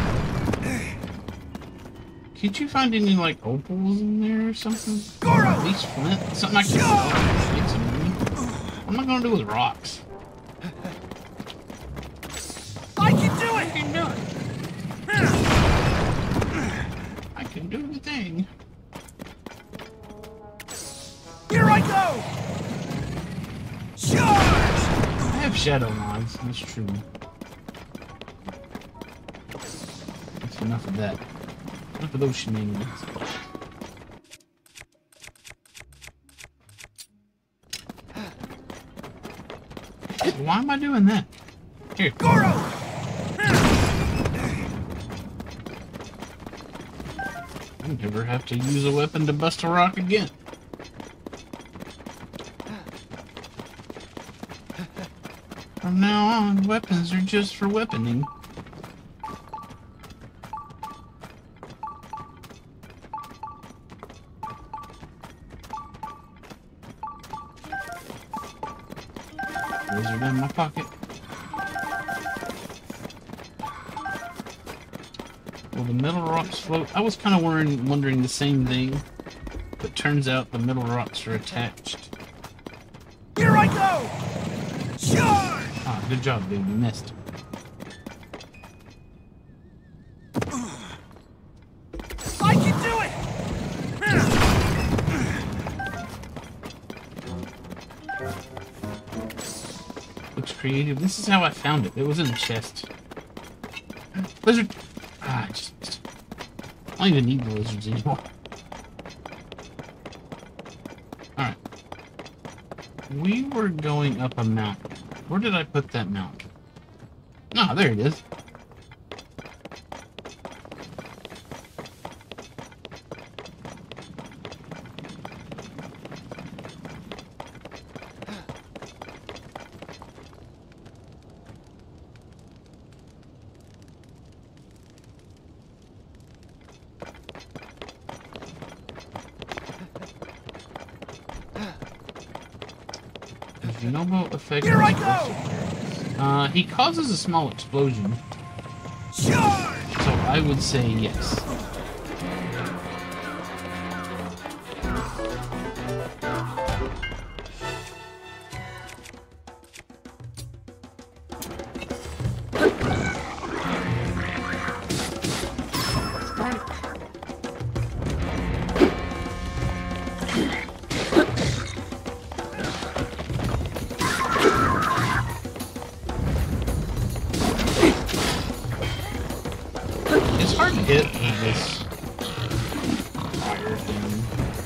Can't you find any, like, opals in there or something? Goro! At least flint? Something I can sell. Get some money. What am I gonna do with rocks? I can do I it! can do it. I can do the thing. Here I go! Charge! I have shadow mods, that's true. That's enough of that. Enough of those shenanigans. Why am I doing that? Here. Goro! I'll never have to use a weapon to bust a rock again. From now on, weapons are just for weaponing. Lizard in my pocket. Will the middle rocks float? I was kind of wondering, wondering the same thing, but turns out the middle rocks are attached. Here I go! Charge! Ah, good job, dude. You missed. I can do it! Looks creative. This is how I found it. It was in the chest. Lizard. Ah, I just. I don't even need the lizards anymore. Alright. We were going up a mountain. Where did I put that mountain? Ah, there it is. Junobo effect. Here I go! Uh, he causes a small explosion. Charge! So I would say yes. It's hard to hit with this fire thing.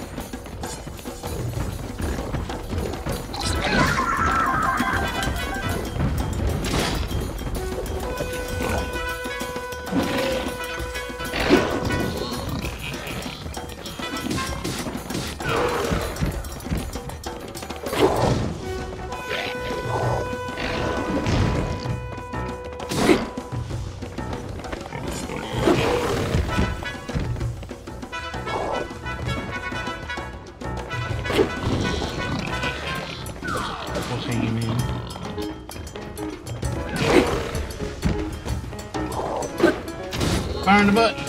Fire in the butt.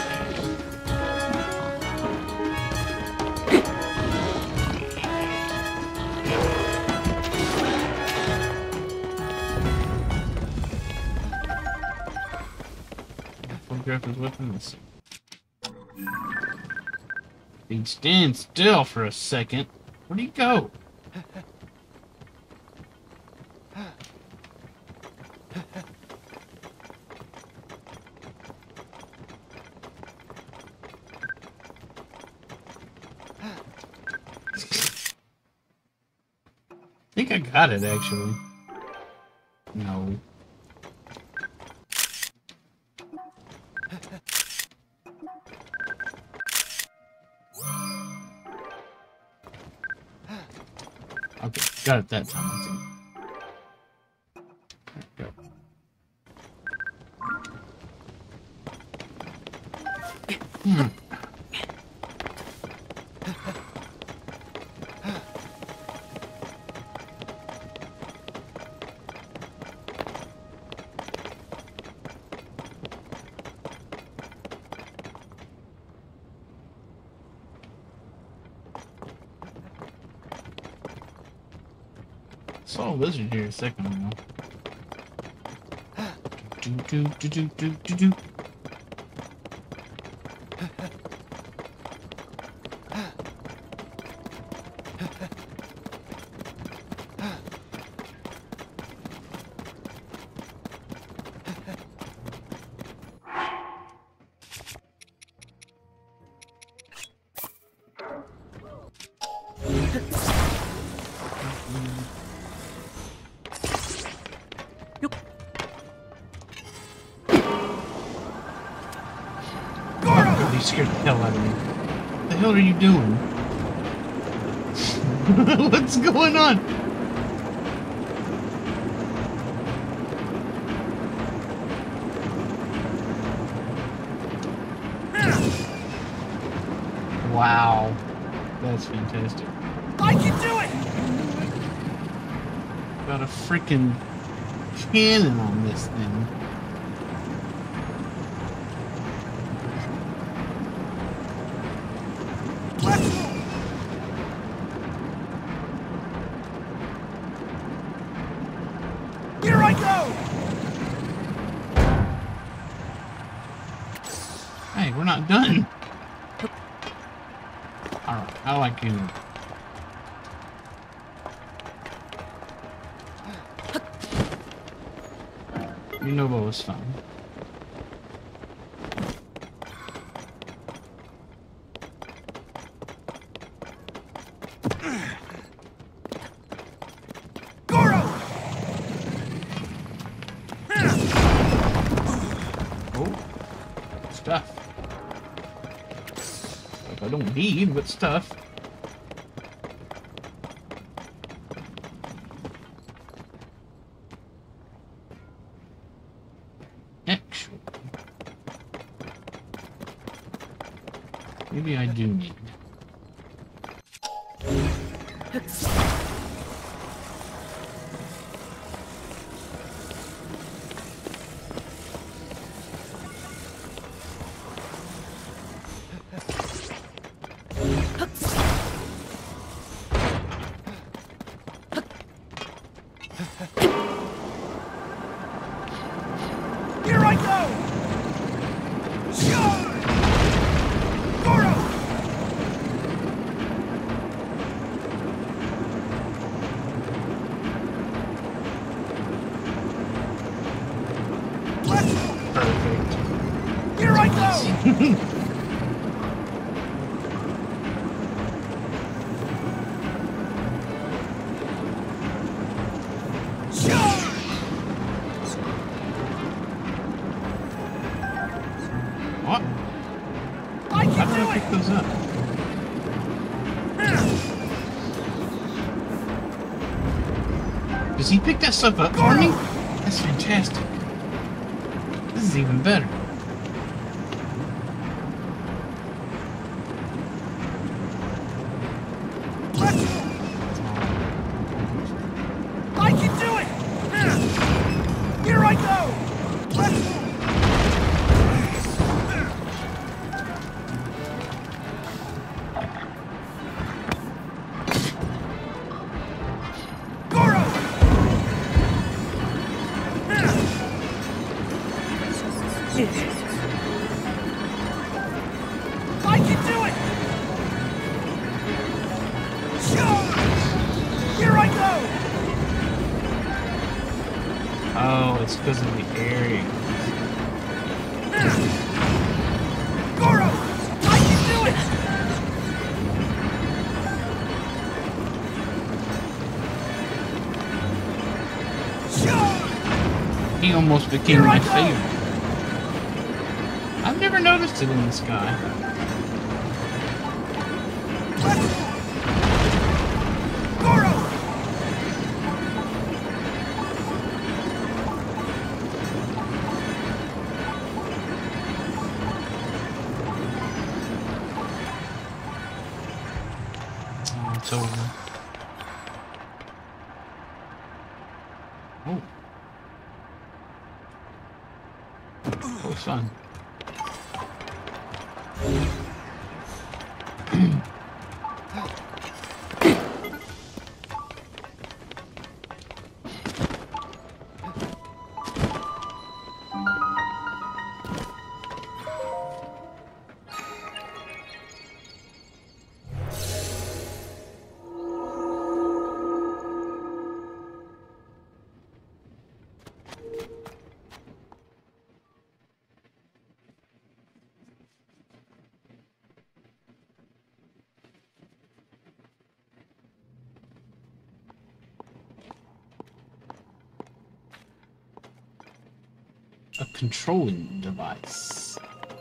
Photograph his weapon. Let's see. He stands still for a second. Where'd he go? I think I got it, actually. No. Okay, got it that time, I think. There we go. Hmm. I saw a lizard here a second ago. Do do do do do do do. You scared the hell out of me. What the hell are you doing? What's going on? Wow. That's fantastic. I can do it! Got a freaking cannon on this thing. Here I go! Hey, we're not done. Alright, I like you. You know what was fun. Stuff. Like I don't need, but stuff. Actually, maybe I do need. What? I How can did do I pick it! those up? Does he pick that stuff up for me? That's fantastic. This is even better. Let's go! I can do it! Here I go! Let's go! Goro! I can do it! Charge! Here I go! Oh, it's because of the area. Goro! I can do it! Charge! He almost became Here I my go! favorite. I've never noticed it in this guy. Let's go! Goro! Oh, it's over. Oh. Oh, fun. A controlling device.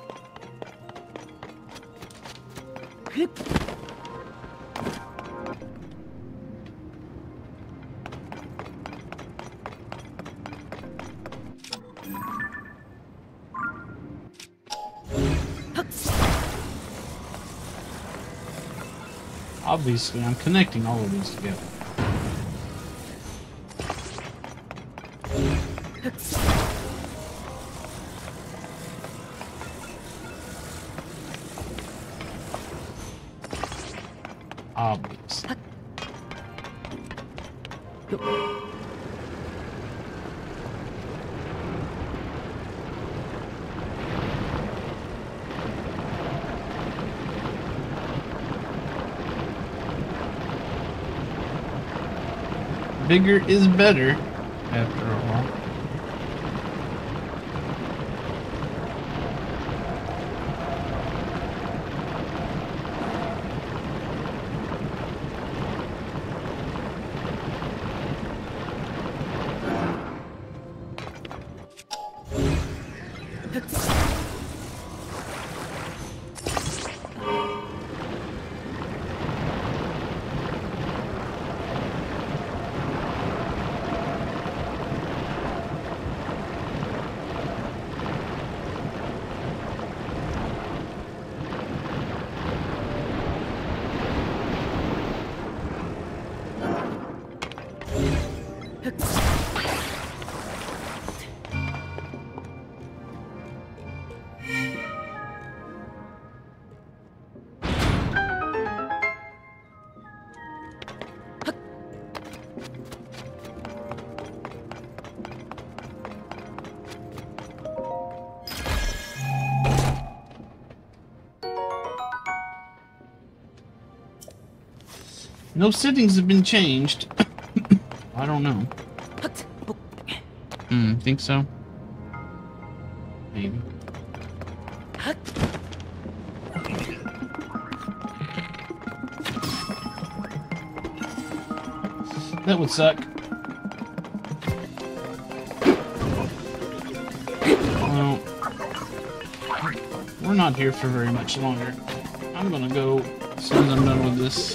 Obviously, I'm connecting all of these together. Obvious. Bigger is better, after all. No settings have been changed. I don't know. Hmm, think so? Maybe. That would suck. Well, we're not here for very much longer. I'm gonna go as soon as I'm done with this.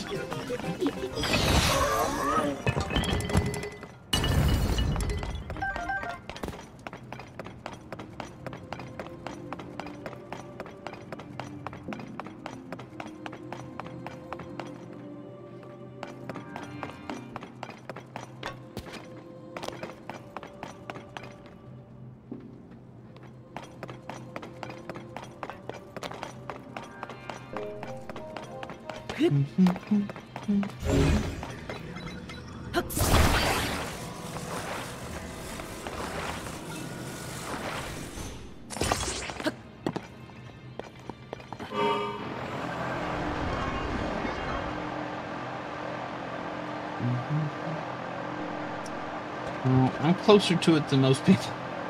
Well, I'm closer to it than most people.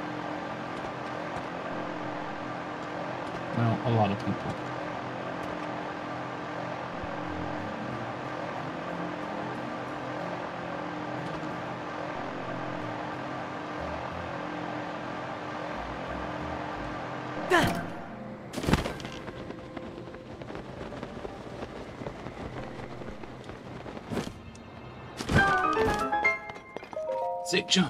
Well, a lot of people. Sick jump.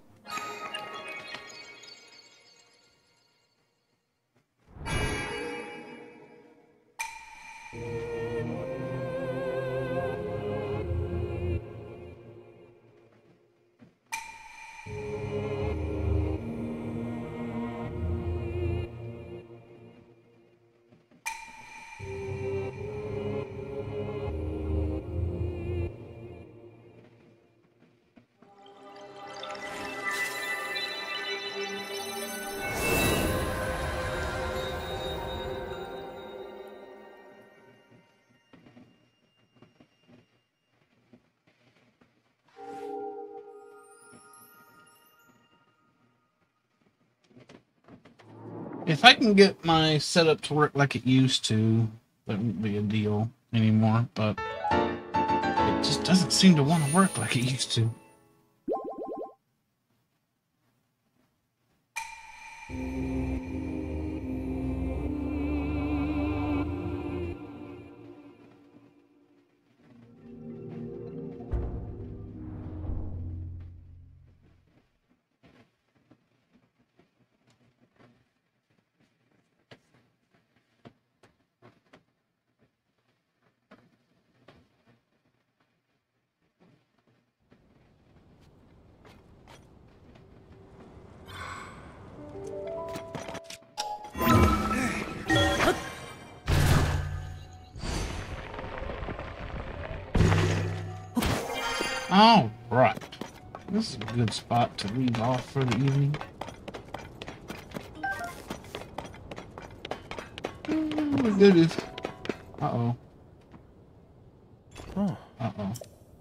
If I can get my setup to work like it used to, that won't be a deal anymore, but it just doesn't seem to want to work like it used to. All right, this is a good spot to leave off for the evening. Mm, we're good if... Uh-oh. Oh. Uh-oh.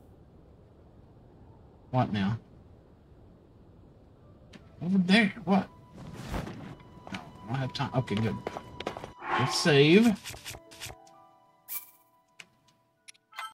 What now? Over there, what? No, I don't have time. Okay, good. Let's save.